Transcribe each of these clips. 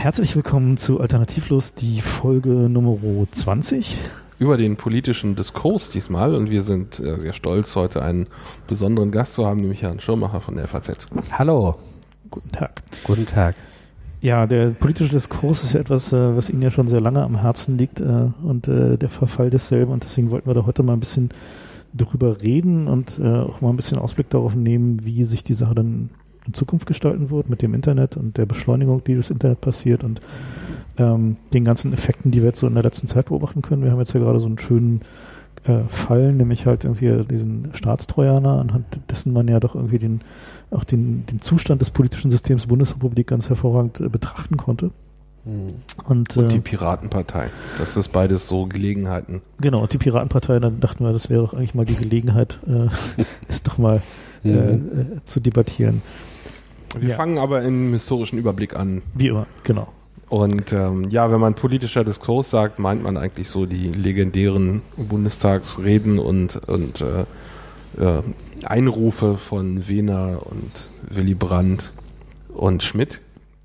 Herzlich willkommen zu Alternativlos, die Folge Nummer 20. Über den politischen Diskurs diesmal, und wir sind sehr stolz, heute einen besonderen Gast zu haben, nämlich Herrn Schirmacher von der FAZ. Hallo. Guten Tag. Guten Tag. Ja, der politische Diskurs ist ja etwas, was Ihnen ja schon sehr lange am Herzen liegt und der Verfall desselben, und deswegen wollten wir da heute mal ein bisschen drüber reden und auch mal ein bisschen Ausblick darauf nehmen, wie sich die Sache dann in Zukunft gestalten wird mit dem Internet und der Beschleunigung, die durchs Internet passiert und den ganzen Effekten, die wir jetzt so in der letzten Zeit beobachten können. Wir haben jetzt ja gerade so einen schönen Fall, nämlich halt irgendwie diesen Staatstrojaner, anhand dessen man ja doch irgendwie den Zustand des politischen Systems der Bundesrepublik ganz hervorragend betrachten konnte. Und die Piratenpartei. Das ist beides so Gelegenheiten. Genau, und die Piratenpartei, dann dachten wir, das wäre doch eigentlich mal die Gelegenheit, es doch mal zu debattieren. Wir fangen aber im historischen Überblick an. Wie immer, genau. Und wenn man politischer Diskurs sagt, meint man eigentlich so die legendären Bundestagsreden und Einrufe von Wehner und Willy Brandt und Schmidt.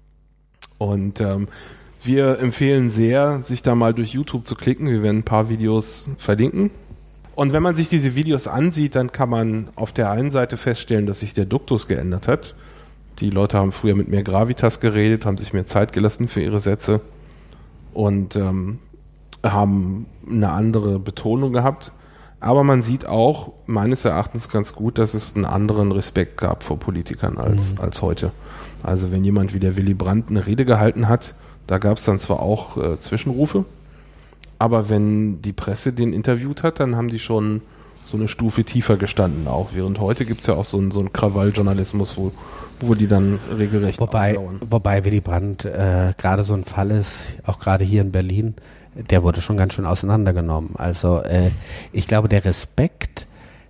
Und wir empfehlen sehr, sich da mal durch YouTube zu klicken. Wir werden ein paar Videos verlinken. Und wenn man sich diese Videos ansieht, dann kann man auf der einen Seite feststellen, dass sich der Duktus geändert hat. Die Leute haben früher mit mehr Gravitas geredet, haben sich mehr Zeit gelassen für ihre Sätze und haben eine andere Betonung gehabt. Aber man sieht auch meines Erachtens ganz gut, dass es einen anderen Respekt gab vor Politikern als heute. Also wenn jemand wie der Willy Brandt eine Rede gehalten hat, da gab es dann zwar auch Zwischenrufe, aber wenn die Presse den interviewt hat, dann haben die schon so eine Stufe tiefer gestanden auch. Während heute gibt es ja auch so einen Krawalljournalismus, wo die dann regelrecht auflauern. Wobei Willy Brandt gerade so ein Fall ist, auch gerade hier in Berlin, der wurde schon ganz schön auseinandergenommen. Also ich glaube, der Respekt,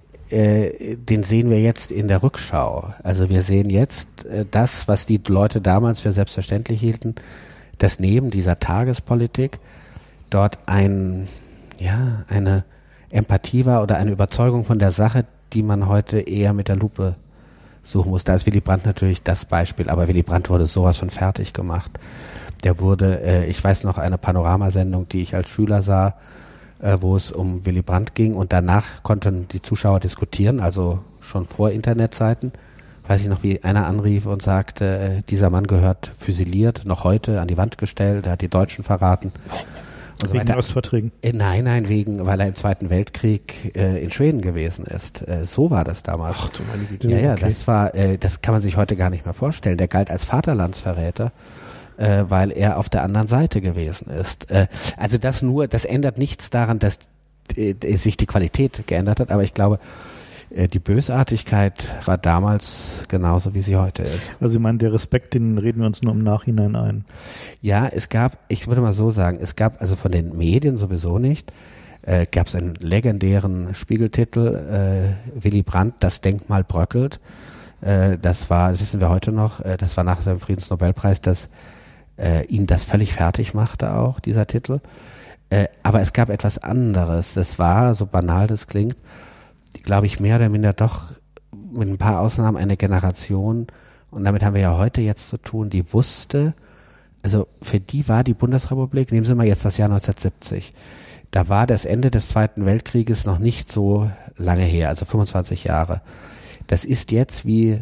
den sehen wir jetzt in der Rückschau. Also wir sehen jetzt das, was die Leute damals für selbstverständlich hielten, dass neben dieser Tagespolitik dort eine Empathie war oder eine Überzeugung von der Sache, die man heute eher mit der Lupe suchen muss. Da ist Willy Brandt natürlich das Beispiel, aber Willy Brandt wurde sowas von fertig gemacht. Der wurde, ich weiß noch, eine Panoramasendung, die ich als Schüler sah, wo es um Willy Brandt ging, und danach konnten die Zuschauer diskutieren, also schon vor Internetzeiten. Weiß ich noch, wie einer anrief und sagte, dieser Mann gehört füsiliert, noch heute an die Wand gestellt, er hat die Deutschen verraten. Und wegen so Ostverträgen? Nein, weil er im Zweiten Weltkrieg in Schweden gewesen ist. So war das damals. Ach du meine Güte. Ja, okay. Das kann man sich heute gar nicht mehr vorstellen. Der galt als Vaterlandsverräter, weil er auf der anderen Seite gewesen ist. Also das ändert nichts daran, dass sich die Qualität geändert hat, aber ich glaube, die Bösartigkeit war damals genauso, wie sie heute ist. Also Sie meinen, der Respekt, den reden wir uns nur im Nachhinein ein? Ja, ich würde mal so sagen, also von den Medien sowieso nicht, gab es einen legendären Spiegeltitel, Willy Brandt, das Denkmal bröckelt. Das wissen wir heute noch, das war nach seinem Friedensnobelpreis, dass ihn das völlig fertig machte auch, dieser Titel. Aber es gab etwas anderes. Das war, so banal das klingt, glaube ich, mehr oder minder doch mit ein paar Ausnahmen eine Generation, und damit haben wir ja heute jetzt zu tun, die wusste, also für die war die Bundesrepublik, nehmen Sie mal jetzt das Jahr 1970, da war das Ende des Zweiten Weltkrieges noch nicht so lange her, also 25 Jahre. Das ist jetzt wie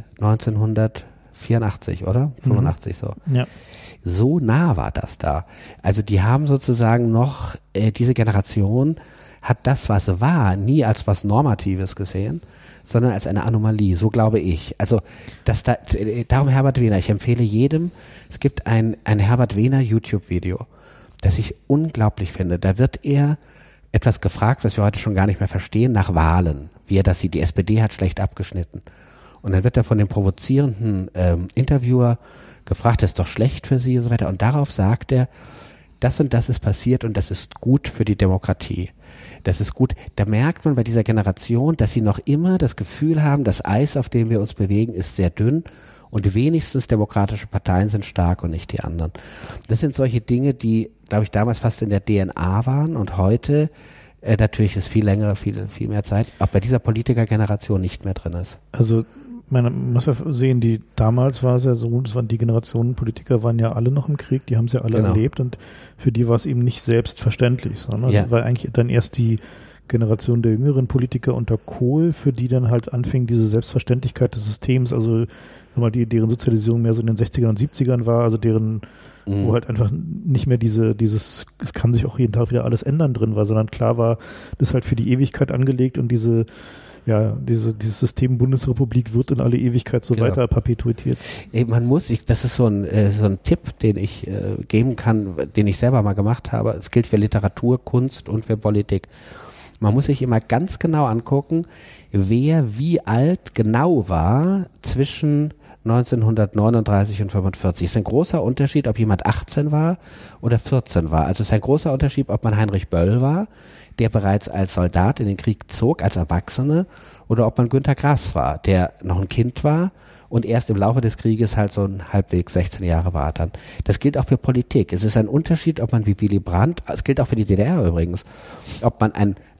1984, oder? 85 so. Ja. So nah war das da. Also die haben sozusagen noch, diese Generation hat das, was war, nie als was Normatives gesehen, sondern als eine Anomalie, so glaube ich. Also darum Herbert Wehner, ich empfehle jedem, es gibt ein Herbert Wehner YouTube-Video, das ich unglaublich finde. Da wird er etwas gefragt, was wir heute schon gar nicht mehr verstehen, nach Wahlen, wie er das sieht. Die SPD hat schlecht abgeschnitten. Und dann wird er von dem provozierenden Interviewer gefragt, das ist doch schlecht für Sie und so weiter. Und darauf sagt er, das und das ist passiert und das ist gut für die Demokratie. Das ist gut. Da merkt man bei dieser Generation, dass sie noch immer das Gefühl haben, das Eis, auf dem wir uns bewegen, ist sehr dünn und wenigstens demokratische Parteien sind stark und nicht die anderen. Das sind solche Dinge, die, glaube ich, damals fast in der DNA waren und heute natürlich ist viel längere, viel mehr Zeit, auch bei dieser Politikergeneration nicht mehr drin ist. Also man muss ja sehen, damals war es ja so, die Generationen Politiker waren ja alle noch im Krieg, die haben es ja alle erlebt und für die war es eben nicht selbstverständlich, sondern es war eigentlich dann erst die Generation der jüngeren Politiker unter Kohl, für die dann halt anfing, diese Selbstverständlichkeit des Systems, also deren Sozialisierung mehr so in den 60ern und 70ern war, also wo halt einfach nicht mehr dieses, es kann sich auch jeden Tag wieder alles ändern drin war, sondern klar war, das ist halt für die Ewigkeit angelegt und dieses System Bundesrepublik wird in alle Ewigkeit so weiter perpetuiert. Das ist so ein Tipp, den ich geben kann, den ich selber mal gemacht habe. Es gilt für Literatur, Kunst und für Politik. Man muss sich immer ganz genau angucken, wer wie alt genau war zwischen 1939 und 45. Es ist ein großer Unterschied, ob jemand 18 war oder 14 war. Also es ist ein großer Unterschied, ob man Heinrich Böll war, der bereits als Soldat in den Krieg zog, als Erwachsene, oder ob man Günter Grass war, der noch ein Kind war und erst im Laufe des Krieges halt so ein halbwegs 16 Jahre war dann. Das gilt auch für Politik. Es ist ein Unterschied, ob man wie Willy Brandt, es gilt auch für die DDR übrigens, ob man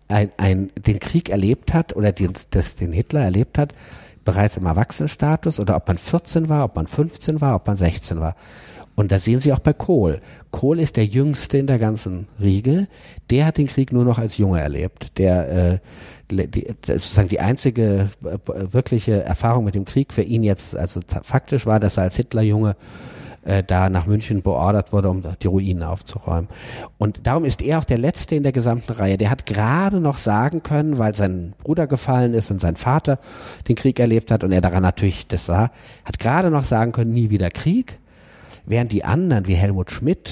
den Krieg erlebt hat oder den Hitler erlebt hat, bereits im Erwachsenenstatus, oder ob man 14 war, ob man 15 war, ob man 16 war. Und das sehen Sie auch bei Kohl. Kohl ist der Jüngste in der ganzen Riege. Der hat den Krieg nur noch als Junge erlebt. Sozusagen die einzige wirkliche Erfahrung mit dem Krieg für ihn jetzt, also faktisch war, dass er als Hitlerjunge da nach München beordert wurde, um die Ruinen aufzuräumen. Und darum ist er auch der Letzte in der gesamten Reihe. Der hat gerade noch sagen können, weil sein Bruder gefallen ist und sein Vater den Krieg erlebt hat und er daran natürlich das sah, hat gerade noch sagen können, nie wieder Krieg. Während die anderen, wie Helmut Schmidt,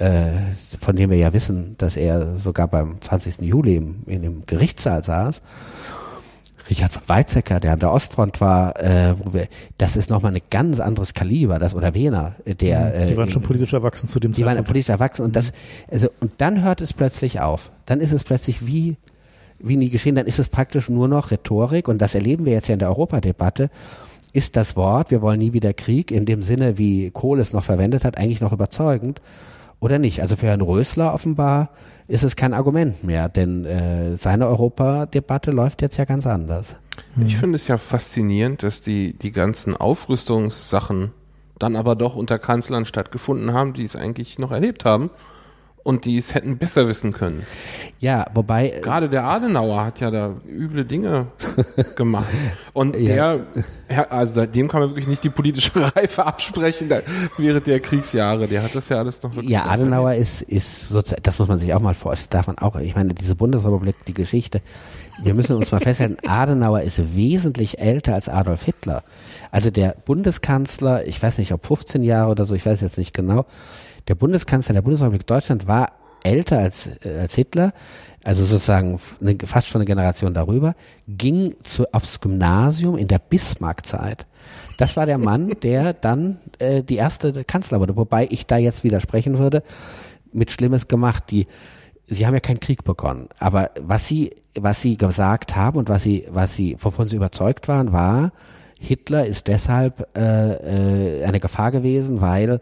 von dem wir ja wissen, dass er sogar beim 20. Juli in dem Gerichtssaal saß, Richard von Weizsäcker, der an der Ostfront war, das ist nochmal ein ganz anderes Kaliber, oder Wehner, die waren schon politisch erwachsen zu dem Zeitpunkt. Die waren politisch erwachsen und und dann hört es plötzlich auf. Dann ist es plötzlich wie nie geschehen, dann ist es praktisch nur noch Rhetorik und das erleben wir jetzt ja in der Europadebatte. Ist das Wort, wir wollen nie wieder Krieg, in dem Sinne, wie Kohl es noch verwendet hat, eigentlich noch überzeugend oder nicht? Also für Herrn Rösler offenbar ist es kein Argument mehr, denn seine Europadebatte läuft jetzt ja ganz anders. Ich finde es ja faszinierend, dass die ganzen Aufrüstungssachen dann aber doch unter Kanzlern stattgefunden haben, die es eigentlich noch erlebt haben und die es hätten besser wissen können. Ja, wobei... Gerade der Adenauer hat ja da üble Dinge gemacht. Und dem kann man wirklich nicht die politische Reife absprechen während der Kriegsjahre. Der hat das ja alles noch wirklich... Ja, Adenauer ist sozusagen, das muss man sich auch mal vorstellen, das darf man auch, ich meine, diese Bundesrepublik, die Geschichte, wir müssen uns mal festhalten, Adenauer ist wesentlich älter als Adolf Hitler. Also der Bundeskanzler, ich weiß nicht, ob 15 Jahre oder so, ich weiß jetzt nicht genau, der Bundeskanzler der Bundesrepublik Deutschland war älter als Hitler, also sozusagen fast schon eine Generation darüber, ging aufs Gymnasium in der Bismarck-Zeit. Das war der Mann, der dann die erste Kanzler wurde, wobei ich da jetzt widersprechen würde, mit Schlimmes gemacht, Sie haben ja keinen Krieg begonnen, aber was Sie gesagt haben und wovon Sie überzeugt waren, war, Hitler ist deshalb eine Gefahr gewesen, weil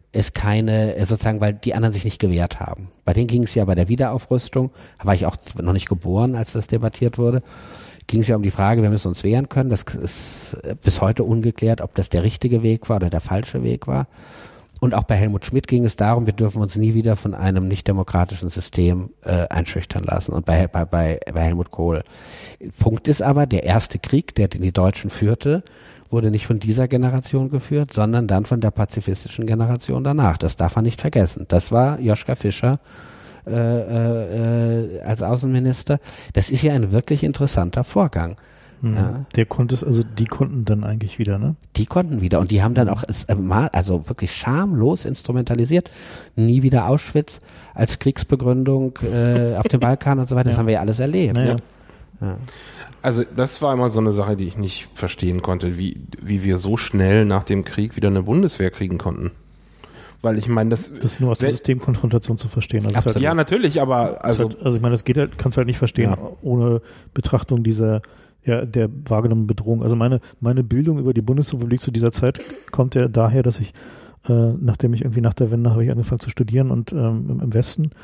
weil die anderen sich nicht gewehrt haben. Bei denen ging es ja bei der Wiederaufrüstung, da war ich auch noch nicht geboren, als das debattiert wurde, ging es ja um die Frage, wir müssen uns wehren können. Das ist bis heute ungeklärt, ob das der richtige Weg war oder der falsche Weg war. Und auch bei Helmut Schmidt ging es darum, wir dürfen uns nie wieder von einem nicht demokratischen System einschüchtern lassen. Und bei Helmut Kohl. Punkt ist aber, der erste Krieg, den die Deutschen führte, wurde nicht von dieser Generation geführt, sondern dann von der pazifistischen Generation danach. Das darf man nicht vergessen. Das war Joschka Fischer als Außenminister. Das ist ja ein wirklich interessanter Vorgang. Ja. Die konnten dann eigentlich wieder, ne? Die konnten wieder und die haben dann auch also wirklich schamlos instrumentalisiert. Nie wieder Auschwitz als Kriegsbegründung auf dem Balkan und so weiter. Das haben wir ja alles erlebt. Ja. Also das war immer so eine Sache, die ich nicht verstehen konnte, wie wir so schnell nach dem Krieg wieder eine Bundeswehr kriegen konnten. Weil ich meine, das ist nur aus der Systemkonfrontation zu verstehen. Also ja, natürlich, aber also ich meine, das geht halt, kannst du halt nicht verstehen, ohne Betrachtung der wahrgenommenen Bedrohung. Also meine Bildung über die Bundesrepublik zu dieser Zeit kommt ja daher, dass ich, nachdem ich irgendwie nach der Wende habe ich angefangen zu studieren und im Westen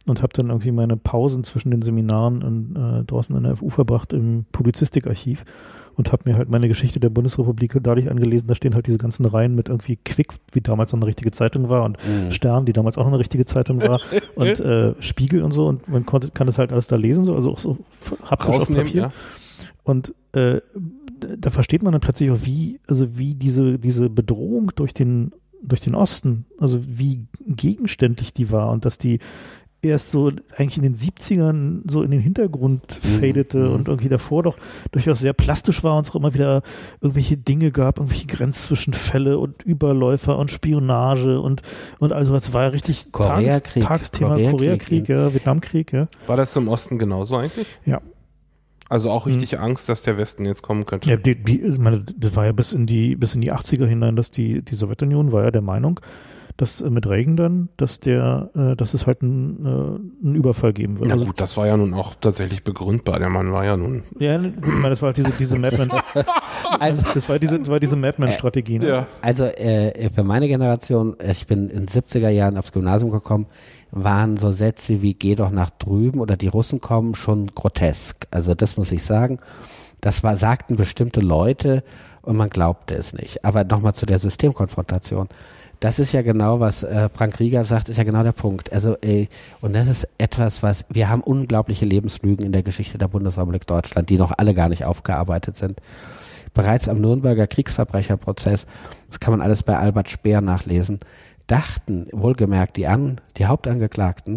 und habe dann irgendwie meine Pausen zwischen den Seminaren draußen an der FU verbracht im Publizistikarchiv und habe mir halt meine Geschichte der Bundesrepublik dadurch angelesen, da stehen halt diese ganzen Reihen mit irgendwie Quick, wie damals noch eine richtige Zeitung war, und Stern, die damals auch noch eine richtige Zeitung war, und Spiegel und so, und man kann das halt alles da lesen, so, also auch so haptisch auf Papier. Ja. Und da versteht man dann plötzlich auch, wie diese Bedrohung durch den Osten, also wie gegenständlich die war und dass die erst so eigentlich in den 70ern so in den Hintergrund fadete und irgendwie davor doch durchaus sehr plastisch war und es auch immer wieder irgendwelche Dinge gab, irgendwelche Grenzzwischenfälle und Überläufer und Spionage und also was war ja richtig Tagsthema, Koreakrieg, ja, Vietnamkrieg, ja. War das im Osten genauso eigentlich? Ja. Also auch richtig Angst, dass der Westen jetzt kommen könnte. Ja, ich meine, das war ja bis in die 80er hinein, dass die Sowjetunion war ja der Meinung, dass mit Reagan dann, dass es halt einen Überfall geben wird. Ja gut, das war ja nun auch tatsächlich begründbar. Der Mann war ja nun... Ja, ich meine, das war halt diese Madman... das war diese Madman-Strategie. Ne? Ja. Also für meine Generation, ich bin in den 70er Jahren aufs Gymnasium gekommen, waren so Sätze wie "Geh doch nach drüben" oder "Die Russen kommen" schon grotesk. Also das muss ich sagen. Sagten bestimmte Leute und man glaubte es nicht. Aber nochmal zu der Systemkonfrontation. Das ist ja genau, was Frank Rieger sagt, ist ja genau der Punkt. Also, und das ist etwas, wir haben unglaubliche Lebenslügen in der Geschichte der Bundesrepublik Deutschland, die noch alle gar nicht aufgearbeitet sind. Bereits am Nürnberger Kriegsverbrecherprozess, das kann man alles bei Albert Speer nachlesen, dachten, wohlgemerkt die Hauptangeklagten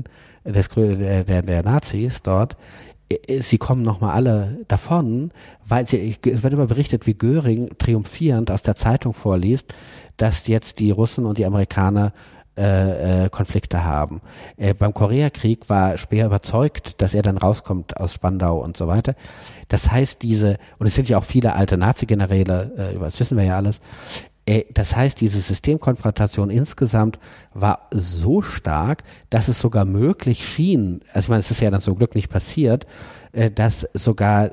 der Nazis dort, sie kommen nochmal alle davon, weil es wird immer berichtet, wie Göring triumphierend aus der Zeitung vorliest, dass jetzt die Russen und die Amerikaner Konflikte haben. Beim Koreakrieg war Speer überzeugt, dass er dann rauskommt aus Spandau und so weiter. Das heißt, und es sind ja auch viele alte Nazi-Generäle, das wissen wir ja alles, das heißt, diese Systemkonfrontation insgesamt war so stark, dass es sogar möglich schien, also ich meine, es ist ja dann zum Glück nicht passiert, dass sogar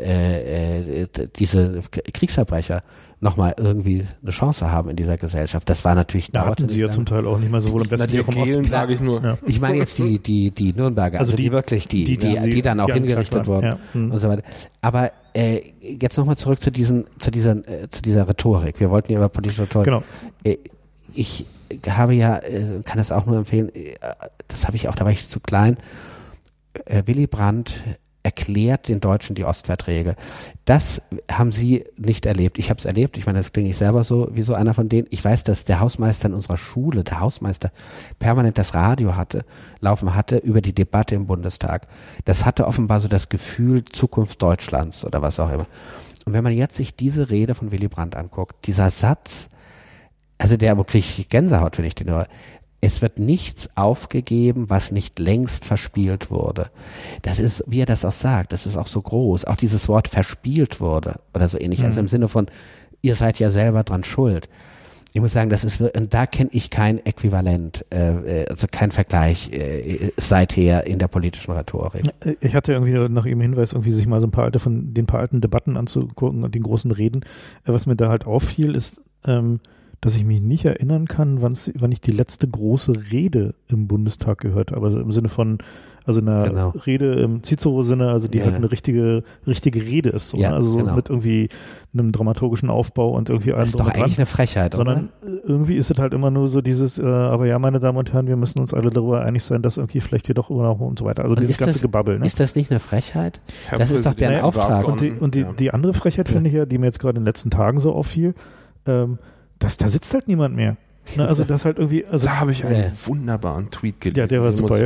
diese Kriegsverbrecher nochmal irgendwie eine Chance haben in dieser Gesellschaft. Das war natürlich... Da hatten sie ja zum Teil auch nicht mal sowohl im Westen wie auch im Osten. Sage ich nur. Ja. Ich meine jetzt die Nürnberger, also die wirklich, die dann auch hingerichtet wurden, ja. Und so weiter. Aber jetzt nochmal zurück zu dieser Rhetorik. Wir wollten ja über politische Rhetorik. Genau. Ich habe ja, kann es auch nur empfehlen, das habe ich auch, da war ich zu klein, Willy Brandt erklärt den Deutschen die Ostverträge. Das haben sie nicht erlebt. Ich habe es erlebt. Ich meine, das klinge ich selber so wie so einer von denen. Ich weiß, dass der Hausmeister in unserer Schule, permanent das Radio laufen hatte über die Debatte im Bundestag. Das hatte offenbar so das Gefühl Zukunft Deutschlands oder was auch immer. Und wenn man jetzt sich diese Rede von Willy Brandt anguckt, dieser Satz, also wo kriege ich Gänsehaut, wenn ich den höre. Es wird nichts aufgegeben, was nicht längst verspielt wurde. Das ist, wie er das auch sagt, das ist auch so groß. Auch dieses Wort verspielt wurde oder so ähnlich. Also im Sinne von, ihr seid ja selber dran schuld. Ich muss sagen, und da kenne ich kein Äquivalent, also kein Vergleich seither in der politischen Rhetorik. Ich hatte irgendwie nach Ihrem Hinweis, irgendwie sich mal so ein paar alten Debatten anzugucken und den großen Reden. Was mir da halt auffiel, ist, dass ich mich nicht erinnern kann, wann ich die letzte große Rede im Bundestag gehört habe. Also im Sinne von, einer Rede im Cicero-Sinne, also die halt eine richtige Rede ist. So, ja, also mit irgendwie einem dramaturgischen Aufbau und irgendwie allem drum und dran. Das ist doch eigentlich eine Frechheit, sondern irgendwie ist es halt immer nur so dieses, aber ja, meine Damen und Herren, wir müssen uns alle darüber einig sein, dass irgendwie vielleicht wir doch und so weiter. Also und dieses ganze Gebabbel. Ne? Ist das nicht eine Frechheit? Das ist doch deren Auftrag. Und die andere Frechheit, finde ich ja, die mir jetzt gerade in den letzten Tagen so auffiel, da sitzt halt niemand mehr. Ne, also das halt irgendwie. Also da habe ich einen wunderbaren Tweet gelesen. Ja, der war super.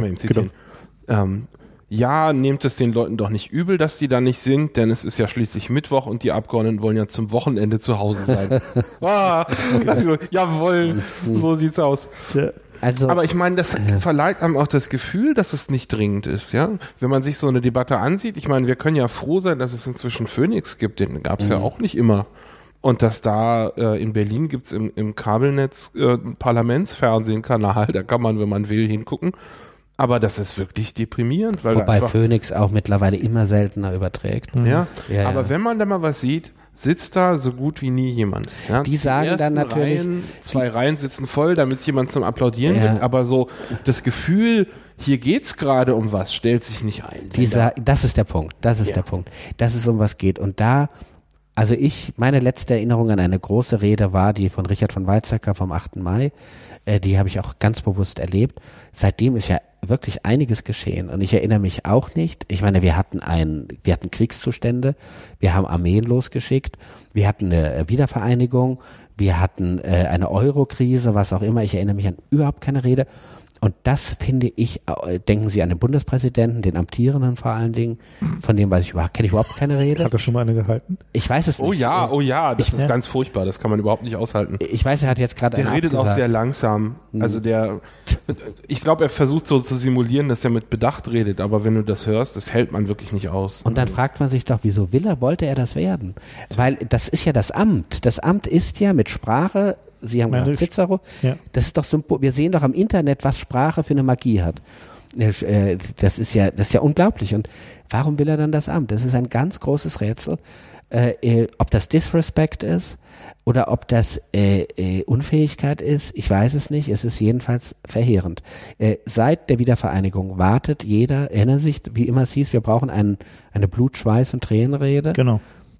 Ja, nehmt es den Leuten doch nicht übel, dass die da nicht sind, denn es ist ja schließlich Mittwoch und die Abgeordneten wollen ja zum Wochenende zu Hause sein. Also, jawohl, so sieht's aus. Ja. Also, aber ich meine, das verleiht einem auch das Gefühl, dass es nicht dringend ist, ja. Wenn man sich so eine Debatte ansieht, ich meine, wir können ja froh sein, dass es inzwischen Phoenix gibt, den gab es ja auch nicht immer. Und dass da in Berlin gibt's im Kabelnetz einen Parlamentsfernsehkanal, da kann man, wenn man will, hingucken. Aber das ist wirklich deprimierend. Weil wobei Phoenix auch mittlerweile immer seltener überträgt. Ja, aber wenn man da mal was sieht, sitzt da so gut wie nie jemand. Ja? Die sagen dann natürlich... Zwei Reihen sitzen voll, damit es jemand zum Applaudieren gibt, aber so das Gefühl, hier geht's gerade um was, stellt sich nicht ein. Das ist der Punkt, der Punkt, dass es um was geht. Und da, also meine letzte Erinnerung an eine große Rede war die von Richard von Weizsäcker vom 8. Mai, die habe ich auch ganz bewusst erlebt. Seitdem ist ja wirklich einiges geschehen und ich erinnere mich auch nicht, ich meine, wir hatten Kriegszustände, wir haben Armeen losgeschickt, wir hatten eine Wiedervereinigung, wir hatten eine Euro-Krise, was auch immer, ich erinnere mich an überhaupt keine Rede. Und das finde ich, denken Sie an den Bundespräsidenten, den amtierenden vor allen Dingen, von dem kenne ich überhaupt keine Rede. Hat er schon mal eine gehalten? Ich weiß es nicht. Oh ja, das ist ganz furchtbar, das kann man überhaupt nicht aushalten. Ich weiß, er hat jetzt gerade Der redet auch sehr langsam. Also ich glaube, er versucht so zu simulieren, dass er mit Bedacht redet, aber wenn du das hörst, das hält man wirklich nicht aus. Und dann fragt man sich doch, wieso wollte er das werden? Weil das ist ja das Amt. Das Amt ist ja mit Sprache, Sie haben gesagt Cicero, das ist doch wir sehen doch am Internet, was Sprache für eine Magie hat. Das ist ja unglaublich. Und warum will er dann das Amt? Das ist ein ganz großes Rätsel. Ob das Disrespect ist oder ob das Unfähigkeit ist, ich weiß es nicht. Es ist jedenfalls verheerend. Seit der Wiedervereinigung wartet jeder, erinnern sich, wie immer es hieß, wir brauchen eine Blut-, Schweiß- und Tränenrede. Genau.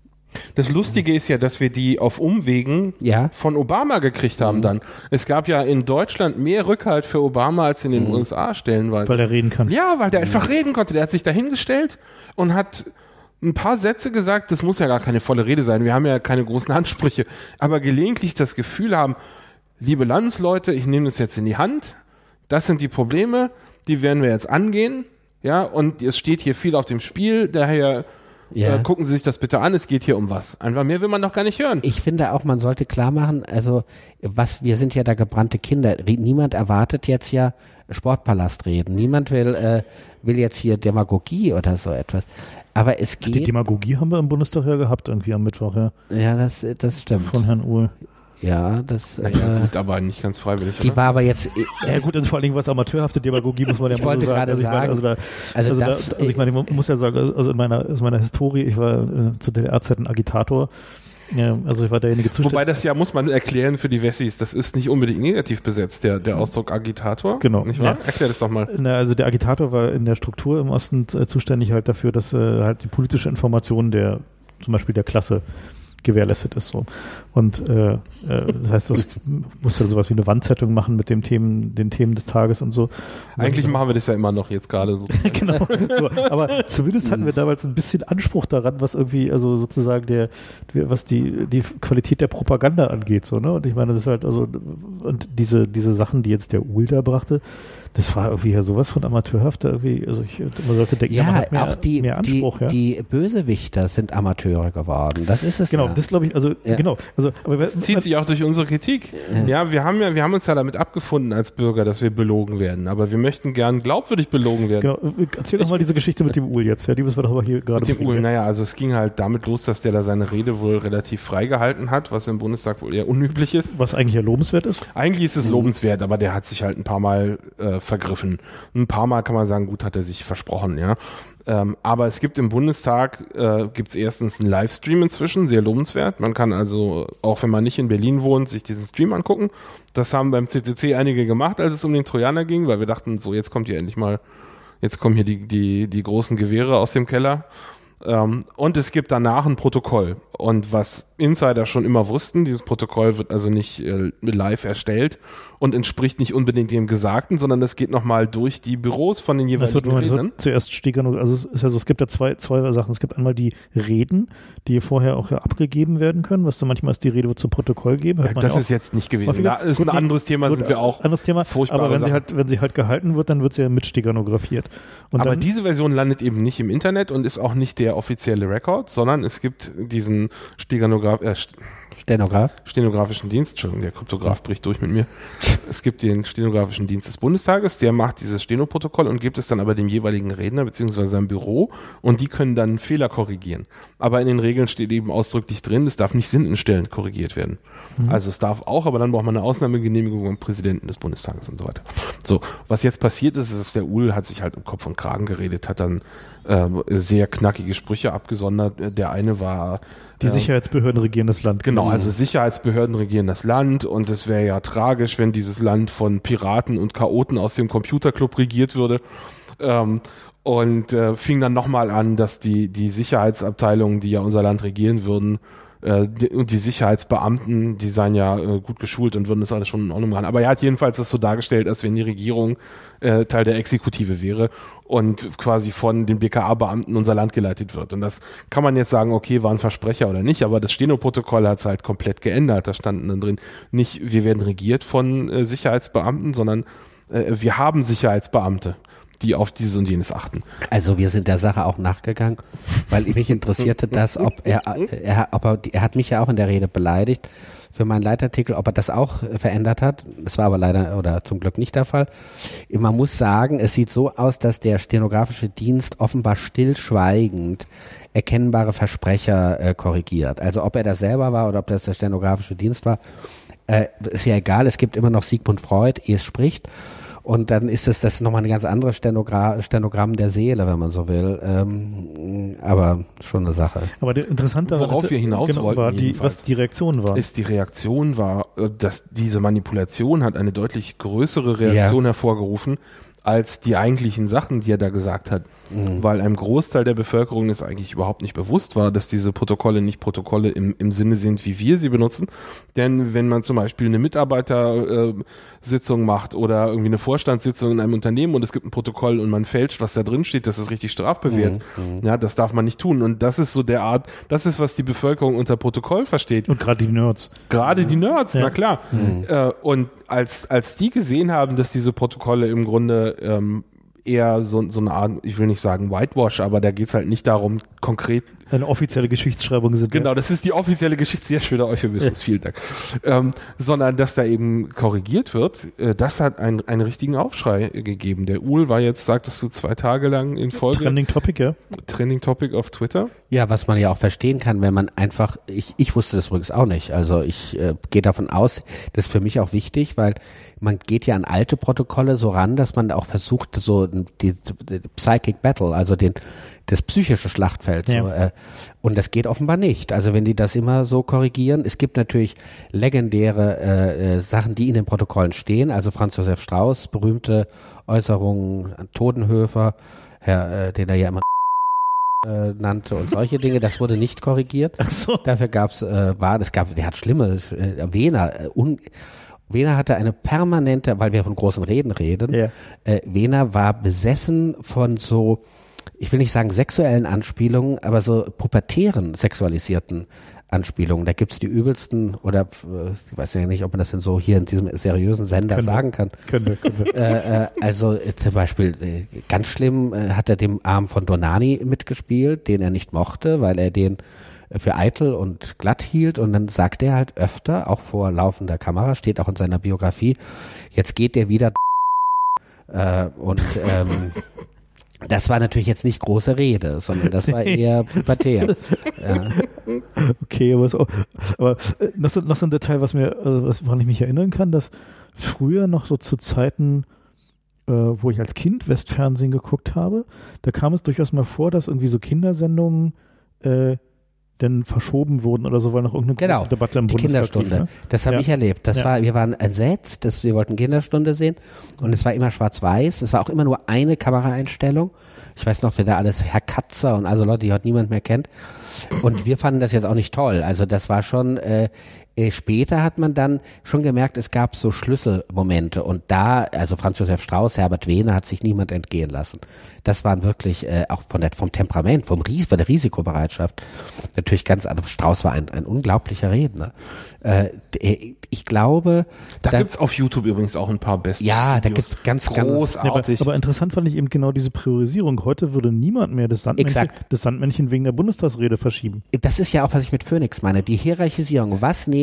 Das Lustige ist ja, dass wir die auf Umwegen von Obama gekriegt haben dann. Es gab ja in Deutschland mehr Rückhalt für Obama als in den USA stellenweise. Weil er reden kann. Ja, weil der einfach reden konnte. Der hat sich da hingestellt und hat ein paar Sätze gesagt, das muss ja gar keine volle Rede sein, wir haben ja keine großen Ansprüche, aber gelegentlich das Gefühl haben, liebe Landsleute, ich nehme das jetzt in die Hand, das sind die Probleme, die werden wir jetzt angehen, ja, und es steht hier viel auf dem Spiel, daher gucken Sie sich das bitte an, es geht hier um was. Einfach mehr will man doch gar nicht hören. Ich finde auch, man sollte klar machen, also wir sind ja da gebrannte Kinder. Niemand erwartet jetzt ja Sportpalast reden. Niemand will jetzt hier Demagogie oder so etwas. Aber es geht. Die Demagogie haben wir im Bundestag ja gehabt, irgendwie am Mittwoch, ja. Ja, das stimmt. Von Herrn Uhl. Ja, das. Gut, aber nicht ganz freiwillig. Die war aber jetzt. Ja, gut, also vor allen Dingen was amateurhafte Demagogie, muss man ja mal so sagen. Ich meine, ich muss ja sagen, also aus meiner Historie, ich war zu DDR-Zeiten Agitator. Ja, also ich war derjenige zuständig. Wobei das ja, muss man erklären für die Wessis, das ist nicht unbedingt negativ besetzt, der Ausdruck Agitator. Genau. Nicht wahr? Ja. Erklär das doch mal. Also der Agitator war in der Struktur im Osten zuständig halt dafür, dass halt die politische Information zum Beispiel der Klasse gewährleistet ist so. Und das heißt, das musst du sowas wie eine Wandzeitung machen mit den Themen des Tages und so. Eigentlich machen wir das ja immer noch jetzt gerade so. Genau. So, aber zumindest hatten wir damals ein bisschen Anspruch daran, was irgendwie, also sozusagen was die Qualität der Propaganda angeht, so, ne? Und ich meine, das ist halt, also, und diese Sachen, die jetzt der Uhl da brachte, das war irgendwie ja sowas von amateurhaft, irgendwie, also man sollte denken, man hat mehr Anspruch. Die Bösewichter sind Amateure geworden, das ist es. Genau, das glaube ich, genau. Also, aber das zieht sich auch durch unsere Kritik. Ja, wir haben uns ja damit abgefunden als Bürger, dass wir belogen werden, aber wir möchten gern glaubwürdig belogen werden. Genau, erzähl doch mal diese Geschichte mit dem Uhl jetzt, ja, die müssen wir doch aber hier gerade mit dem Uhl, naja, also es ging halt damit los, dass der da seine Rede wohl relativ frei gehalten hat, was im Bundestag wohl eher unüblich ist. Was eigentlich ja lobenswert ist? Eigentlich ist es lobenswert, aber der hat sich halt ein paar Mal vergriffen. Ein paar Mal kann man sagen, gut, hat er sich versprochen, ja. Aber es gibt im Bundestag, gibt es erstens einen Livestream inzwischen, sehr lobenswert. Man kann also, auch wenn man nicht in Berlin wohnt, sich diesen Stream angucken. Das haben beim CCC einige gemacht, als es um den Trojaner ging, weil wir dachten, so jetzt kommt hier endlich mal, jetzt kommen hier die großen Gewehre aus dem Keller. Und es gibt danach ein Protokoll. Und was Insider schon immer wussten, dieses Protokoll wird also nicht live erstellt und entspricht nicht unbedingt dem Gesagten, sondern es geht nochmal durch die Büros von den jeweiligen Rednern. Zuerst Steganographie, also es ist ja so, es gibt ja zwei Sachen. Es gibt einmal die Reden, die vorher auch abgegeben werden können, was dann manchmal ist, die Rede wird zum Protokoll geben. Das ist jetzt nicht gewesen. Da ist ein anderes Thema, sind wir auch furchtbar. Aber wenn sie halt gehalten wird, dann wird sie ja mitsteganografiert. Aber diese Version landet eben nicht im Internet und ist auch nicht der offizielle Rekord, sondern es gibt diesen stenografischen Dienst, Entschuldigung, der Kryptograph bricht durch mit mir. Es gibt den stenografischen Dienst des Bundestages, der macht dieses Stenoprotokoll und gibt es dann aber dem jeweiligen Redner bzw. seinem Büro und die können dann Fehler korrigieren. Aber in den Regeln steht eben ausdrücklich drin, es darf nicht sinnentstellend korrigiert werden. Also es darf auch, aber dann braucht man eine Ausnahmegenehmigung beim Präsidenten des Bundestages und so weiter. So, was jetzt passiert ist, dass der Uhl hat sich halt im Kopf und Kragen geredet, hat dann sehr knackige Sprüche abgesondert. Der eine war... Die Sicherheitsbehörden regieren das Land. Genau, also Sicherheitsbehörden regieren das Land und es wäre ja tragisch, wenn dieses Land von Piraten und Chaoten aus dem Computerclub regiert würde. Fing dann nochmal an, dass die Sicherheitsabteilungen, die ja unser Land regieren würden, und die Sicherheitsbeamten, die seien ja gut geschult und würden das alles schon in Ordnung machen. Aber er hat jedenfalls das so dargestellt, als wenn die Regierung Teil der Exekutive wäre und quasi von den BKA-Beamten unser Land geleitet wird. Und das kann man jetzt sagen, okay, war ein Versprecher oder nicht, aber das Steno-Protokoll hat es halt komplett geändert. Da standen dann drin, nicht wir werden regiert von Sicherheitsbeamten, sondern wir haben Sicherheitsbeamte, die auf dieses und jenes achten. Also wir sind der Sache auch nachgegangen, weil mich interessierte das, er hat mich ja auch in der Rede beleidigt für meinen Leitartikel, ob er das auch verändert hat. Das war aber leider oder zum Glück nicht der Fall. Man muss sagen, es sieht so aus, dass der stenografische Dienst offenbar stillschweigend erkennbare Versprecher korrigiert. Also ob er das selber war oder ob das der stenografische Dienst war, ist ja egal. Es gibt immer noch Sigmund Freud, es spricht. Und dann ist das nochmal eine ganz andere Stenogramm der Seele, wenn man so will. Aber schon eine Sache. Aber der interessante worauf wir hinaus wollten, war was die Reaktion war. Die Reaktion war, dass diese Manipulation hat eine deutlich größere Reaktion hervorgerufen als die eigentlichen Sachen, die er da gesagt hat. Weil einem Großteil der Bevölkerung es eigentlich überhaupt nicht bewusst war, dass diese Protokolle nicht Protokolle im Sinne sind, wie wir sie benutzen. Denn wenn man zum Beispiel eine Mitarbeitersitzung macht oder irgendwie eine Vorstandssitzung in einem Unternehmen und es gibt ein Protokoll und man fälscht, was da drin steht, das ist richtig strafbewehrt. Ja, das darf man nicht tun. Und das ist so das ist, was die Bevölkerung unter Protokoll versteht. Und gerade die Nerds. Die Nerds, na klar. Und als die gesehen haben, dass diese Protokolle im Grunde eher so eine Art, ich will nicht sagen Whitewash, aber da geht es halt nicht darum, konkret eine offizielle Geschichtsschreibung sind. Genau, das ist die offizielle sehr schöner Euphemismus, vielen Dank. Sondern, dass da eben korrigiert wird, das hat einen richtigen Aufschrei gegeben. Der Uhl war jetzt, sagtest du, 2 Tage lang in Folge. Trending Topic, ja. Trending Topic auf Twitter. Ja, was man ja auch verstehen kann, wenn man einfach, ich wusste das übrigens auch nicht, also ich gehe davon aus, das ist für mich auch wichtig, weil man geht ja an alte Protokolle so ran, dass man auch versucht, so die Psychic Battle, also das psychische Schlachtfeld. Ja. So, und das geht offenbar nicht. Also wenn die das immer so korrigieren, es gibt natürlich legendäre Sachen, die in den Protokollen stehen, also Franz Josef Strauß, berühmte Äußerungen an Todenhöfer, den er ja immer nannte und solche Dinge, das wurde nicht korrigiert. Ach so. Dafür der hat Schlimmes, Wehner hatte eine permanente, weil wir von großen Reden reden, Wehner war besessen von so, ich will nicht sagen sexuellen Anspielungen, aber so pubertären, sexualisierten Anspielungen. Da gibt's die übelsten, oder ich weiß ja nicht, ob man das denn so hier in diesem seriösen Sender sagen kann. Können wir. Also zum Beispiel, ganz schlimm hat er dem Arm von Donani mitgespielt, den er nicht mochte, weil er den für eitel und glatt hielt, und dann sagt er halt öfter, auch vor laufender Kamera, steht auch in seiner Biografie, jetzt geht der wieder das war natürlich jetzt nicht große Rede, sondern das war eher pubertär. Ja. Okay, aber noch so ein Detail, woran ich mich erinnern kann, dass früher noch so zu Zeiten, wo ich als Kind Westfernsehen geguckt habe, da kam es durchaus mal vor, dass irgendwie so Kindersendungen denn verschoben wurden oder so, weil noch irgendeine große Debatte im Bundestag Kinderstunde. lief, ne? Das habe ich erlebt. Wir waren entsetzt, wir wollten Kinderstunde sehen, und es war immer schwarz-weiß. Es war auch immer nur eine Kameraeinstellung. Ich weiß noch, wer da alles, Herr Katzer und also Leute, die heute niemand mehr kennt. Und wir fanden das jetzt auch nicht toll. Also das war schon, später hat man dann schon gemerkt, es gab so Schlüsselmomente, und also Franz Josef Strauß, Herbert Wehner, hat sich niemand entgehen lassen. Das waren wirklich auch vom Temperament, von der Risikobereitschaft natürlich ganz anders. Strauß war ein unglaublicher Redner. Ich glaube, da gibt's auf YouTube übrigens auch ein paar beste Videos. Da gibt's ganz großartig. Aber interessant fand ich eben genau diese Priorisierung. Heute würde niemand mehr das Sandmännchen wegen der Bundestagsrede verschieben. Das ist ja auch, was ich mit Phoenix meine. Die Hierarchisierung. Was nehmen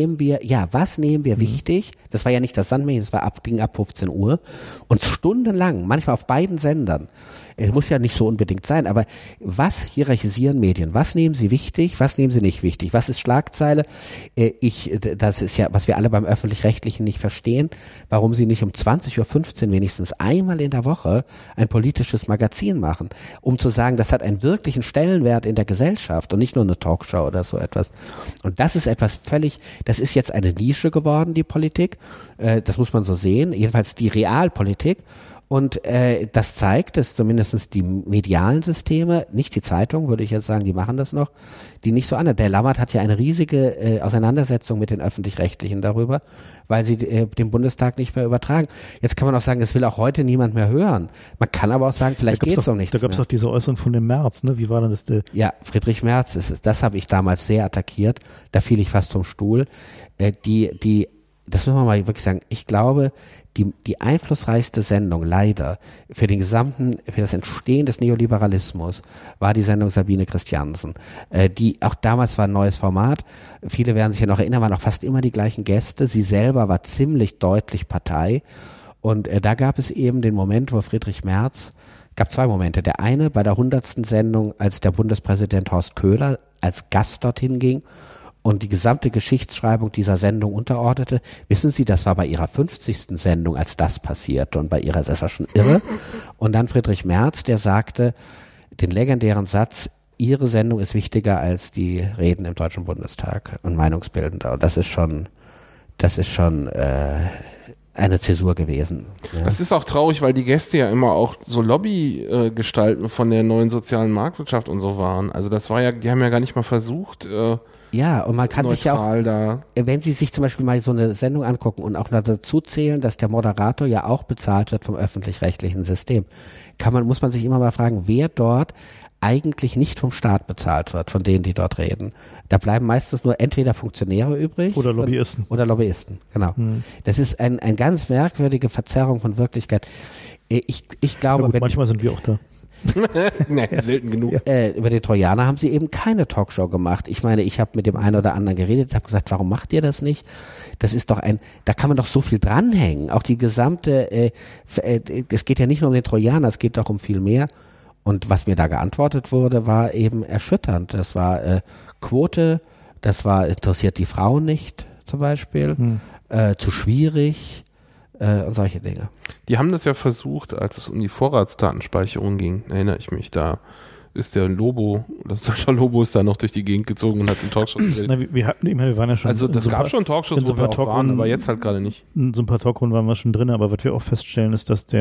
nehmen wir wichtig? Das war ja nicht das Sandmännchen, das ging ab 15 Uhr und stundenlang, manchmal auf beiden Sendern. Es muss ja nicht so unbedingt sein, aber was hierarchisieren Medien? Was nehmen sie wichtig? Was nehmen sie nicht wichtig? Was ist Schlagzeile? Das ist ja, was wir alle beim Öffentlich-Rechtlichen nicht verstehen, warum sie nicht um 20:15 Uhr wenigstens einmal in der Woche ein politisches Magazin machen, um zu sagen, das hat einen wirklichen Stellenwert in der Gesellschaft und nicht nur eine Talkshow oder so etwas. Und das ist das ist jetzt eine Nische geworden, die Politik. Das muss man so sehen, jedenfalls die Realpolitik. Und das zeigt, dass zumindest die medialen Systeme, nicht die Zeitung, würde ich jetzt sagen, die machen das noch, die nicht so an. Der Lammert hat ja eine riesige Auseinandersetzung mit den Öffentlich-Rechtlichen darüber, weil sie den Bundestag nicht mehr übertragen. Jetzt kann man auch sagen, das will auch heute niemand mehr hören. Man kann aber auch sagen, vielleicht geht es noch nicht. Da gab es auch diese Äußerung von dem Merz, ne? Wie war denn das? Ja, Friedrich Merz, das habe ich damals sehr attackiert. Da fiel ich fast vom Stuhl. Das muss man mal wirklich sagen, ich glaube, die einflussreichste Sendung leider für das Entstehen des Neoliberalismus war die Sendung Sabine Christiansen. Die auch damals war ein neues Format. Viele werden sich ja noch erinnern, waren auch fast immer die gleichen Gäste. Sie selber war ziemlich deutlich Partei. Und da gab es eben den Moment, wo Friedrich Merz, gab zwei Momente. Der eine bei der 100. Sendung, als der Bundespräsident Horst Köhler als Gast dorthin ging und die gesamte Geschichtsschreibung dieser Sendung unterordnete. Wissen Sie, das war bei ihrer 50. Sendung, als das passierte und das war schon irre. Und dann Friedrich Merz, der sagte den legendären Satz, Ihre Sendung ist wichtiger als die Reden im Deutschen Bundestag und meinungsbildender. Und das ist schon eine Zäsur gewesen. Ja. Das ist auch traurig, weil die Gäste ja immer auch so Lobbygestalten von der neuen sozialen Marktwirtschaft und so waren. Also das war ja, die haben ja gar nicht mal versucht, ja, und man kann sich ja auch, wenn Sie sich zum Beispiel mal so eine Sendung angucken und auch dazu zählen, dass der Moderator ja auch bezahlt wird vom öffentlich-rechtlichen System, muss man sich immer mal fragen, wer dort eigentlich nicht vom Staat bezahlt wird, von denen, die dort reden. Da bleiben meistens nur entweder Funktionäre übrig. Oder Lobbyisten. Genau. Das ist eine ganz merkwürdige Verzerrung von Wirklichkeit. Ich glaube, ja, manchmal sind wir auch da. Nee, selten genug. Über den Trojaner haben sie eben keine Talkshow gemacht. Ich meine, ich habe mit dem einen oder anderen geredet, habe gesagt, warum macht ihr das nicht? Das ist doch da kann man doch so viel dranhängen. Auch die gesamte, es geht ja nicht nur um den Trojaner, es geht doch um viel mehr. Und was mir da geantwortet wurde, war eben erschütternd. Das war Quote, interessiert die Frauen nicht zum Beispiel, zu schwierig und solche Dinge. Die haben das ja versucht, als es um die Vorratsdatenspeicherung ging, erinnere ich mich, da ist der Sascha Lobo ist da noch durch die Gegend gezogen und hat einen Talkshows geredet. Wir waren ja schon. Also das gab schon Talkshows, wo wir auch waren, aber jetzt halt gerade nicht. In so ein paar Talkrunden waren wir schon drin, aber was wir auch feststellen, ist, dass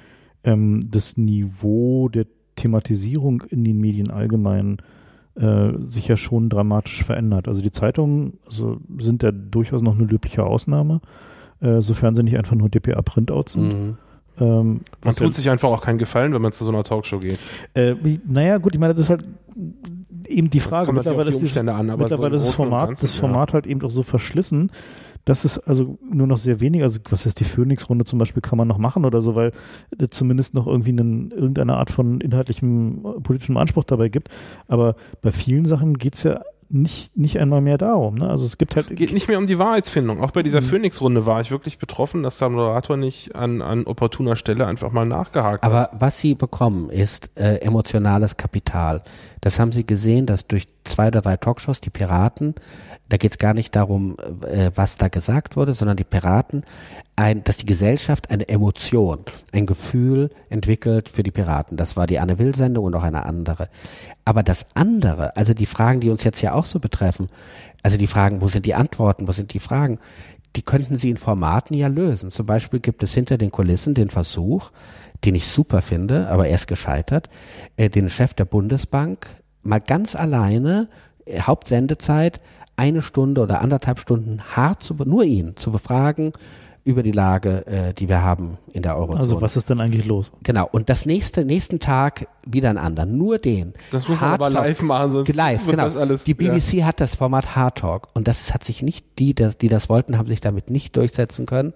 das Niveau der Thematisierung in den Medien allgemein sich ja schon dramatisch verändert. Also die Zeitungen sind ja durchaus noch eine löbliche Ausnahme, sofern sie nicht einfach nur DPA-Printouts sind. Man tut sich einfach auch keinen Gefallen, wenn man zu so einer Talkshow geht. Naja, gut, ich meine, das ist halt eben die Frage. Mittlerweile ist das Format halt eben auch so verschlissen, dass es also nur noch sehr wenig, also was ist die Phoenix-Runde zum Beispiel, kann man noch machen oder so, weil zumindest noch irgendwie irgendeine Art von inhaltlichem politischem Anspruch dabei gibt. Aber bei vielen Sachen geht es ja nicht einmal mehr darum. Ne? Also es geht nicht mehr um die Wahrheitsfindung. Auch bei dieser Phoenix-Runde war ich wirklich betroffen, dass der Moderator nicht an opportuner Stelle einfach mal nachgehakt hat. Aber was sie bekommen, ist emotionales Kapital. Das haben sie gesehen, dass durch 2 oder 3 Talkshows die Piraten, da geht es gar nicht darum, was da gesagt wurde, sondern die Piraten, dass die Gesellschaft eine Emotion, ein Gefühl entwickelt für die Piraten. Das war die Anne-Will-Sendung und auch eine andere. Aber das andere, also die Fragen, die uns jetzt ja auch so betreffen, also die Fragen, wo sind die Antworten, wo sind die Fragen, die könnten sie in Formaten ja lösen. Zum Beispiel gibt es hinter den Kulissen den Versuch, den ich super finde, aber er ist gescheitert, den Chef der Bundesbank mal ganz alleine, Hauptsendezeit, 1 Stunde oder 1,5 Stunden nur ihn zu befragen über die Lage, die wir haben in der Eurozone. Also was ist denn eigentlich los? Genau. Und nächsten Tag wieder einen anderen. Nur den. Das muss man aber live machen, sonst live, wird genau. Das alles... Die BBC hat das Format Hard Talk und das hat sich nicht, die das wollten, haben sich damit nicht durchsetzen können.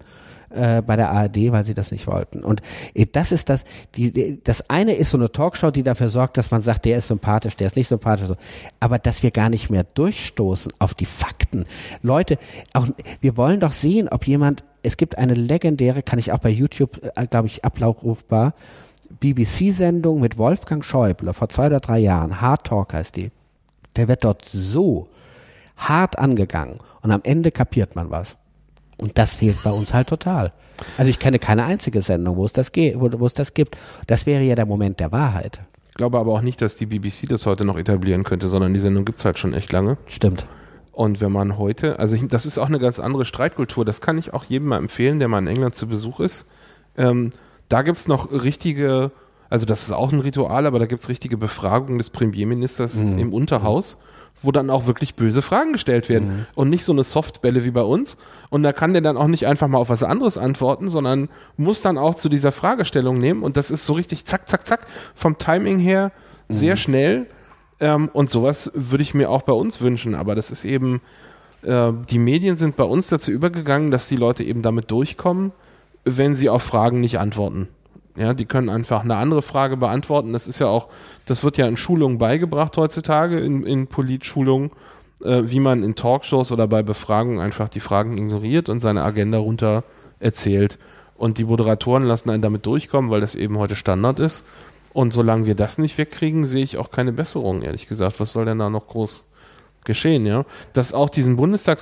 bei der ARD, weil sie das nicht wollten. Und das ist das eine ist so eine Talkshow, die dafür sorgt, dass man sagt, der ist sympathisch, der ist nicht sympathisch. Aber dass wir gar nicht mehr durchstoßen auf die Fakten. Leute, auch, wir wollen doch sehen, ob jemand, es gibt eine legendäre, kann ich auch bei YouTube, glaube ich, abrufbar, BBC-Sendung mit Wolfgang Schäuble vor 2 oder 3 Jahren, Hard Talk heißt die. Der wird dort so hart angegangen und am Ende kapiert man was. Und das fehlt bei uns halt total. Also ich kenne keine einzige Sendung, wo es das gibt. Das wäre ja der Moment der Wahrheit. Ich glaube aber auch nicht, dass die BBC das heute noch etablieren könnte, sondern die Sendung gibt es halt schon echt lange. Stimmt. Und wenn man heute, also das ist auch eine ganz andere Streitkultur, das kann ich auch jedem mal empfehlen, der mal in England zu Besuch ist. Da gibt es noch richtige, also das ist auch ein Ritual, aber da gibt es richtige Befragungen des Premierministers im Unterhaus, wo dann auch wirklich böse Fragen gestellt werden und nicht so eine Softbälle wie bei uns. Und da kann der dann auch nicht einfach mal auf was anderes antworten, sondern muss dann auch zu dieser Fragestellung nehmen. Und das ist so richtig zack, zack, zack, vom Timing her sehr schnell. Und sowas würde ich mir auch bei uns wünschen. Aber das ist eben, die Medien sind bei uns dazu übergegangen, dass die Leute eben damit durchkommen, wenn sie auf Fragen nicht antworten. Ja, die können einfach eine andere Frage beantworten. Das ist ja auch, das wird ja in Schulungen beigebracht heutzutage, in Politschulungen, wie man in Talkshows oder bei Befragungen einfach die Fragen ignoriert und seine Agenda runter erzählt. Und die Moderatoren lassen einen damit durchkommen, weil das eben heute Standard ist. Und solange wir das nicht wegkriegen, sehe ich auch keine Besserung, ehrlich gesagt. Was soll denn da noch groß geschehen, ja? Dass auch diesen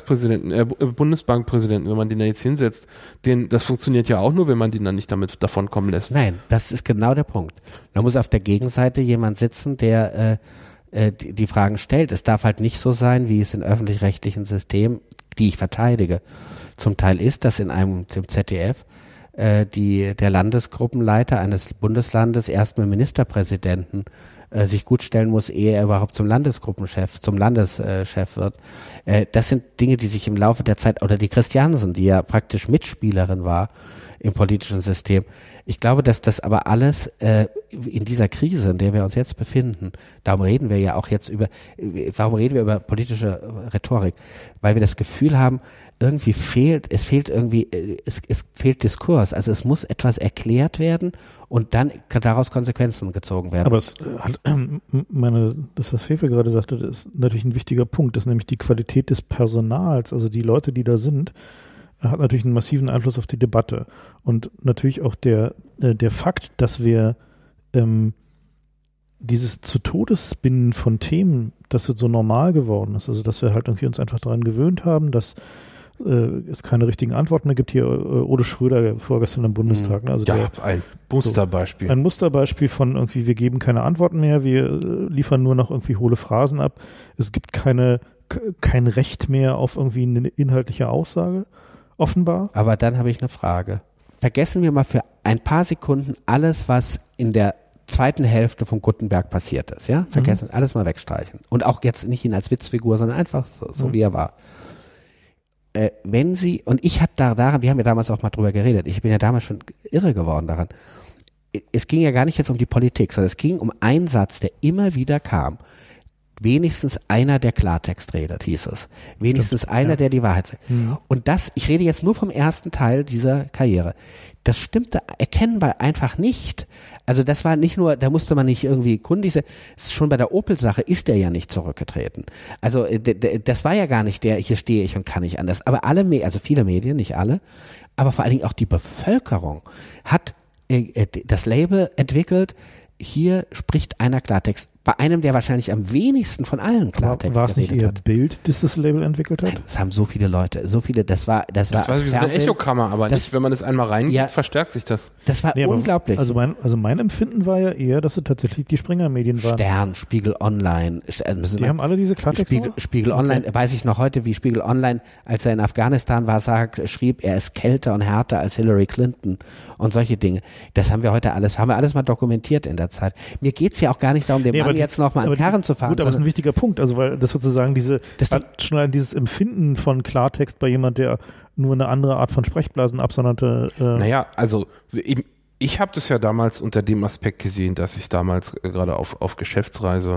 Bundesbankpräsidenten, wenn man den da jetzt hinsetzt, das funktioniert ja auch nur, wenn man den dann nicht damit davonkommen lässt. Nein, das ist genau der Punkt. Da muss auf der Gegenseite jemand sitzen, der die Fragen stellt. Es darf halt nicht so sein, wie es in öffentlich-rechtlichen Systemen, die ich verteidige, zum Teil ist, dass dem ZDF der Landesgruppenleiter eines Bundeslandes erst mit dem Ministerpräsidenten sich gut stellen muss, ehe er überhaupt zum Landesgruppenchef, zum Landeschef wird. Das sind Dinge, die sich im Laufe der Zeit, oder die Christiansen, die ja praktisch Mitspielerin war im politischen System. Ich glaube, dass das aber alles in dieser Krise, in der wir uns jetzt befinden, warum reden wir über politische Rhetorik? Weil wir das Gefühl haben, es fehlt Diskurs. Also es muss etwas erklärt werden und dann kann daraus Konsequenzen gezogen werden. Aber das, was Fefe gerade sagte, das ist natürlich ein wichtiger Punkt. Das ist nämlich die Qualität des Personals, also die Leute, die da sind, hat natürlich einen massiven Einfluss auf die Debatte. Und natürlich auch der Fakt, dass wir dieses zu Todes Spinnen von Themen, das so normal geworden ist, also dass wir halt irgendwie uns einfach daran gewöhnt haben, es keine richtigen Antworten mehr gibt. Hier Ole Schröder vorgestern im Bundestag. Ne? Also ein Musterbeispiel. Ein Musterbeispiel von irgendwie, wir geben keine Antworten mehr, wir liefern nur noch irgendwie hohle Phrasen ab. Es gibt kein Recht mehr auf irgendwie eine inhaltliche Aussage, offenbar. Aber dann habe ich eine Frage. Vergessen wir mal für ein paar Sekunden alles, was in der zweiten Hälfte von Guttenberg passiert ist. Ja? Vergessen, alles mal wegstreichen. Und auch jetzt nicht ihn als Witzfigur, sondern einfach so wie er war. Wenn Sie, und ich hatte wir haben ja damals auch mal drüber geredet, ich bin ja damals schon irre geworden daran. Es ging ja gar nicht jetzt um die Politik, sondern es ging um einen Satz, der immer wieder kam. Wenigstens einer, der Klartext redet, hieß es. Wenigstens einer, der die Wahrheit sagt. Und ich rede jetzt nur vom ersten Teil dieser Karriere. Das stimmte erkennbar einfach nicht. Also das war nicht nur, da musste man nicht irgendwie kundig sein, schon bei der Opel-Sache ist er ja nicht zurückgetreten. Also das war ja gar nicht der, hier stehe ich und kann nicht anders. Aber also viele Medien, nicht alle, aber vor allen Dingen auch die Bevölkerung hat das Label entwickelt, hier spricht einer Klartext. Bei einem, der wahrscheinlich am wenigsten von allen Klartext war es nicht eher Bild, das das Label entwickelt hat? Nein, das haben so viele Leute, das war wie so eine Echokammer, aber nicht, wenn man es einmal reingeht, verstärkt sich das. Das war unglaublich. Also mein Empfinden war ja eher, dass es tatsächlich die Springer-Medien waren. Stern, Spiegel Online. Die haben alle diese Klartext. Spiegel Online, weiß ich noch heute, wie Spiegel Online, als er in Afghanistan war, schrieb, er ist kälter und härter als Hillary Clinton und solche Dinge. Das haben wir alles mal dokumentiert in der Zeit. Mir geht's ja auch gar nicht darum, Mann jetzt nochmal an Karren zu fahren. Gut, aber das ist ein wichtiger Punkt, also weil das sozusagen dieses Empfinden von Klartext bei jemand, der nur eine andere Art von Sprechblasen absonderte. Naja, also ich habe das ja damals unter dem Aspekt gesehen, dass ich damals gerade auf Geschäftsreise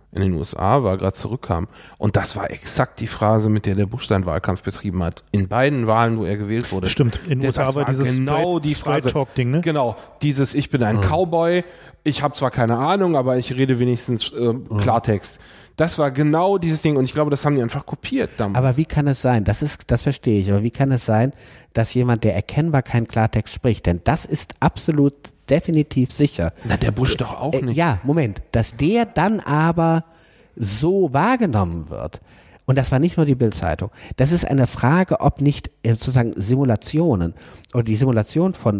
in den USA war, gerade zurückkam. Und das war exakt die Phrase, mit der Bush seinen Wahlkampf betrieben hat. In beiden Wahlen, wo er gewählt wurde. Stimmt, in den USA war dieses genau die Straight Talk-Ding, ne? Genau, dieses ich bin ein Cowboy, ich habe zwar keine Ahnung, aber ich rede wenigstens Klartext. Das war genau dieses Ding und ich glaube, das haben die einfach kopiert damals. Aber wie kann es sein, das verstehe ich, aber wie kann es sein, dass jemand, der erkennbar keinen Klartext spricht, denn das ist absolut definitiv sicher. Na, der Bush doch auch nicht. Ja, Moment, dass der dann aber so wahrgenommen wird. Und das war nicht nur die Bild-Zeitung. Das ist eine Frage, ob nicht sozusagen Simulationen oder die Simulation von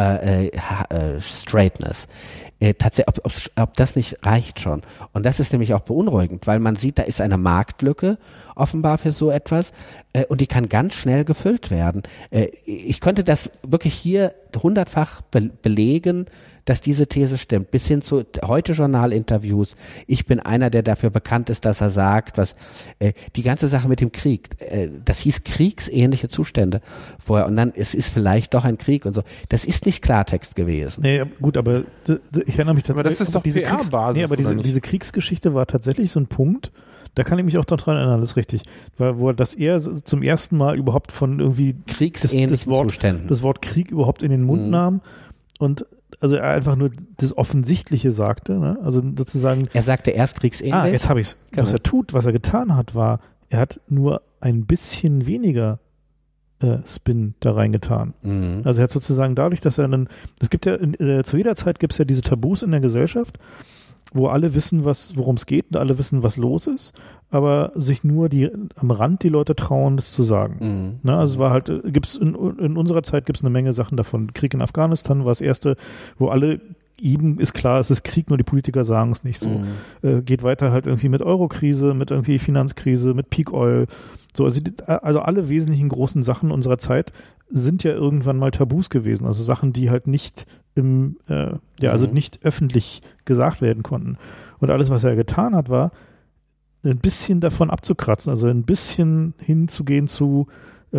Straightness tatsächlich, ob das nicht reicht schon. Und das ist nämlich auch beunruhigend, weil man sieht, da ist eine Marktlücke offenbar für so etwas und die kann ganz schnell gefüllt werden. Ich könnte das wirklich hier 100-fach belegen, dass diese These stimmt. Bis hin zu heute Journalinterviews. Ich bin einer, der dafür bekannt ist, dass er sagt, was die ganze Sache mit dem Krieg, das hieß kriegsähnliche Zustände vorher und dann es ist vielleicht doch ein Krieg und so. Das ist nicht Klartext gewesen. Nee, gut, aber ich erinnere mich tatsächlich. Aber das ist doch diese PR-Basis. Nee, aber diese Kriegsgeschichte war tatsächlich so ein Punkt, da kann ich mich auch daran erinnern, das ist richtig. Dass er zum ersten Mal überhaupt von irgendwie kriegsähnlichen Zuständen das Wort Krieg überhaupt in den Mund nahm und also er einfach nur das Offensichtliche sagte, ne? Also sozusagen. Er sagte erst kriegsähnlich. Jetzt habe ich es. Genau. Was er getan hat, war, er hat nur ein bisschen weniger Spin da reingetan. Mhm. Also er hat sozusagen dadurch, dass er es gibt ja, zu jeder Zeit gibt es ja diese Tabus in der Gesellschaft, wo alle wissen, worum es geht und alle wissen, was los ist, aber sich nur am Rand die Leute trauen, das zu sagen. Mhm. Ne, also es war halt, in unserer Zeit gibt es eine Menge Sachen davon. Krieg in Afghanistan war das erste, wo alle eben ist klar, es ist Krieg, nur die Politiker sagen es nicht so. Geht weiter halt irgendwie mit Eurokrise, mit irgendwie Finanzkrise, mit Peak Oil. So, also alle wesentlichen großen Sachen unserer Zeit sind ja irgendwann mal Tabus gewesen. Also Sachen, die halt nicht also nicht öffentlich gesagt werden konnten. Und alles, was er getan hat, war, ein bisschen davon abzukratzen, also ein bisschen hinzugehen zu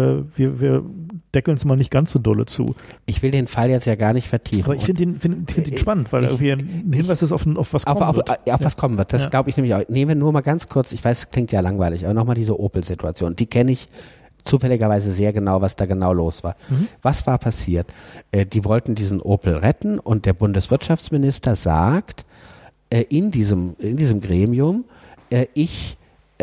wir deckeln es mal nicht ganz so dolle zu. Ich will den Fall jetzt ja gar nicht vertiefen. Aber ich finde ihn spannend, weil irgendwie ein Hinweis ist auf was kommen wird. Auf was kommen wird, das glaube ich nämlich auch. Nehmen wir nur mal ganz kurz, ich weiß, es klingt ja langweilig, aber nochmal diese Opel-Situation. Die kenne ich zufälligerweise sehr genau, was da genau los war. Was war passiert? Die wollten diesen Opel retten und der Bundeswirtschaftsminister sagt in diesem Gremium, ich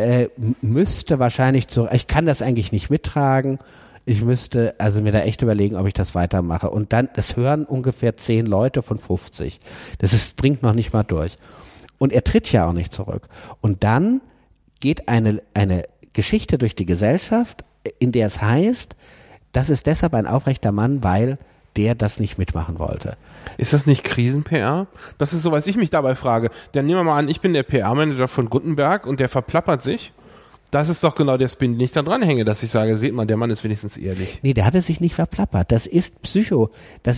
müsste wahrscheinlich ich kann das eigentlich nicht mittragen. Ich müsste also mir da echt überlegen, ob ich das weitermache. Und dann, das hören ungefähr 10 Leute von 50. Dringt noch nicht mal durch. Und er tritt ja auch nicht zurück. Und dann geht eine Geschichte durch die Gesellschaft, in der es heißt, das ist deshalb ein aufrechter Mann, weil der das nicht mitmachen wollte. Ist das nicht Krisen-PR? Das ist so, was ich mich dabei frage. Dann nehmen wir mal an, ich bin der PR-Manager von Gutenberg und der verplappert sich. Das ist doch genau der Spin, den ich da dranhänge, dass ich sage, seht mal, der Mann ist wenigstens ehrlich. Nee, der hatte sich nicht verplappert. Das ist Psycho. Das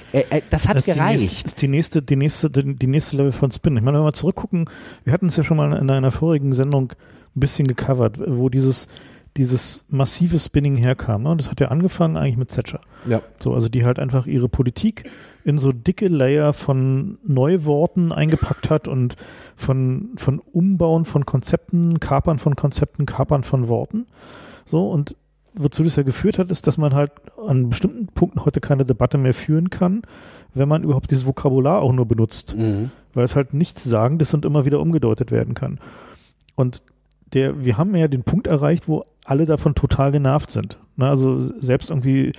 hat gereicht. Das ist die nächste Level von Spin. Ich meine, wenn wir mal zurückgucken, wir hatten es ja schon mal in einer vorigen Sendung ein bisschen gecovert, wo dieses massive Spinning herkam. Ne? Und das hat ja angefangen eigentlich mit Thatcher. Ja. So, also die halt einfach ihre Politik in so dicke Layer von Neuworten eingepackt hat und von Umbauen von Konzepten, Kapern von Konzepten, Kapern von Worten. So, und wozu das ja geführt hat, ist, dass man halt an bestimmten Punkten heute keine Debatte mehr führen kann, wenn man überhaupt dieses Vokabular auch nur benutzt. Weil es halt nichts Sagendes und immer wieder umgedeutet werden kann. Und wir haben ja den Punkt erreicht, wo alle davon total genervt sind. Ne? Also selbst irgendwie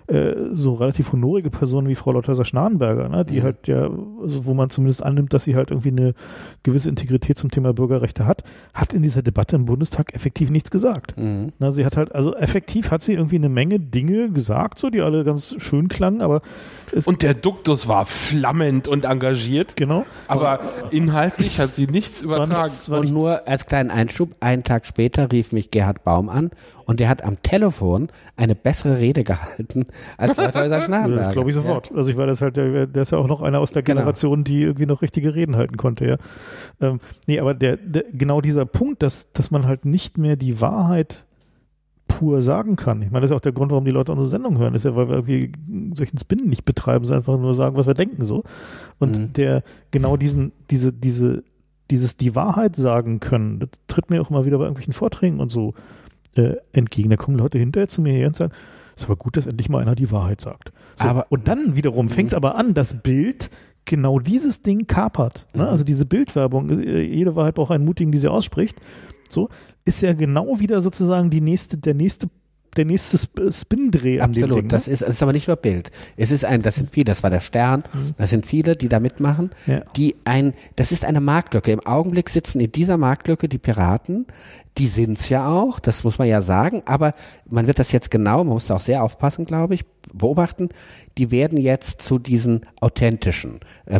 so relativ honorige Personen wie Frau Leuthäuser-Schnarrenberger, ne? Die halt also wo man zumindest annimmt, dass sie halt irgendwie eine gewisse Integrität zum Thema Bürgerrechte hat in dieser Debatte im Bundestag effektiv nichts gesagt. Na, sie hat halt, also effektiv hat sie irgendwie eine Menge Dinge gesagt, so, die alle ganz schön klangen, aber und der Duktus war flammend und engagiert. Genau. Aber inhaltlich hat sie nichts übertragen. Und nur als kleinen Einschub, einen Tag später rief mich Gerhard Baum an und der hat am Telefon eine bessere Rede gehalten als Leuthäuser-Schnarrenberger. Das glaube ich sofort. Ja. Also ich war das halt, der ist ja auch noch einer aus der Generation, die irgendwie noch richtige Reden halten konnte, ja. Nee, aber genau dieser Punkt, dass man halt nicht mehr die Wahrheit pur sagen kann. Ich meine, das ist auch der Grund, warum die Leute unsere Sendung hören, ist ja, weil wir irgendwie solchen Spin nicht betreiben, sondern einfach nur sagen, was wir denken, so. Und genau diese die Wahrheit sagen können, das tritt mir auch immer wieder bei irgendwelchen Vorträgen und so entgegen. Da kommen Leute hinterher zu mir her und sagen, es ist aber gut, dass endlich mal einer die Wahrheit sagt. So, und dann wiederum fängt es aber an, das Bild genau dieses Ding kapert. Ne? Also diese Bildwerbung, jede Wahrheit braucht einen Mutigen, die sie ausspricht, so, ist ja genau wieder sozusagen der nächste Spin-Dreh an dem Ding. Absolut, das ist aber nicht nur Bild. Das sind viele, das war der Stern, das sind viele, die da mitmachen, das ist eine Marktlücke. Im Augenblick sitzen in dieser Marktlücke die Piraten, die sind's ja auch, das muss man ja sagen, aber man wird das jetzt genau, man muss da auch sehr aufpassen, glaube ich, beobachten, die werden jetzt zu diesen authentischen,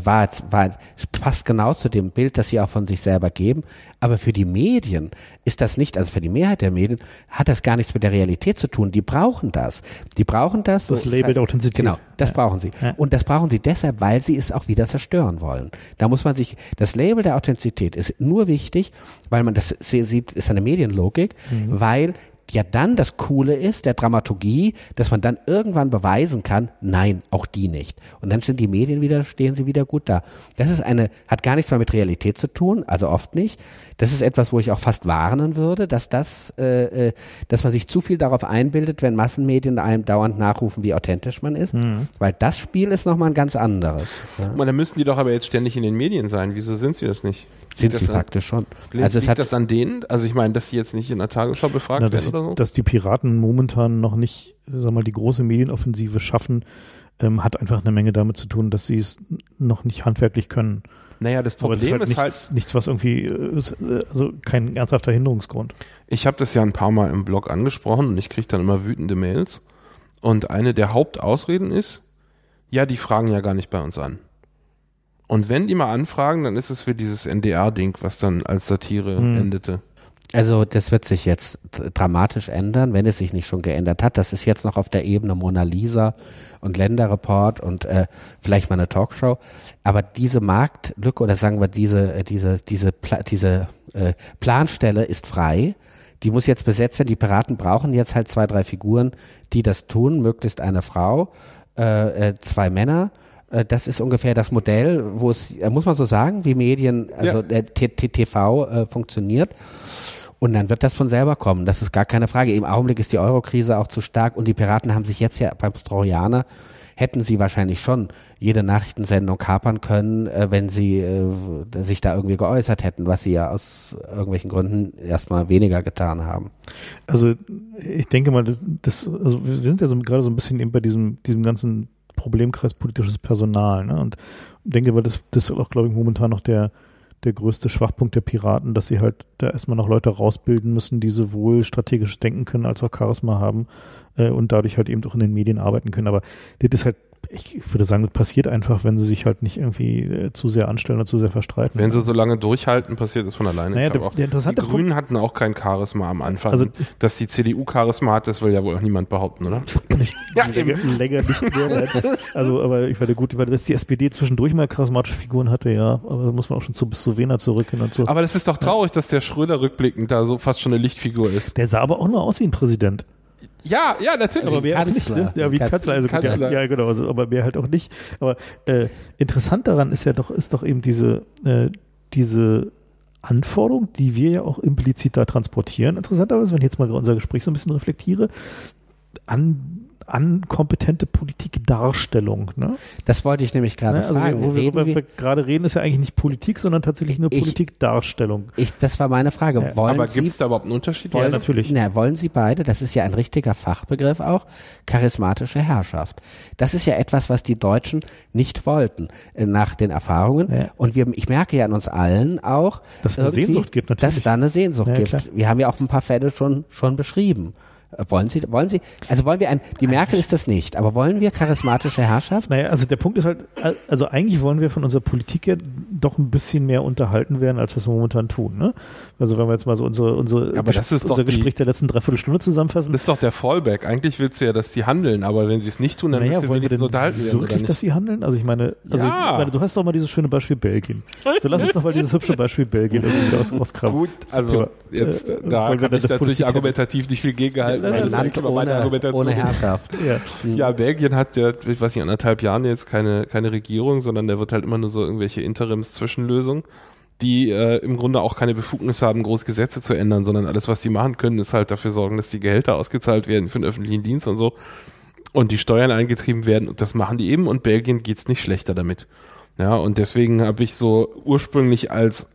passt genau zu dem Bild, das sie auch von sich selber geben, aber für die Medien ist das nicht, also für die Mehrheit der Medien hat das gar nichts mit der Realität zu tun, die brauchen das. Das Label der Authentizität. Genau, das brauchen sie. Ja. Und das brauchen sie deshalb, weil sie es auch wieder zerstören wollen. Da muss man das Label der Authentizität ist nur wichtig, weil man das sieht, ist eine Medienlogik, weil ja dann das Coole ist, der Dramaturgie, dass man dann irgendwann beweisen kann, nein, auch die nicht. Und dann sind die Medien stehen sie wieder gut da. Das ist hat gar nichts mehr mit Realität zu tun, also oft nicht. Das ist etwas, wo ich auch fast warnen würde, dass man sich zu viel darauf einbildet, wenn Massenmedien einem dauernd nachrufen, wie authentisch man ist, weil das Spiel ist nochmal ein ganz anderes. Ja. Dann müssten die doch aber jetzt ständig in den Medien sein. Wieso sind sie das nicht? Sind sie praktisch schon. Also liegt das an denen? Also ich meine, dass sie jetzt nicht in der Tagesschau befragt werden oder so? Dass die Piraten momentan noch nicht, die große Medien-Offensive schaffen, hat einfach eine Menge damit zu tun, dass sie es noch nicht handwerklich können. Naja, das Problem ist halt nichts, was irgendwie, also kein ernsthafter Hinderungsgrund. Ich habe das ja ein paar Mal im Blog angesprochen und ich kriege dann immer wütende Mails. Und eine der Hauptausreden ist, ja, die fragen ja gar nicht bei uns an. Und wenn die mal anfragen, dann ist es für dieses NDR-Ding, was dann als Satire endete. Also das wird sich jetzt dramatisch ändern, wenn es sich nicht schon geändert hat. Das ist jetzt noch auf der Ebene Mona Lisa und Länderreport und vielleicht mal eine Talkshow. Aber diese Marktlücke oder sagen wir diese Planstelle ist frei. Die muss jetzt besetzt werden. Die Piraten brauchen jetzt halt 2, 3 Figuren, die das tun. Möglichst eine Frau, 2 Männer. Das ist ungefähr das Modell, wo es, muss man so sagen, wie Medien, also der TV funktioniert. Und dann wird das von selber kommen. Das ist gar keine Frage. Im Augenblick ist die Euro-Krise auch zu stark und die Piraten haben sich jetzt ja beim Trojaner, hätten sie wahrscheinlich schon jede Nachrichtensendung kapern können, wenn sie sich da irgendwie geäußert hätten, was sie ja aus irgendwelchen Gründen erstmal weniger getan haben. Also ich denke mal, also wir sind ja gerade so ein bisschen eben bei diesem ganzen Problemkreis politisches Personal, ne? Und denke mal, das ist auch, glaube ich, momentan noch der größte Schwachpunkt der Piraten, dass sie halt da erstmal noch Leute rausbilden müssen, die sowohl strategisch denken können, als auch Charisma haben und dadurch halt eben auch in den Medien arbeiten können. Aber das ist halt, ich würde sagen, das passiert einfach, wenn sie sich halt nicht irgendwie zu sehr anstellen oder zu sehr verstreiten. Wenn sie so lange durchhalten, passiert es von alleine. Naja, die Grünen hatten auch kein Charisma am Anfang. Also, dass die CDU Charisma hat, das will ja wohl auch niemand behaupten, oder? länger nicht mehr. Also, aber ich fand gut, dass die SPD zwischendurch mal charismatische Figuren hatte, ja. Aber da muss man auch schon bis zu Wehner zurückgehen und so. Aber das ist doch traurig, dass der Schröder rückblickend da so fast schon eine Lichtfigur ist. Der sah aber auch nur aus wie ein Präsident. Ja, natürlich. Aber mehr nicht, ne? Ja, wie ein Kanzler. Also Kanzler. Ja, genau, also, aber mehr halt auch nicht. Aber interessant daran ist doch eben diese Anforderung, die wir ja auch implizit da transportieren. Interessanterweise, wenn ich jetzt mal unser Gespräch so ein bisschen reflektiere, an kompetente Politikdarstellung. Ne? Das wollte ich nämlich gerade fragen. Worüber wir gerade reden, ist ja eigentlich nicht Politik, sondern tatsächlich nur Politikdarstellung. Das war meine Frage. Ja. Aber gibt es da überhaupt einen Unterschied? Ja, natürlich. Wollen Sie beide, das ist ja ein richtiger Fachbegriff auch, charismatische Herrschaft. Das ist ja etwas, was die Deutschen nicht wollten, nach den Erfahrungen. Ja. Und ich merke ja an uns allen auch, dass es eine Sehnsucht gibt, natürlich. Dass da eine Sehnsucht gibt. Klar. Wir haben ja auch ein paar Fälle schon beschrieben. Wollen Sie, also wollen wir die Merkel ist das nicht, aber wollen wir charismatische Herrschaft? Naja, also der Punkt ist halt, also eigentlich wollen wir von unserer Politik ja doch ein bisschen mehr unterhalten werden, als was wir momentan tun, ne? Also wenn wir jetzt mal so unser Gespräch der letzten Dreiviertelstunde zusammenfassen. Das ist doch der Fallback. Eigentlich willst du ja, dass sie handeln, aber wenn sie es nicht tun, dann willst du wenigstens unterhalten werden, wirklich, dass sie handeln? Also ich meine, du hast doch mal dieses schöne Beispiel Belgien. So lass uns doch mal dieses hübsche Beispiel Belgien irgendwie rauskramen. Gut, also jetzt, da kann ich natürlich argumentativ nicht viel gegenhalten. Ein Land ohne Herrschaft. Ja, Belgien hat ja, ich weiß nicht, 1,5 Jahren jetzt keine Regierung, sondern der wird halt immer nur so irgendwelche Interims-Zwischenlösungen, die im Grunde auch keine Befugnis haben, groß Gesetze zu ändern, sondern alles, was die machen können, ist halt dafür sorgen, dass die Gehälter ausgezahlt werden für den öffentlichen Dienst und so und die Steuern eingetrieben werden und das machen die eben und Belgien geht's nicht schlechter damit. Ja, und deswegen habe ich so ursprünglich als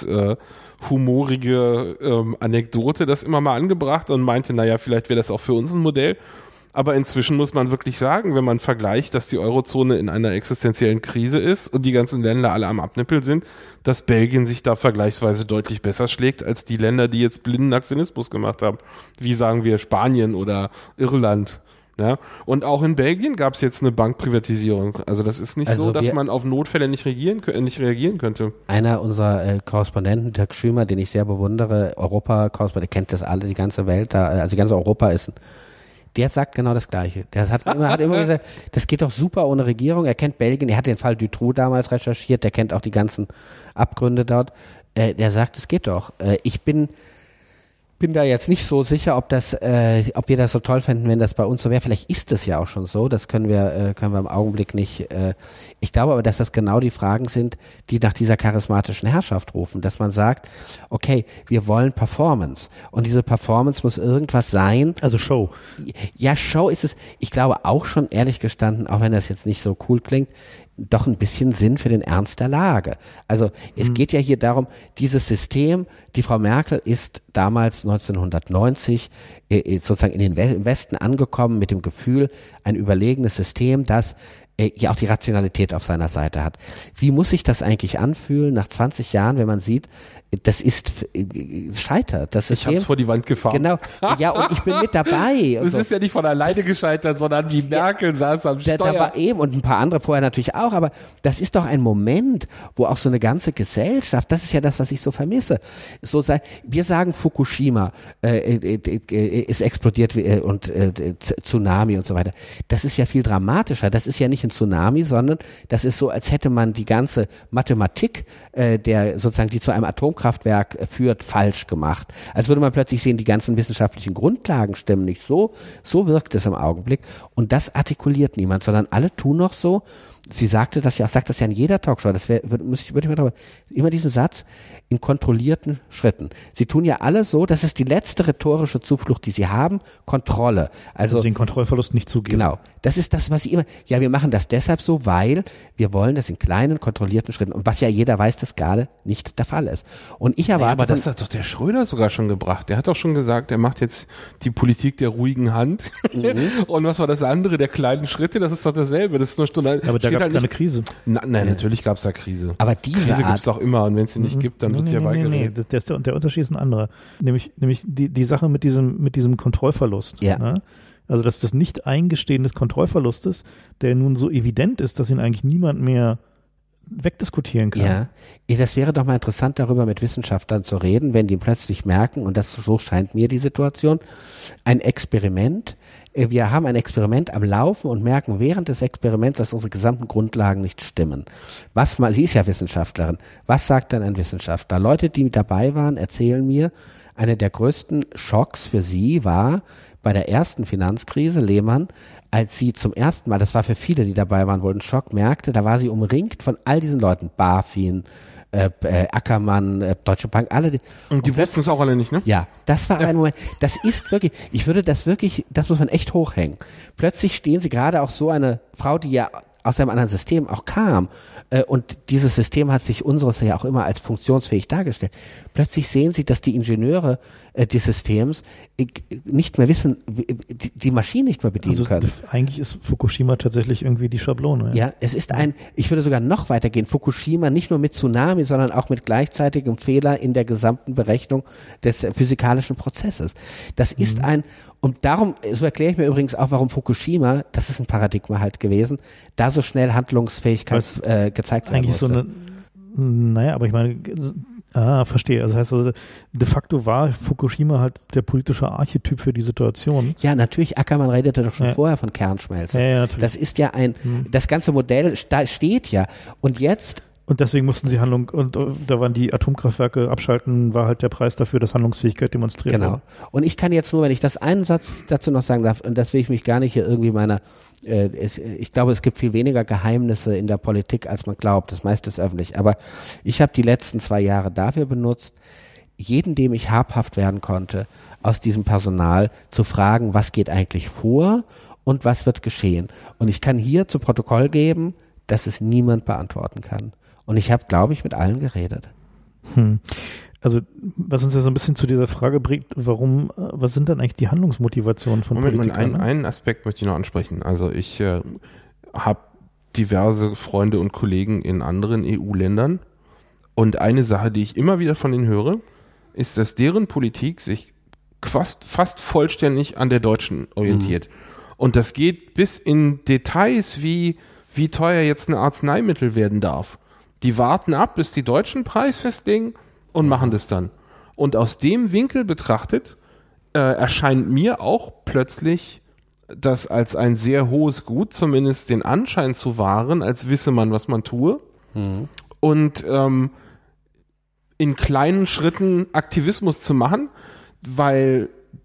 humorige Anekdote das immer mal angebracht und meinte, naja, vielleicht wäre das auch für uns ein Modell. Aber inzwischen muss man wirklich sagen, wenn man vergleicht, dass die Eurozone in einer existenziellen Krise ist und die ganzen Länder alle am Abnippeln sind, dass Belgien sich da vergleichsweise deutlich besser schlägt als die Länder, die jetzt blinden Aktionismus gemacht haben. Wie sagen wir Spanien oder Irland. Ja? Und auch in Belgien gab es jetzt eine Bankprivatisierung. Also das ist nicht so, dass man auf Notfälle nicht reagieren könnte. Einer unserer Korrespondenten, Dirk Schümer, den ich sehr bewundere, Europa-Korrespondent, kennt das alle, die ganze Welt, also ganz Europa ist der sagt genau das Gleiche. Der hat immer gesagt, das geht doch super ohne Regierung. Er kennt Belgien, er hat den Fall Dutroux damals recherchiert, der kennt auch die ganzen Abgründe dort. Der sagt, es geht doch. Ich bin da jetzt nicht so sicher, ob wir das so toll fänden, wenn das bei uns so wäre. Vielleicht ist es ja auch schon so. Das können wir im Augenblick nicht. Ich glaube aber, dass das genau die Fragen sind, die nach dieser charismatischen Herrschaft rufen. Dass man sagt, okay, wir wollen Performance. Und diese Performance muss irgendwas sein. Also Show. Ja, Show ist es. Ich glaube auch schon, ehrlich gestanden, auch wenn das jetzt nicht so cool klingt, doch ein bisschen Sinn für den Ernst der Lage. Also es geht ja hier darum, dieses System, die Frau Merkel ist damals 1990 sozusagen in den Westen angekommen mit dem Gefühl, ein überlegenes System, das ja auch die Rationalität auf seiner Seite hat. Wie muss sich das eigentlich anfühlen nach 20 Jahren, wenn man sieht, das ist scheitert. Das ich habe es vor die Wand gefahren. Genau. Ja, und ich bin mit dabei. Das ist ja nicht von alleine gescheitert, sondern wie Merkel saß am Steuer. Da war eben und ein paar andere vorher natürlich auch, aber das ist doch ein Moment, wo auch so eine ganze Gesellschaft, das ist ja das, was ich so vermisse. Wir sagen Fukushima ist explodiert und Tsunami und so weiter. Das ist ja viel dramatischer. Das ist ja nicht ein Tsunami, sondern das ist so, als hätte man die ganze Mathematik, die zu einem Atomkraftwerk führt, falsch gemacht. Als würde man plötzlich sehen, die ganzen wissenschaftlichen Grundlagen stimmen nicht so. So wirkt es im Augenblick. Und das artikuliert niemand, sondern alle tun noch so. Sie sagt das ja in jeder Talkshow, würde ich mir darüber, immer diesen Satz, in kontrollierten Schritten. Sie tun ja alle so, das ist die letzte rhetorische Zuflucht, die sie haben, Kontrolle. Also den Kontrollverlust nicht zugeben. Genau. Das ist das, was sie immer, ja, wir machen das deshalb so, weil wir wollen das in kleinen, kontrollierten Schritten. Und was ja jeder weiß, dass gerade nicht der Fall ist. Und ich erwarte. Ja, aber das hat doch der Schröder sogar schon gebracht. Der hat doch schon gesagt, er macht jetzt die Politik der ruhigen Hand. Und was war das andere, der kleinen Schritte? Das ist doch dasselbe. Das ist nur Stunde. Aber da gab es keine Krise. Nein, natürlich gab es da Krise. Aber diese Krise gibt es doch immer. Und wenn es sie nicht gibt, dann wird sie ja weitergeredet. Der Unterschied ist ein anderer. Nämlich die Sache mit diesem Kontrollverlust. Ja. Ne? Also das Nicht-Eingestehen des Kontrollverlustes, der nun so evident ist, dass ihn eigentlich niemand mehr wegdiskutieren kann. Ja, das wäre doch mal interessant, darüber mit Wissenschaftlern zu reden, wenn die plötzlich merken, und so scheint mir die Situation, ein Experiment, wir haben ein Experiment am Laufen und merken während des Experiments, dass unsere gesamten Grundlagen nicht stimmen. Sie ist ja Wissenschaftlerin. Was sagt dann ein Wissenschaftler? Leute, die dabei waren, erzählen mir, einer der größten Schocks für sie war bei der ersten Finanzkrise, Lehman, als sie zum ersten Mal, das war für viele, die dabei waren, wohl ein Schock, merkte, da war sie umringt von all diesen Leuten, BaFin, Ackermann, Deutsche Bank, alle. Und die wussten es auch alle nicht, ne? Ja, das war ein Moment, das ist wirklich, das muss man echt hochhängen. Plötzlich stehen sie gerade auch so eine Frau, die ja aus einem anderen System auch kam, und dieses System hat sich unseres ja auch immer als funktionsfähig dargestellt. Plötzlich sehen sie, dass die Ingenieure des Systems nicht mehr wissen, die Maschinen nicht mehr bedienen können. Eigentlich ist Fukushima tatsächlich irgendwie die Schablone. Ja, es ist ich würde sogar noch weitergehen, Fukushima nicht nur mit Tsunami, sondern auch mit gleichzeitigem Fehler in der gesamten Berechnung des physikalischen Prozesses. Das ist und darum, so erkläre ich mir übrigens auch, warum Fukushima, das ist ein Paradigma halt gewesen, da so schnell Handlungsfähigkeit gezeigt werden eigentlich musste. Aber ich meine, verstehe. Also heißt de facto war Fukushima halt der politische Archetyp für die Situation. Ja, natürlich, Ackermann redete doch schon vorher von Kernschmelze. Ja, natürlich. Das ist ja das ganze Modell steht ja. Und jetzt Und deswegen mussten sie und da waren die Atomkraftwerke abschalten, war halt der Preis dafür, dass Handlungsfähigkeit demonstriert wurde. Genau. Und ich kann jetzt nur, wenn ich das einen Satz dazu noch sagen darf, und das will ich mich gar nicht hier irgendwie ich glaube, es gibt viel weniger Geheimnisse in der Politik, als man glaubt. Das meiste ist öffentlich. Aber ich habe die letzten 2 Jahre dafür benutzt, jeden, dem ich habhaft werden konnte, aus diesem Personal zu fragen, was geht eigentlich vor und was wird geschehen. Und ich kann hier zu Protokoll geben, dass es niemand beantworten kann. Und ich habe, glaube ich, mit allen geredet. Also was uns ja so ein bisschen zu dieser Frage bringt, was sind dann eigentlich die Handlungsmotivationen von Politikern? Einen Aspekt möchte ich noch ansprechen. Also ich habe diverse Freunde und Kollegen in anderen EU-Ländern und eine Sache, die ich immer wieder von ihnen höre, ist, dass deren Politik sich fast vollständig an der deutschen orientiert. Und das geht bis in Details, wie teuer jetzt ein Arzneimittel werden darf. Die warten ab, bis die Deutschen Preis festlegen und machen das dann. Und aus dem Winkel betrachtet erscheint mir auch plötzlich das als ein sehr hohes Gut, zumindest den Anschein zu wahren, als wisse man, was man tue. Und in kleinen Schritten Aktivismus zu machen, weil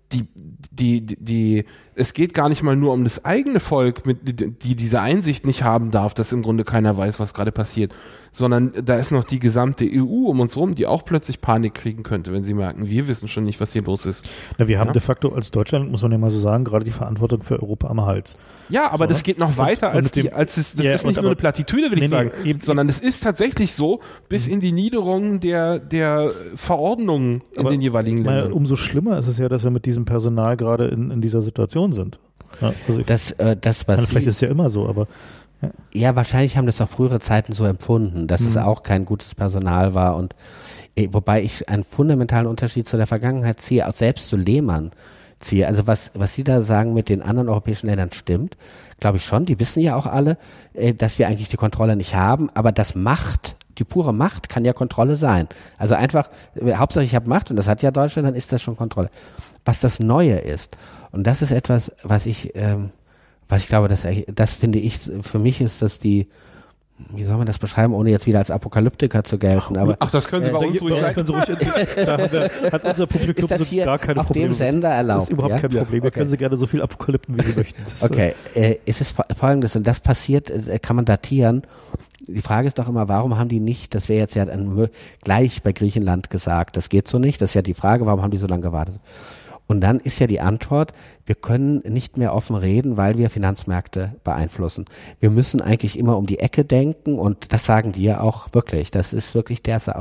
es geht gar nicht mal nur um das eigene Volk, die diese Einsicht nicht haben darf, dass im Grunde keiner weiß, was gerade passiert, sondern da ist noch die gesamte EU um uns rum, die auch plötzlich Panik kriegen könnte, wenn sie merken, wir wissen schon nicht, was hier los ist. Na, wir haben de facto als Deutschland, muss man ja mal so sagen, gerade die Verantwortung für Europa am Hals. Ja, aber das geht noch weiter als das ist nicht nur eine Plattitüde, will ich sagen, sondern es ist tatsächlich so, bis in die Niederung der Verordnungen in den jeweiligen Ländern. Umso schlimmer ist es ja, dass wir mit diesem Personal gerade in dieser Situation sind. Ja, also vielleicht ist es ja immer so, aber ja, wahrscheinlich haben das auch frühere Zeiten so empfunden, dass es auch kein gutes Personal war und wobei ich einen fundamentalen Unterschied zu der Vergangenheit ziehe, auch selbst zu Lehmann ziehe. Also was Sie da sagen mit den anderen europäischen Ländern stimmt, glaube ich schon. Die wissen ja auch alle, dass wir eigentlich die Kontrolle nicht haben, aber die pure Macht kann ja Kontrolle sein. Also einfach, Hauptsache ich habe Macht und das hat ja Deutschland, dann ist das schon Kontrolle. Was das Neue ist, und das ist etwas, was ich glaube, das finde ich, für mich ist das wie soll man das beschreiben, ohne jetzt wieder als Apokalyptiker zu gelten. Aber, das können Sie bei uns ruhig sagen. Da hat unser Publikum ist das hier gar keine auf Probleme. dem Sender erlaubt? Das ist überhaupt kein Problem. Wir können Sie gerne so viel Apokalypten, wie Sie möchten. Okay, es ist Folgendes, und das passiert, kann man datieren. Die Frage ist doch immer, warum haben die nicht, das wäre jetzt ja gleich bei Griechenland gesagt, das geht so nicht, das ist ja die Frage, warum haben die so lange gewartet? Und dann ist ja die Antwort, wir können nicht mehr offen reden, weil wir Finanzmärkte beeinflussen. Wir müssen eigentlich immer um die Ecke denken und das sagen die ja auch wirklich. Das ist wirklich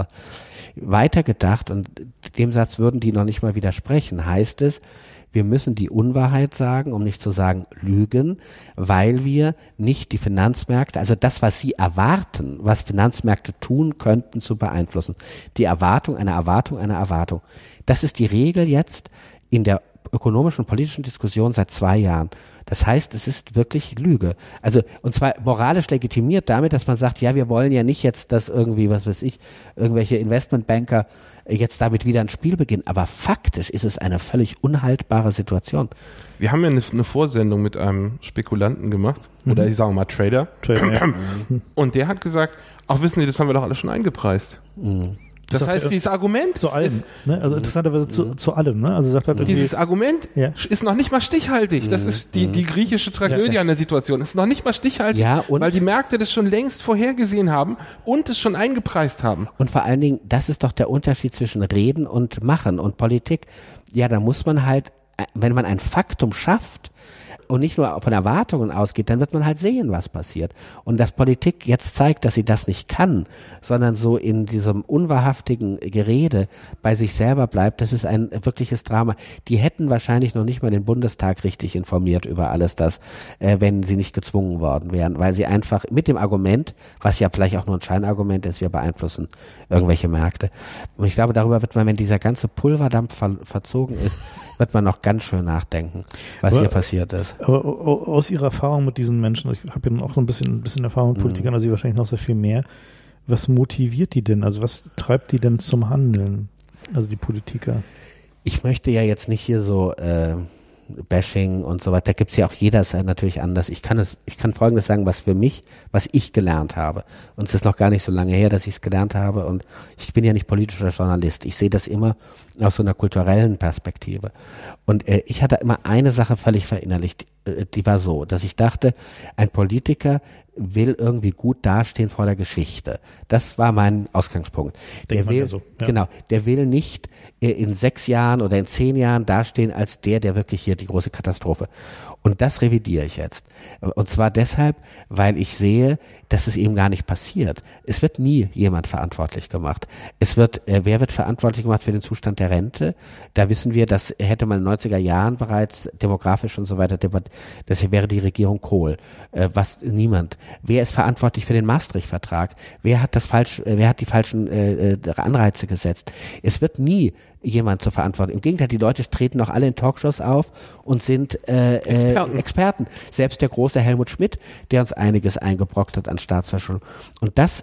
weitergedacht und dem Satz würden die noch nicht mal widersprechen. Heißt es, wir müssen die Unwahrheit sagen, um nicht zu sagen Lügen, weil wir nicht die Finanzmärkte, also das, was sie erwarten, was Finanzmärkte tun könnten, zu beeinflussen. Die Erwartung, eine Erwartung, eine Erwartung. Das ist die Regel jetzt in der ökonomischen und politischen Diskussion seit 2 Jahren. Das heißt, es ist wirklich Lüge. Also, und zwar moralisch legitimiert damit, dass man sagt, ja, wir wollen ja nicht jetzt, dass irgendwie, was weiß ich, irgendwelche Investmentbanker jetzt damit wieder ein Spiel beginnen. Aber faktisch ist es eine völlig unhaltbare Situation. Wir haben ja eine Vorsendung mit einem Spekulanten gemacht, oder ich sage mal Trader. Ja. Und der hat gesagt, ach wissen Sie, das haben wir doch alle schon eingepreist. Das heißt, dieses Argument zu allem, ne? Also interessanterweise zu allem, ne? Also sagt halt dieses Argument ist noch nicht mal stichhaltig. Das ist die griechische Tragödie an der Situation. Es ist noch nicht mal stichhaltig, weil die Märkte das schon längst vorhergesehen haben und es schon eingepreist haben. Und vor allen Dingen, das ist doch der Unterschied zwischen Reden und Machen und Politik. Ja, da muss man halt, wenn man ein Faktum schafft, und nicht nur von Erwartungen ausgeht, dann wird man halt sehen, was passiert. Und dass Politik jetzt zeigt, dass sie das nicht kann, sondern so in diesem unwahrhaftigen Gerede bei sich selber bleibt, das ist ein wirkliches Drama. Die hätten wahrscheinlich noch nicht mal den Bundestag richtig informiert über alles das, wenn sie nicht gezwungen worden wären, weil sie einfach mit dem Argument, was ja vielleicht auch nur ein Scheinargument ist, wir beeinflussen irgendwelche Märkte. Und ich glaube, darüber wird man, wenn dieser ganze Pulverdampf verzogen ist, wird man noch ganz schön nachdenken, was hier passiert ist. Aber aus Ihrer Erfahrung mit diesen Menschen, ich habe ja auch so ein bisschen Erfahrung mit Politikern, also Sie wahrscheinlich noch sehr viel mehr, was motiviert die denn? Also was treibt die denn zum Handeln? Also die Politiker? Ich möchte ja jetzt nicht hier so Bashing und so weiter. Da gibt's ja auch, jeder ist natürlich anders. Ich kann Folgendes sagen, was ich gelernt habe. Und es ist noch gar nicht so lange her, dass ich es gelernt habe. Und ich bin ja nicht politischer Journalist. Ich sehe das immer aus so einer kulturellen Perspektive. Und ich hatte immer eine Sache völlig verinnerlicht. Die war so, dass ich dachte, ein Politiker will irgendwie gut dastehen vor der Geschichte. Das war mein Ausgangspunkt. Der will, genau, der will nicht in 6 Jahren oder in 10 Jahren dastehen als der wirklich hier die große Katastrophe. Und das revidiere ich jetzt. Und zwar deshalb, weil ich sehe, dass es eben gar nicht passiert. Es wird nie jemand verantwortlich gemacht. Wer wird verantwortlich gemacht für den Zustand der Rente? Da wissen wir, das hätte man in den 90er Jahren bereits demografisch und so weiter debattiert. Das wäre die Regierung Kohl. Niemand. Wer ist verantwortlich für den Maastricht-Vertrag? Wer hat die falschen Anreize gesetzt? Es wird nie jemand zur Verantwortung. Im Gegenteil, die Leute treten noch alle in Talkshows auf und sind Experten. Selbst der große Helmut Schmidt, der uns einiges eingebrockt hat an Staatsverschuldung. Und das,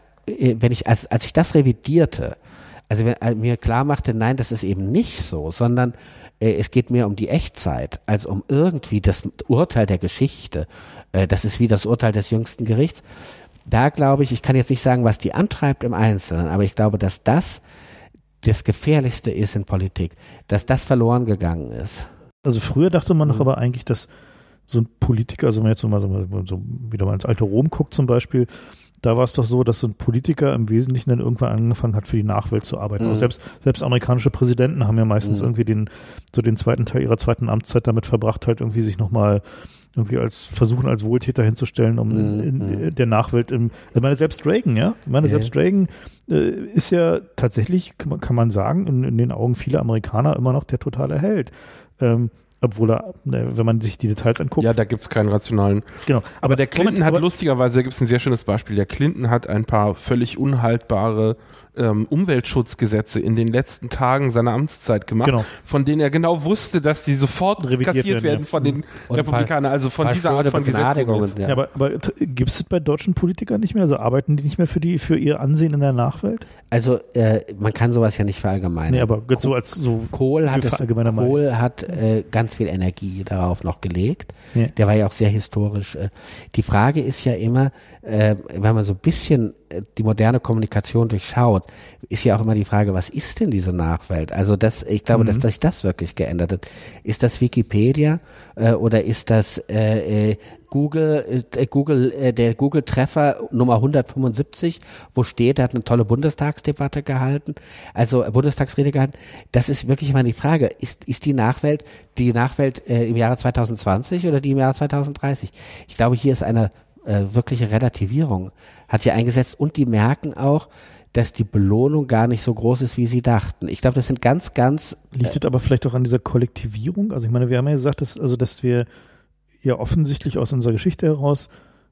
als ich das revidierte, also mir klar machte, nein, das ist eben nicht so, sondern es geht mehr um die Echtzeit, als um irgendwie das Urteil der Geschichte. Das ist wie das Urteil des jüngsten Gerichts. Da glaube ich kann jetzt nicht sagen, was die antreibt im Einzelnen, aber ich glaube, dass das Gefährlichste ist in Politik, dass das verloren gegangen ist. Also früher dachte man doch aber eigentlich, dass so ein Politiker, also wenn man jetzt wieder mal ins alte Rom guckt zum Beispiel, da war es doch so, dass so ein Politiker im Wesentlichen dann irgendwann angefangen hat, für die Nachwelt zu arbeiten. Also selbst amerikanische Präsidenten haben ja meistens irgendwie den zweiten Teil ihrer zweiten Amtszeit damit verbracht, halt irgendwie sich nochmal irgendwie als Wohltäter hinzustellen, um in der Nachwelt ich meine, selbst Reagan, ja? Selbst Reagan ist ja tatsächlich, kann man sagen, in den Augen vieler Amerikaner immer noch der totale Held. Obwohl wenn man sich die Details anguckt. Ja, da gibt es keinen rationalen. Genau. Aber der Clinton hat lustigerweise, da gibt es ein sehr schönes Beispiel. Der Clinton hat ein paar völlig unhaltbare Umweltschutzgesetze in den letzten Tagen seiner Amtszeit gemacht, von denen er genau wusste, dass die sofort kassiert werden von den Republikanern, also von dieser Art von Gesetzgebung. Ja, aber gibt es das bei deutschen Politikern nicht mehr? Also arbeiten die nicht mehr für ihr Ansehen in der Nachwelt? Also man kann sowas ja nicht verallgemeinern. Nee, aber so als so Kohl hat ganz viel Energie darauf noch gelegt. Ja. Der war ja auch sehr historisch. Die Frage ist ja immer, wenn man so ein bisschen die moderne Kommunikation durchschaut, ist ja auch immer die Frage, was ist denn diese Nachwelt? Also ich glaube, dass sich das wirklich geändert hat. Ist das Wikipedia oder ist das Google, der Google-Treffer Nummer 175, wo steht, er hat eine tolle Bundestagsrede gehalten. Das ist wirklich mal die Frage, ist die Nachwelt im Jahre 2020 oder die im Jahre 2030? Ich glaube, hier ist eine wirkliche Relativierung, hat hier eingesetzt, und die merken auch, dass die Belohnung gar nicht so groß ist, wie sie dachten. Ich glaube, das sind ganz liegt es aber vielleicht auch an dieser Kollektivierung? Also ich meine, wir haben ja gesagt, dass wir ja offensichtlich aus unserer Geschichte heraus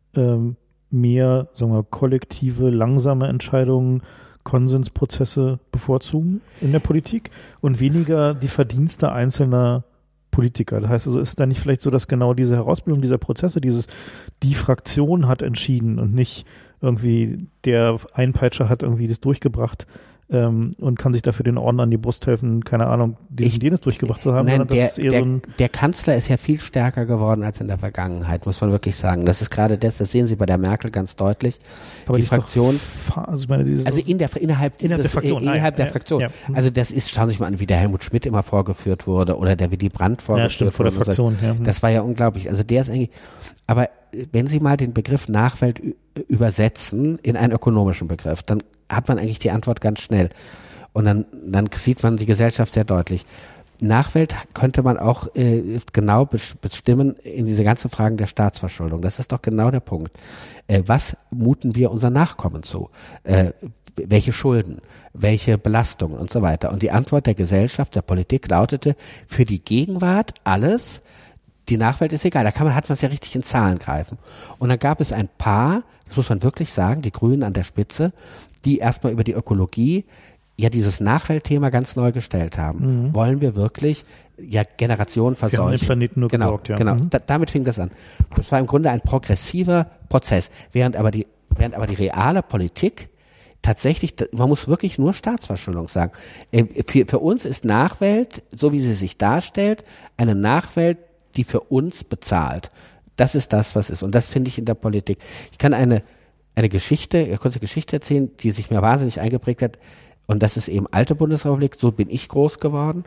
mehr, sagen wir, kollektive, langsame Entscheidungen, Konsensprozesse bevorzugen in der Politik und weniger die Verdienste einzelner Politiker. Das heißt also, ist da nicht vielleicht so, dass genau diese Herausbildung dieser Prozesse, die Fraktion hat entschieden und nicht irgendwie der Einpeitscher hat irgendwie das durchgebracht und kann sich dafür den Orden an die Brust helfen, keine Ahnung, jenes durchgebracht zu haben. Nein, der Kanzler ist ja viel stärker geworden als in der Vergangenheit, muss man wirklich sagen. Das ist gerade das sehen Sie bei der Merkel ganz deutlich. Aber die Fraktion, innerhalb der Fraktion. Ja. Also das ist, schauen Sie sich mal an, wie der Helmut Schmidt immer vorgeführt wurde oder der Willy Brandt vorgeführt wurde. Vor der Fraktion, Das war ja unglaublich. Also der ist eigentlich, aber wenn Sie mal den Begriff Nachwelt übersetzen in einen ökonomischen Begriff, dann hat man eigentlich die Antwort ganz schnell. Und dann sieht man die Gesellschaft sehr deutlich. Nachwelt könnte man auch genau bestimmen in diese ganzen Fragen der Staatsverschuldung. Das ist doch genau der Punkt. Was muten wir unseren Nachkommen zu? Welche Schulden? Welche Belastungen und so weiter? Und die Antwort der Gesellschaft, der Politik lautete, für die Gegenwart alles, die Nachwelt ist egal, hat man es ja richtig in Zahlen greifen. Und dann gab es ein paar, das muss man wirklich sagen, die Grünen an der Spitze, die erstmal über die Ökologie ja dieses Nachweltthema ganz neu gestellt haben. Wollen wir wirklich Generationen verseuchen? Wir haben den Planeten nur geborgt, ja. Genau. Damit fing das an. Das war im Grunde ein progressiver Prozess, während aber die reale Politik tatsächlich, man muss wirklich nur Staatsverschuldung sagen. Für uns ist Nachwelt, so wie sie sich darstellt, eine Nachwelt die für uns bezahlt. Das ist das, was ist. Und das finde ich in der Politik. Ich kann eine kurze Geschichte erzählen, die sich mir wahnsinnig eingeprägt hat. Und das ist eben alte Bundesrepublik. So bin ich groß geworden.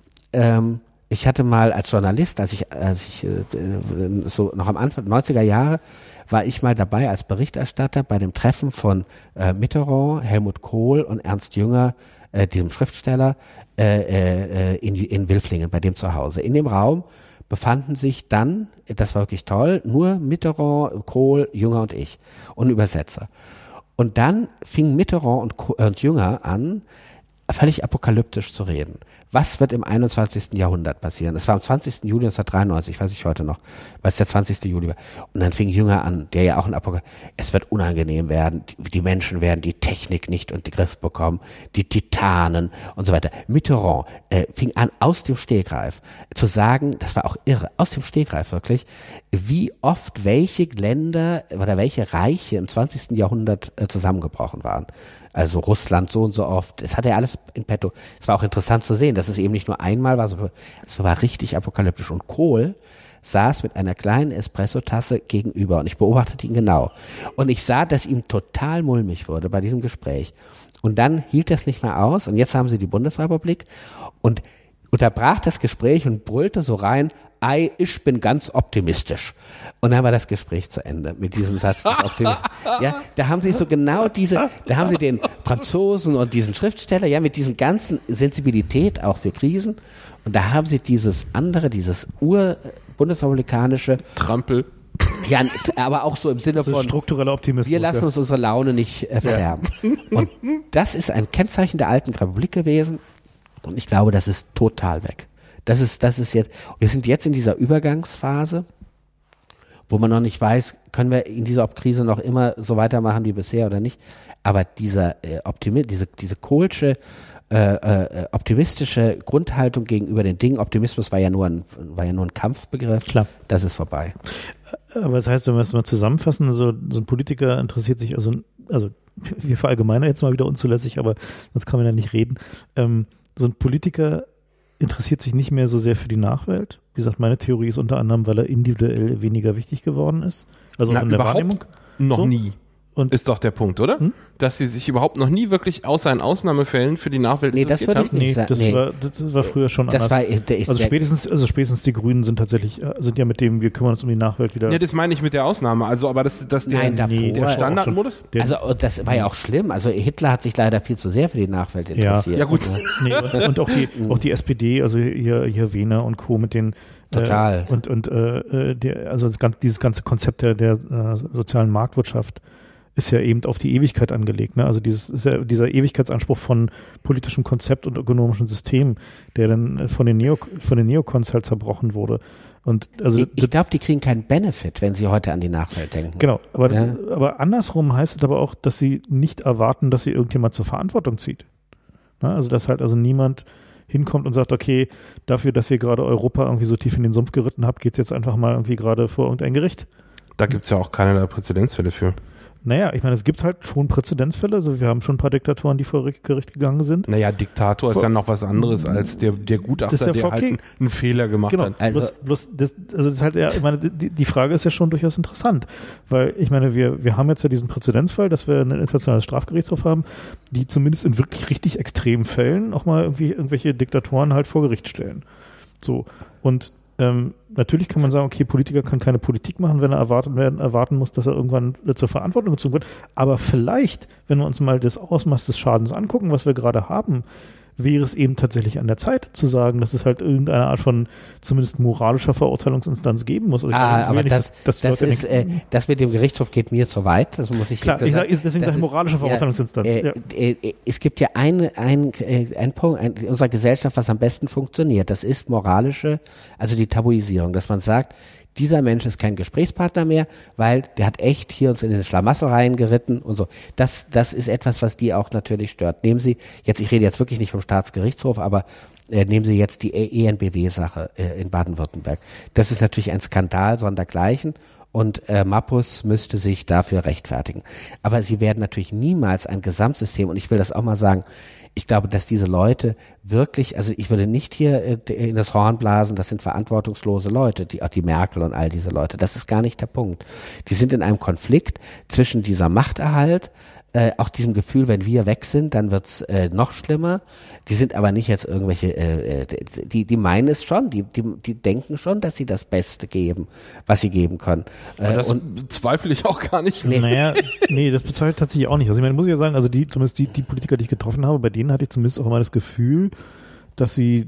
Ich hatte mal als Journalist, als ich so noch am Anfang 90er Jahre, war ich mal dabei als Berichterstatter bei dem Treffen von Mitterrand, Helmut Kohl und Ernst Jünger, diesem Schriftsteller, in Wilflingen, bei dem zu Hause. In dem Raum befanden sich dann, das war wirklich toll, nur Mitterrand, Kohl, Jünger und ich und Übersetzer. Und dann fingen Mitterrand und Jünger an, völlig apokalyptisch zu reden. Was wird im 21. Jahrhundert passieren? Es war am 20. Juli 1993, weiß ich heute noch, weil es der 20. Juli war. Und dann fing Jünger an, der ja auch ein es wird unangenehm werden, die Menschen werden die Technik nicht unter den Griff bekommen, die Titanen und so weiter. Mitterrand fing an, aus dem Stegreif zu sagen, das war auch irre, aus dem Stegreif wirklich, wie oft welche Länder oder welche Reiche im 20. Jahrhundert zusammengebrochen waren. Also Russland so und so oft. Das hatte er alles in petto. Es war auch interessant zu sehen, dass es eben nicht nur einmal war, sondern es war richtig apokalyptisch. Und Kohl saß mit einer kleinen Espressotasse gegenüber und ich beobachtete ihn genau. Und ich sah, dass ihm total mulmig wurde bei diesem Gespräch. Und dann hielt das nicht mehr aus und jetzt haben sie die Bundesrepublik und unterbrach das Gespräch und brüllte so rein, ich bin ganz optimistisch. Und dann war das Gespräch zu Ende mit diesem Satz des Optimismus. Ja, da haben sie so genau da haben sie den Franzosen und diesen Schriftsteller, ja, mit diesem ganzen Sensibilität auch für Krisen. Und da haben sie dieses ur-bundesrepublikanische Trampel. Ja, aber auch so im Sinne von struktureller Optimismus. Wir lassen uns unsere Laune nicht verderben. Und das ist ein Kennzeichen der alten Republik gewesen. Und ich glaube, das ist total weg. Das ist jetzt, wir sind jetzt in dieser Übergangsphase, wo man noch nicht weiß, können wir in dieser Krise noch immer so weitermachen wie bisher oder nicht. Aber diese Kohlsche, optimistische Grundhaltung gegenüber den Dingen, Optimismus war ja nur ein Kampfbegriff. Klar. Das ist vorbei. Aber das heißt, wenn wir es mal zusammenfassen, so ein Politiker interessiert sich, also wir verallgemeinern jetzt mal wieder unzulässig, aber sonst kann man ja nicht reden. So ein Politiker interessiert sich nicht mehr so sehr für die Nachwelt. Wie gesagt, meine Theorie ist unter anderem, weil er individuell weniger wichtig geworden ist. Also auch in der Wahrnehmung. Noch nie. Und ist doch der Punkt, oder? Dass sie sich überhaupt noch nie wirklich außer in Ausnahmefällen für die Nachwelt interessiert haben? Das war früher schon anders. Spätestens die Grünen sind ja mit dem, wir kümmern uns um die Nachwelt wieder. Ja, das meine ich mit der Ausnahme. Also, aber der Standardmodus? Also, das war ja auch schlimm. Also, Hitler hat sich leider viel zu sehr für die Nachwelt interessiert. Ja gut. Und auch die SPD, also hier Wehner und Co. mit den Total. Dieses ganze Konzept der sozialen Marktwirtschaft ist ja eben auf die Ewigkeit angelegt. Ne? Also dieser Ewigkeitsanspruch von politischem Konzept und ökonomischem System, der dann von den Neokons halt zerbrochen wurde. Und also ich glaube, die kriegen keinen Benefit, wenn sie heute an die Nachwelt denken. Genau, aber andersrum heißt es aber auch, dass sie nicht erwarten, dass sie irgendjemand zur Verantwortung zieht. Ne? Also dass halt niemand hinkommt und sagt, okay, dafür, dass ihr gerade Europa irgendwie so tief in den Sumpf geritten habt, geht es jetzt einfach mal irgendwie gerade vor irgendein Gericht. Da gibt es ja auch keinerlei Präzedenzfälle für. Naja, ich meine, es gibt halt schon Präzedenzfälle. Also wir haben schon ein paar Diktatoren, die vor Gericht gegangen sind. Naja, Diktator ist ja noch was anderes als der Gutachter, der halt einen Fehler gemacht hat. Das ist halt, ich meine, die Frage ist ja schon durchaus interessant, weil ich meine, wir haben jetzt ja diesen Präzedenzfall, dass wir ein internationales Strafgerichtshof haben, die zumindest in wirklich richtig extremen Fällen auch mal irgendwie irgendwelche Diktatoren halt vor Gericht stellen. So, und natürlich kann man sagen, okay, Politiker kann keine Politik machen, wenn er erwarten muss, dass er irgendwann zur Verantwortung gezogen wird. Aber vielleicht, wenn wir uns mal das Ausmaß des Schadens angucken, was wir gerade haben, wäre es eben tatsächlich an der Zeit zu sagen, dass es halt irgendeine Art von zumindest moralischer Verurteilungsinstanz geben muss. Also aber das mit dem Gerichtshof geht mir zu weit. Das muss ich klar, deswegen sage ich moralische Verurteilungsinstanz. Es gibt ja einen Punkt in unserer Gesellschaft, was am besten funktioniert. Das ist also die Tabuisierung, dass man sagt, dieser Mensch ist kein Gesprächspartner mehr, weil der hat echt hier uns in den Schlamassel reingeritten und so. Das ist etwas, was die auch natürlich stört. Nehmen Sie, ich rede jetzt wirklich nicht vom Staatsgerichtshof, aber nehmen Sie jetzt die ENBW-Sache in Baden-Württemberg. Das ist natürlich ein Skandal sondergleichen und Mappus müsste sich dafür rechtfertigen. Aber Sie werden natürlich niemals ein Gesamtsystem, und ich will das auch mal sagen, Ich glaube, dass diese Leute wirklich, also ich würde nicht hier in das Horn blasen, das sind verantwortungslose Leute, auch die Merkel und all diese Leute. Das ist gar nicht der Punkt. Die sind in einem Konflikt zwischen dieser Machterhalt, auch diesem Gefühl, wenn wir weg sind, dann wird's noch schlimmer. Die sind aber nicht jetzt irgendwelche, die meinen es schon, die denken schon, dass sie das Beste geben, was sie geben können. Das bezweifle ich auch gar nicht. Nee, das bezweifle ich tatsächlich auch nicht. Also ich meine, muss ich ja sagen, also zumindest die Politiker, die ich getroffen habe, bei denen hatte ich zumindest auch immer das Gefühl, dass sie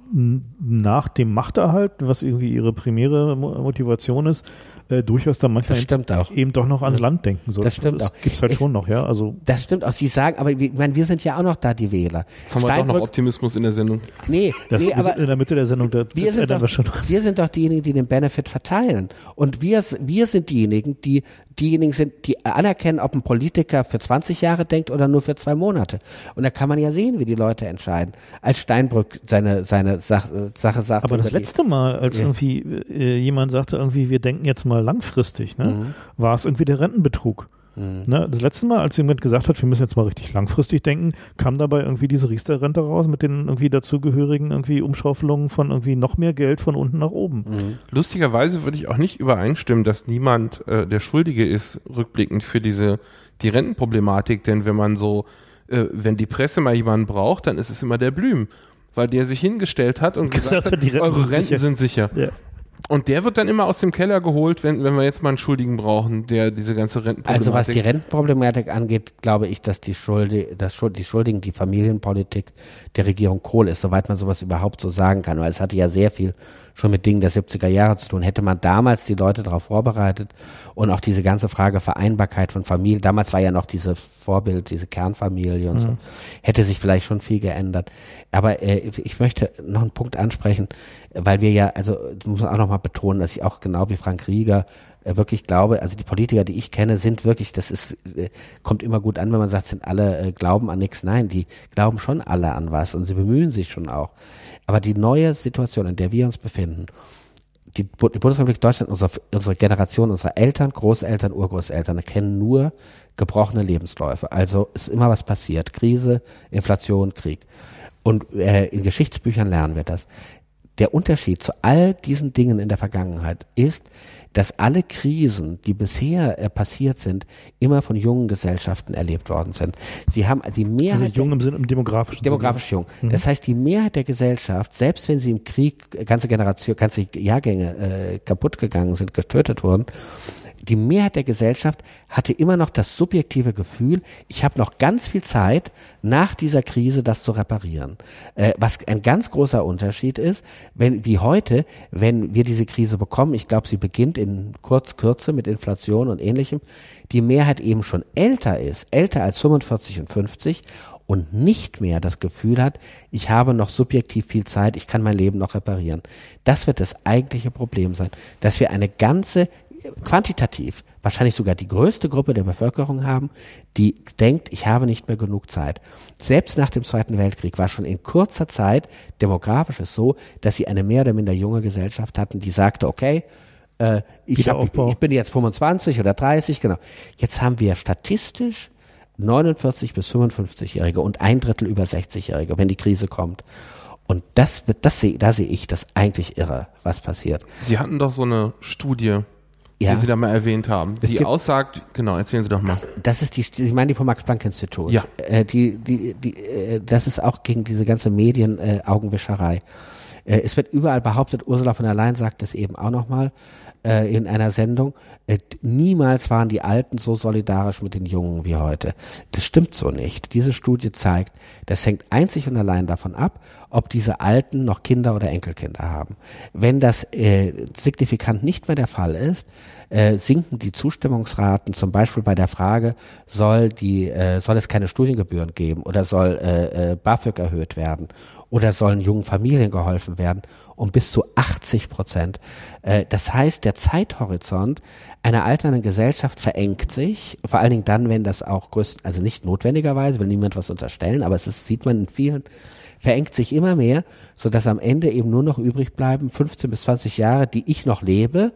nach dem Machterhalt, was irgendwie ihre primäre Motivation ist, durchaus dann manchmal eben doch noch ans Land denken. So, das stimmt auch. Das gibt es halt schon noch, ja. Also das stimmt auch. Sie sagen, aber wir sind ja auch noch da, die Wähler. Jetzt haben wir doch noch Optimismus in der Sendung. Aber in der Mitte der Sendung, wir sind doch diejenigen, die den Benefit verteilen. Und wir sind diejenigen, die sind, die anerkennen, ob ein Politiker für 20 Jahre denkt oder nur für 2 Monate. Und da kann man ja sehen, wie die Leute entscheiden. Als Steinbrück seine Sache sagt. Aber das letzte Mal, als irgendwie jemand sagte, irgendwie, wir denken jetzt mal langfristig, ne, war es irgendwie der Rentenbetrug. Ne, das letzte Mal, als jemand gesagt hat, wir müssen jetzt mal richtig langfristig denken, kam dabei irgendwie diese Riester-Rente raus mit den irgendwie dazugehörigen irgendwie Umschaufelungen von irgendwie noch mehr Geld von unten nach oben. Lustigerweise würde ich auch nicht übereinstimmen, dass niemand der Schuldige ist, rückblickend für die Rentenproblematik, denn wenn man wenn die Presse mal jemanden braucht, dann ist es immer der Blüm, weil der sich hingestellt hat und gesagt hat, eure Renten sind sicher. Ja. Und der wird dann immer aus dem Keller geholt, wenn wir jetzt mal einen Schuldigen brauchen, der diese ganze Rentenproblematik... Also was die Rentenproblematik angeht, glaube ich, dass die Schuldigen die Familienpolitik der Regierung Kohl ist, soweit man sowas überhaupt so sagen kann, weil es hatte ja sehr viel schon mit Dingen der 70er Jahre zu tun. Hätte man damals die Leute darauf vorbereitet und auch diese ganze Frage Vereinbarkeit von Familie, damals war ja noch diese Kernfamilie und so, hätte sich vielleicht schon viel geändert. Aber ich möchte noch einen Punkt ansprechen, weil wir ja, also muss man auch noch mal betonen, dass ich auch genau wie Frank Rieger wirklich glaube, also die Politiker, die ich kenne, sind wirklich, kommt immer gut an, wenn man sagt, sind alle glauben an nichts. Nein, die glauben schon alle an was und sie bemühen sich schon auch. Aber die neue Situation, in der wir uns befinden, die Bundesrepublik Deutschland, unsere Generation, unsere Eltern, Großeltern, Urgroßeltern kennen nur gebrochene Lebensläufe. Also ist immer was passiert. Krise, Inflation, Krieg. Und in Geschichtsbüchern lernen wir das. Der Unterschied zu all diesen Dingen in der Vergangenheit ist, dass alle Krisen, die bisher passiert sind, immer von jungen Gesellschaften erlebt worden sind. Sie haben die Mehrheit. Also jung im Sinne im demografischen jung. Das heißt, die Mehrheit der Gesellschaft, selbst wenn sie im Krieg ganze Jahrgänge kaputt gegangen sind, getötet wurden, die Mehrheit der Gesellschaft hatte immer noch das subjektive Gefühl, ich habe noch ganz viel Zeit, nach dieser Krise das zu reparieren. Was ein ganz großer Unterschied ist, wenn wir diese Krise bekommen, ich glaube, sie beginnt in Kürze mit Inflation und Ähnlichem, die Mehrheit eben schon älter als 45 und 50 und nicht mehr das Gefühl hat, ich habe noch subjektiv viel Zeit, ich kann mein Leben noch reparieren. Das wird das eigentliche Problem sein, dass wir eine ganze quantitativ wahrscheinlich sogar die größte Gruppe der Bevölkerung haben, die denkt, ich habe nicht mehr genug Zeit. Selbst nach dem Zweiten Weltkrieg war schon in kurzer Zeit demografisch es so, dass sie eine mehr oder minder junge Gesellschaft hatten, die sagte, okay, ich bin jetzt 25 oder 30, genau. Jetzt haben wir statistisch 49 bis 55-Jährige und 1/3 über 60-Jährige, wenn die Krise kommt. Und da sehe ich das eigentlich irre, was passiert. Sie hatten doch so eine Studie, die Sie da mal erwähnt haben, die aussagt, genau, erzählen Sie doch mal. Das ist Sie meinen die vom Max-Planck-Institut. Ja. Das ist auch gegen diese ganze Medien-Augenwischerei. Es wird überall behauptet, Ursula von der Leyen sagt das eben auch nochmal in einer Sendung, niemals waren die Alten so solidarisch mit den Jungen wie heute. Das stimmt so nicht. Diese Studie zeigt, das hängt einzig und allein davon ab, ob diese Alten noch Kinder oder Enkelkinder haben. Wenn das signifikant nicht mehr der Fall ist, sinken die Zustimmungsraten, zum Beispiel bei der Frage, soll es keine Studiengebühren geben oder soll BAföG erhöht werden oder sollen jungen Familien geholfen werden, um bis zu 80%. Das heißt, der Zeithorizont einer alternden Gesellschaft verengt sich, vor allen Dingen dann, wenn das auch also nicht notwendigerweise, will niemand was unterstellen, aber sieht man in vielen, verengt sich immer mehr, sodass am Ende eben nur noch übrig bleiben 15 bis 20 Jahre, die ich noch lebe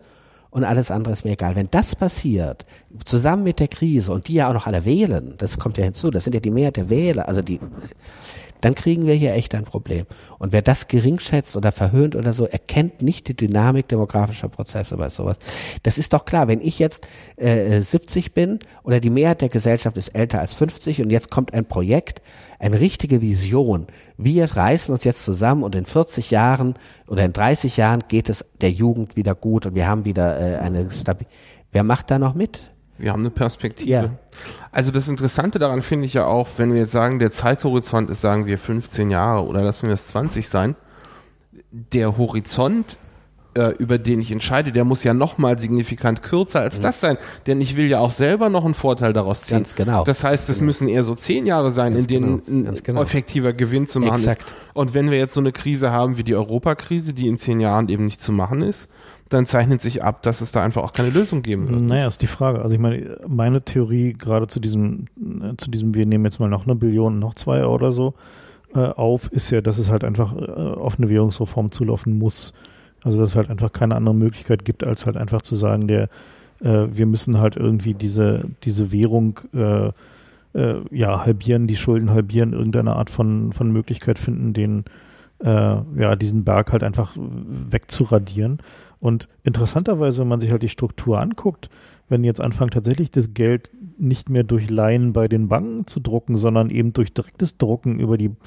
und alles andere ist mir egal. Wenn das passiert, zusammen mit der Krise und die ja auch noch alle wählen, das kommt ja hinzu, das sind ja die Mehrheit der Wähler, also dann kriegen wir hier echt ein Problem. Und wer das geringschätzt oder verhöhnt oder so, erkennt nicht die Dynamik demografischer Prozesse bei sowas. Das ist doch klar, wenn ich jetzt 70 bin oder die Mehrheit der Gesellschaft ist älter als 50 und jetzt kommt ein Projekt, eine richtige Vision. Wir reißen uns jetzt zusammen und in 40 Jahren oder in 30 Jahren geht es der Jugend wieder gut und wir haben wieder Wer macht da noch mit? Wir haben eine Perspektive. Ja. Also das Interessante daran finde ich ja auch, wenn wir jetzt sagen, der Zeithorizont ist, sagen wir, 15 Jahre oder lassen wir es 20 sein, der Horizont, über den ich entscheide, der muss ja nochmal signifikant kürzer als das sein, denn ich will ja auch selber noch einen Vorteil daraus ziehen. Ganz genau. Das heißt, es müssen eher so 10 Jahre sein, in denen ein effektiver Gewinn zu machen ist. Und wenn wir jetzt so eine Krise haben wie die Europakrise, die in 10 Jahren eben nicht zu machen ist, dann zeichnet sich ab, dass es da einfach auch keine Lösung geben wird. Naja, ist die Frage. Also ich meine Theorie gerade zu diesem, wir nehmen jetzt mal noch 1 Billion, noch 2 oder so auf, ist ja, dass es halt einfach auf eine Währungsreform zulaufen muss. Also dass es halt einfach keine andere Möglichkeit gibt, als halt einfach zu sagen, wir müssen halt irgendwie diese Währung halbieren, die Schulden halbieren, irgendeine Art von Möglichkeit finden, diesen Berg halt einfach wegzuradieren. Und interessanterweise, wenn man sich halt die Struktur anguckt, wenn jetzt anfangen tatsächlich das Geld nicht mehr durch Leihen bei den Banken zu drucken, sondern eben durch direktes Drucken über die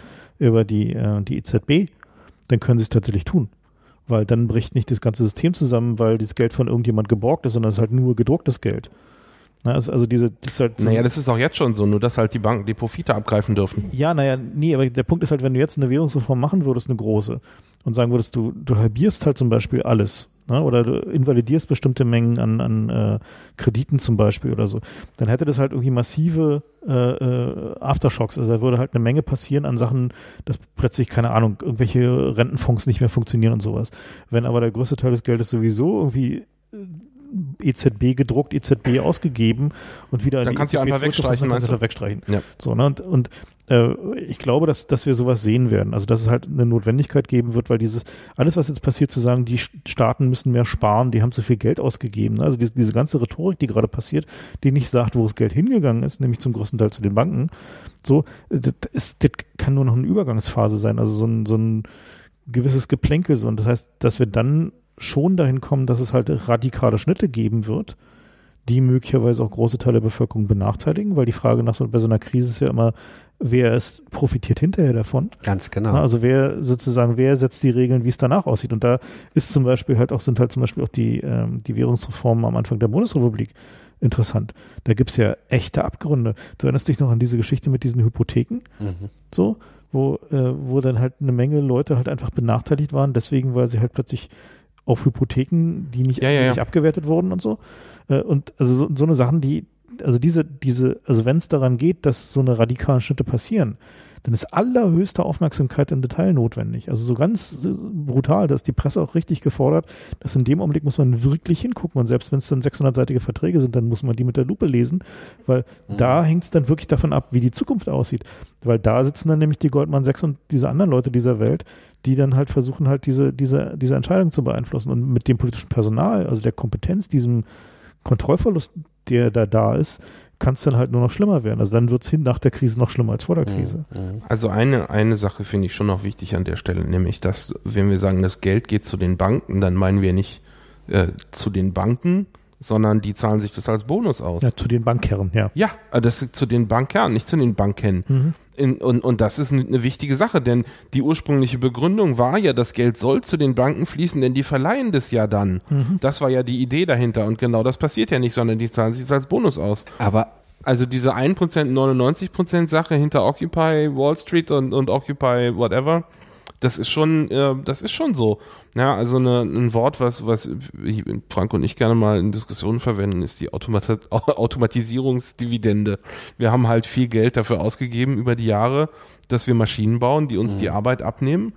EZB, dann können sie es tatsächlich tun. Weil dann bricht nicht das ganze System zusammen, weil das Geld von irgendjemand geborgt ist, sondern es ist halt nur gedrucktes Geld. Das ist halt so. Naja, das ist auch jetzt schon so, nur dass halt die Banken die Profite abgreifen dürfen. Ja, aber der Punkt ist halt, wenn du jetzt eine Währungsreform machen würdest, eine große, und sagen würdest, du halbierst halt zum Beispiel alles, ne, oder du invalidierst bestimmte Mengen an Krediten zum Beispiel oder so, dann hätte das halt irgendwie massive Aftershocks. Also da würde halt eine Menge passieren an Sachen, dass plötzlich, keine Ahnung, irgendwelche Rentenfonds nicht mehr funktionieren und sowas. Wenn aber der größte Teil des Geldes sowieso irgendwie EZB gedruckt, EZB ausgegeben und wieder dann kannst du einfach wegstreichen, meinst du? Wegstreichen. Ja. So, ne? Und ich glaube, dass wir sowas sehen werden. Also dass es halt eine Notwendigkeit geben wird, weil alles, was jetzt passiert, zu sagen, die Staaten müssen mehr sparen, die haben zu viel Geld ausgegeben. Ne? Also diese ganze Rhetorik, die gerade passiert, die nicht sagt, wo das Geld hingegangen ist, nämlich zum größten Teil zu den Banken. So, das kann nur noch eine Übergangsphase sein, also so ein gewisses Geplänkel. So. Und das heißt, dass wir dann schon dahin kommen, dass es halt radikale Schnitte geben wird, die möglicherweise auch große Teile der Bevölkerung benachteiligen, weil die Frage bei so einer Krise ist ja immer, wer profitiert hinterher davon? Ganz genau. Also wer setzt die Regeln, wie es danach aussieht? Und da ist sind halt zum Beispiel auch die Währungsreformen am Anfang der Bundesrepublik interessant. Da gibt es ja echte Abgründe. Du erinnerst dich noch an diese Geschichte mit diesen Hypotheken? So, wo dann halt eine Menge Leute halt einfach benachteiligt waren, deswegen, weil sie halt plötzlich auf Hypotheken, die nicht abgewertet wurden und so. Und also so eine Sachen, wenn es daran geht, dass so eine radikalen Schritte passieren, dann ist allerhöchste Aufmerksamkeit im Detail notwendig. Also so ganz brutal, da ist die Presse auch richtig gefordert, dass in dem Augenblick muss man wirklich hingucken und selbst wenn es dann 600-seitige Verträge sind, dann muss man die mit der Lupe lesen, weil da hängt es dann wirklich davon ab, wie die Zukunft aussieht. Weil da sitzen dann nämlich die Goldman Sachs und diese anderen Leute dieser Welt, die dann halt versuchen halt diese Entscheidung zu beeinflussen und mit dem politischen Personal, also der Kompetenz, diesem Kontrollverlust, der da ist, kann es dann halt nur noch schlimmer werden. Also dann wird es nach der Krise noch schlimmer als vor der Krise. Also eine Sache finde ich schon noch wichtig an der Stelle, nämlich, dass, wenn wir sagen, das Geld geht zu den Banken, dann meinen wir nicht zu den Banken, sondern die zahlen sich das als Bonus aus. Ja, zu den Bankherren, ja. Ja, das ist zu den Bankherren, nicht zu den Banken. Und das ist eine wichtige Sache, denn die ursprüngliche Begründung war ja, das Geld soll zu den Banken fließen, denn die verleihen das ja dann. Das war ja die Idee dahinter und genau das passiert ja nicht, sondern die zahlen sich das als Bonus aus. Also diese 1%, 99% Sache hinter Occupy Wall Street und Occupy whatever, das ist schon so. Ja, also ein Wort, was Frank und ich gerne mal in Diskussionen verwenden, ist die Automatisierungsdividende. Wir haben halt viel Geld dafür ausgegeben über die Jahre, dass wir Maschinen bauen, die uns die Arbeit abnehmen.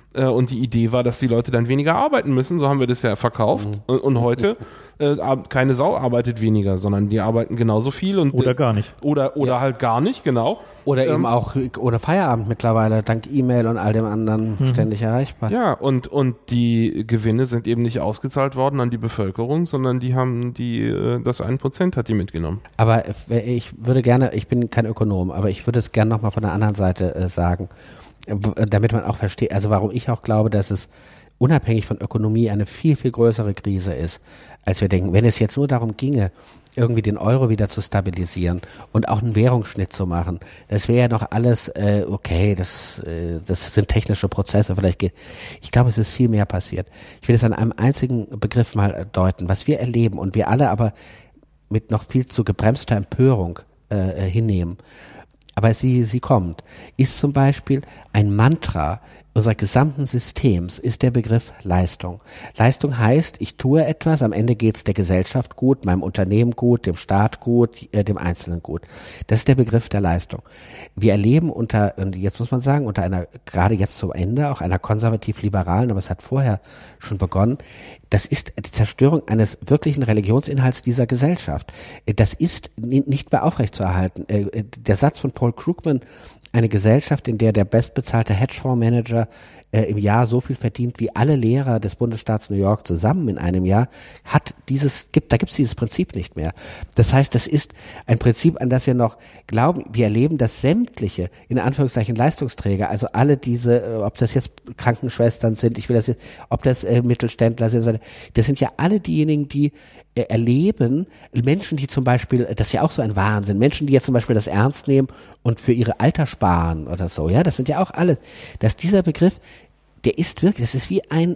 Und die Idee war, dass die Leute dann weniger arbeiten müssen. So haben wir das ja verkauft. Und heute keine Sau arbeitet weniger, sondern die arbeiten genauso viel. Oder gar nicht. Oder halt gar nicht, genau. Oder eben auch oder Feierabend mittlerweile, dank E-Mail und all dem anderen ständig erreichbar. Ja, und die Gewinne sind eben nicht ausgezahlt worden an die Bevölkerung, sondern die haben das 1% hat die mitgenommen. Aber ich würde gerne, ich bin kein Ökonom, aber ich würde es gerne nochmal von der anderen Seite sagen, damit man auch versteht, also warum ich auch glaube, dass es unabhängig von Ökonomie eine viel, viel größere Krise ist, als wir denken. Wenn es jetzt nur darum ginge, irgendwie den Euro wieder zu stabilisieren und auch einen Währungsschnitt zu machen, das wäre ja noch alles okay, das sind technische Prozesse, vielleicht geht. Ich glaube, es ist viel mehr passiert. Ich will es an einem einzigen Begriff mal deuten, was wir erleben und wir alle aber mit noch viel zu gebremster Empörung hinnehmen. Aber sie kommt, ist zum Beispiel ein Mantra unseres gesamten Systems, ist der Begriff Leistung. Leistung heißt, ich tue etwas, am Ende geht es der Gesellschaft gut, meinem Unternehmen gut, dem Staat gut, dem Einzelnen gut. Das ist der Begriff der Leistung. Wir erleben und jetzt muss man sagen, unter einer, gerade jetzt zum Ende, auch einer konservativ-liberalen, aber es hat vorher schon begonnen, das ist die Zerstörung eines wirklichen Religionsinhalts dieser Gesellschaft. Das ist nicht mehr aufrechtzuerhalten. Der Satz von Paul Krugman, eine Gesellschaft, in der bestbezahlte Hedgefondsmanager im Jahr so viel verdient wie alle Lehrer des Bundesstaats New York zusammen in einem Jahr, da gibt's dieses Prinzip nicht mehr. Das heißt, das ist ein Prinzip, an das wir noch glauben. Wir erleben, dass sämtliche, in Anführungszeichen, Leistungsträger, also alle diese, ob das jetzt Krankenschwestern sind, ob das Mittelständler sind, das sind ja alle diejenigen, die erleben, Menschen, die zum Beispiel, das ist ja auch so ein Wahnsinn, Menschen, die jetzt zum Beispiel das ernst nehmen und für ihre Alter sparen oder so, ja, das sind ja auch alle, dass dieser Begriff, der ist wirklich, das ist wie ein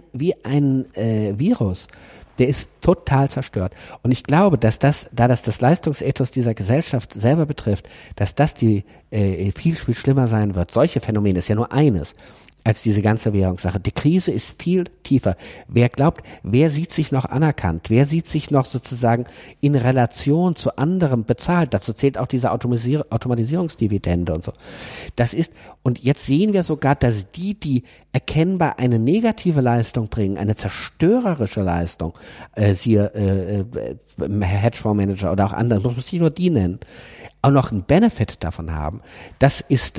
Virus, der ist total zerstört. Und ich glaube, dass das Leistungsethos dieser Gesellschaft selber betrifft, dass das viel, viel schlimmer sein wird. Solche Phänomene ist ja nur eines als diese ganze Währungssache. Die Krise ist viel tiefer. Wer glaubt, wer sieht sich noch anerkannt? Wer sieht sich noch sozusagen in Relation zu anderem bezahlt? Dazu zählt auch diese Automatisierungsdividende und so. Und jetzt sehen wir sogar, dass die erkennbar eine negative Leistung bringen, eine zerstörerische Leistung, siehe Hedgefondsmanager oder auch andere, muss man nicht nur die nennen, auch noch einen Benefit davon haben. Das ist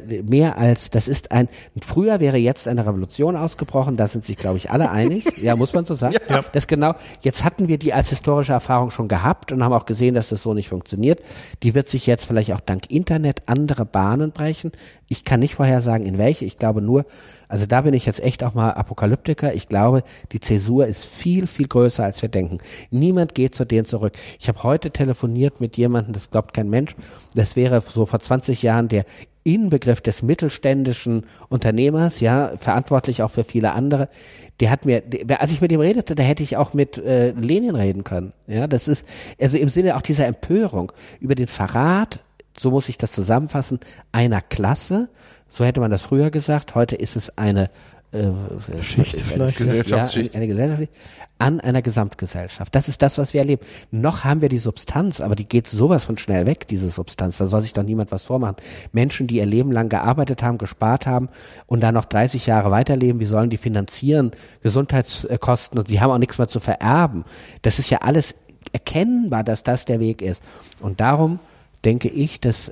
früher wäre jetzt eine Revolution ausgebrochen, da sind sich, glaube ich, alle einig, ja, muss man so sagen. Ja. Das genau, jetzt hatten wir die als historische Erfahrung schon gehabt und haben auch gesehen, dass das so nicht funktioniert. Die wird sich jetzt vielleicht auch dank Internet andere Bahnen brechen. Ich kann nicht vorhersagen, in welche, ich glaube nur, also da bin ich jetzt echt auch mal Apokalyptiker. Ich glaube, die Zäsur ist viel, viel größer, als wir denken. Niemand geht zu denen zurück. Ich habe heute telefoniert mit jemandem, das glaubt kein Mensch. Das wäre so vor 20 Jahren der Inbegriff des mittelständischen Unternehmers, ja, verantwortlich auch für viele andere. Der hat mir, als ich mit ihm redete, da hätte ich auch mit Lenin reden können. Ja, das ist, also im Sinne auch dieser Empörung über den Verrat, so muss ich das zusammenfassen, einer Klasse. So hätte man das früher gesagt. Heute ist es eine Schicht vielleicht. Gesellschaftsschicht. Eine Gesellschaft an einer Gesamtgesellschaft. Das ist das, was wir erleben. Noch haben wir die Substanz, aber die geht sowas von schnell weg, diese Substanz. Da soll sich doch niemand was vormachen. Menschen, die ihr Leben lang gearbeitet haben, gespart haben und dann noch 30 Jahre weiterleben, wie sollen die finanzieren? Gesundheitskosten, und sie haben auch nichts mehr zu vererben. Das ist ja alles erkennbar, dass das der Weg ist. Und darum denke ich, dass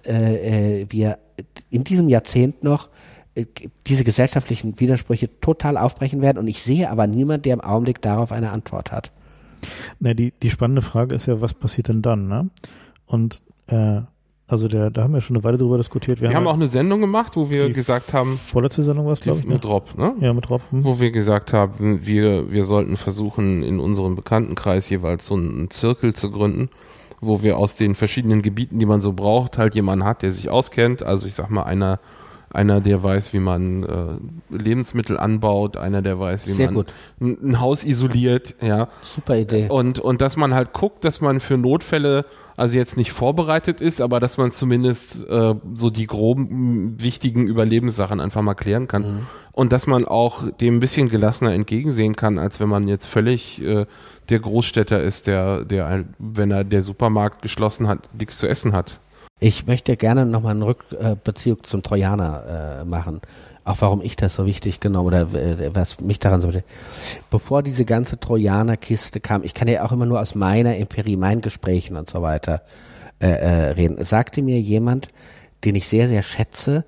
wir in diesem Jahrzehnt noch diese gesellschaftlichen Widersprüche total aufbrechen werden. Und ich sehe aber niemand, der im Augenblick darauf eine Antwort hat. Na, die spannende Frage ist ja, was passiert denn dann? Ne? Und also da haben wir schon eine Weile drüber diskutiert. Wir haben auch eine Sendung gemacht, wo wir gesagt haben, vorletzte Sendung war es, glaube ich. Mit Rob, ne? Ja, mit Rob. Wo wir gesagt haben, wir sollten versuchen, in unserem Bekanntenkreis jeweils so einen Zirkel zu gründen, wo wir aus den verschiedenen Gebieten, die man so braucht, halt jemanden hat, der sich auskennt. Also ich sag mal, einer, der weiß, wie man Lebensmittel anbaut, einer, der weiß, wie man ein Haus isoliert, ja. Super Idee. Und dass man halt guckt, dass man für Notfälle also jetzt nicht vorbereitet ist, aber dass man zumindest so die groben, wichtigen Überlebenssachen einfach mal klären kann. Mhm. Und dass man auch dem ein bisschen gelassener entgegensehen kann, als wenn man jetzt völlig der Großstädter ist, der wenn er der Supermarkt geschlossen hat, nichts zu essen hat. Ich möchte gerne nochmal einen Rückbezug zum Trojaner machen. Auch warum ich das so wichtig genommen oder was mich daran so wichtig. Bevor diese ganze Trojaner-Kiste kam, ich kann ja auch immer nur aus meiner Empirie, meinen Gesprächen und so weiter reden. Sagte mir jemand, den ich sehr, sehr schätze,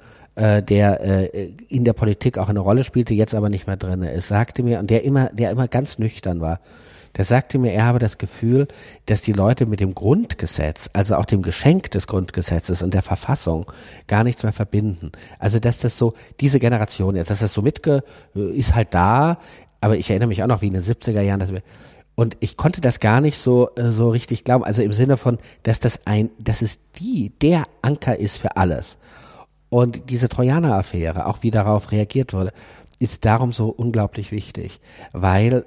der in der Politik auch eine Rolle spielte, jetzt aber nicht mehr drin ist, sagte mir, und der immer ganz nüchtern war, der sagte mir, er habe das Gefühl, dass die Leute mit dem Grundgesetz, also auch dem Geschenk des Grundgesetzes und der Verfassung gar nichts mehr verbinden. Also dass das so, diese Generation jetzt, dass das so ist halt da, aber ich erinnere mich auch noch wie in den 70er Jahren, und ich konnte das gar nicht so richtig glauben, also im Sinne von, dass es der Anker ist für alles. Und diese Trojaner-Affäre, auch wie darauf reagiert wurde, ist darum so unglaublich wichtig, weil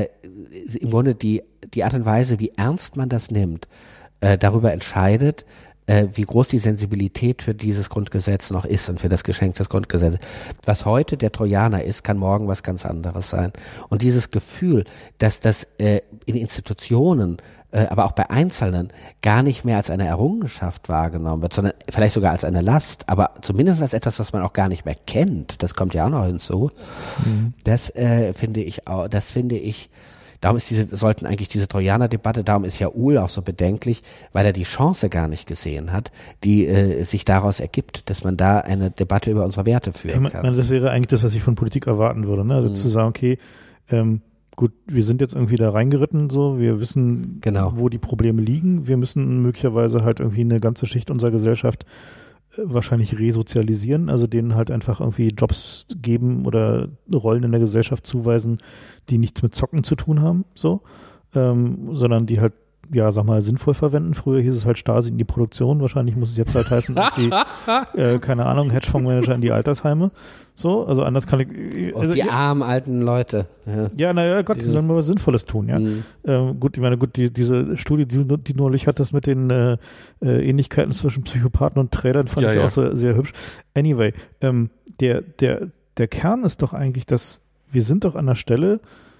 im Grunde die Art und Weise, wie ernst man das nimmt, darüber entscheidet, wie groß die Sensibilität für dieses Grundgesetz noch ist und für das Geschenk des Grundgesetzes. Was heute der Trojaner ist, kann morgen was ganz anderes sein. Und dieses Gefühl, dass das in Institutionen, aber auch bei Einzelnen gar nicht mehr als eine Errungenschaft wahrgenommen wird, sondern vielleicht sogar als eine Last, aber zumindest als etwas, was man auch gar nicht mehr kennt, das kommt ja auch noch hinzu. Das finde ich, darum sollten eigentlich diese Trojaner-Debatte, darum ist ja Uhl auch so bedenklich, weil er die Chance gar nicht gesehen hat, die sich daraus ergibt, dass man da eine Debatte über unsere Werte führen kann. Das wäre eigentlich das, was ich von Politik erwarten würde, ne? Also zu sagen, okay, gut, wir sind jetzt irgendwie da reingeritten, so, wir wissen, wo die Probleme liegen, wir müssen möglicherweise halt irgendwie eine ganze Schicht unserer Gesellschaft wahrscheinlich resozialisieren, also denen halt einfach irgendwie Jobs geben oder Rollen in der Gesellschaft zuweisen, die nichts mit Zocken zu tun haben, so, sondern die halt, ja, sag mal, sinnvoll verwenden. Früher hieß es halt Stasi in die Produktion, wahrscheinlich muss es jetzt halt heißen, keine Ahnung, Hedgefondsmanager in die Altersheime, so, also anders kann ich... Und die armen alten Leute. Ja, naja, Gott, die sollen mal was Sinnvolles tun, ja. Gut, ich meine, diese Studie, die du neulich hattest mit den Ähnlichkeiten zwischen Psychopathen und Tradern, fand ich auch sehr, sehr hübsch. Anyway, der Kern ist doch eigentlich, dass wir sind doch an der Stelle,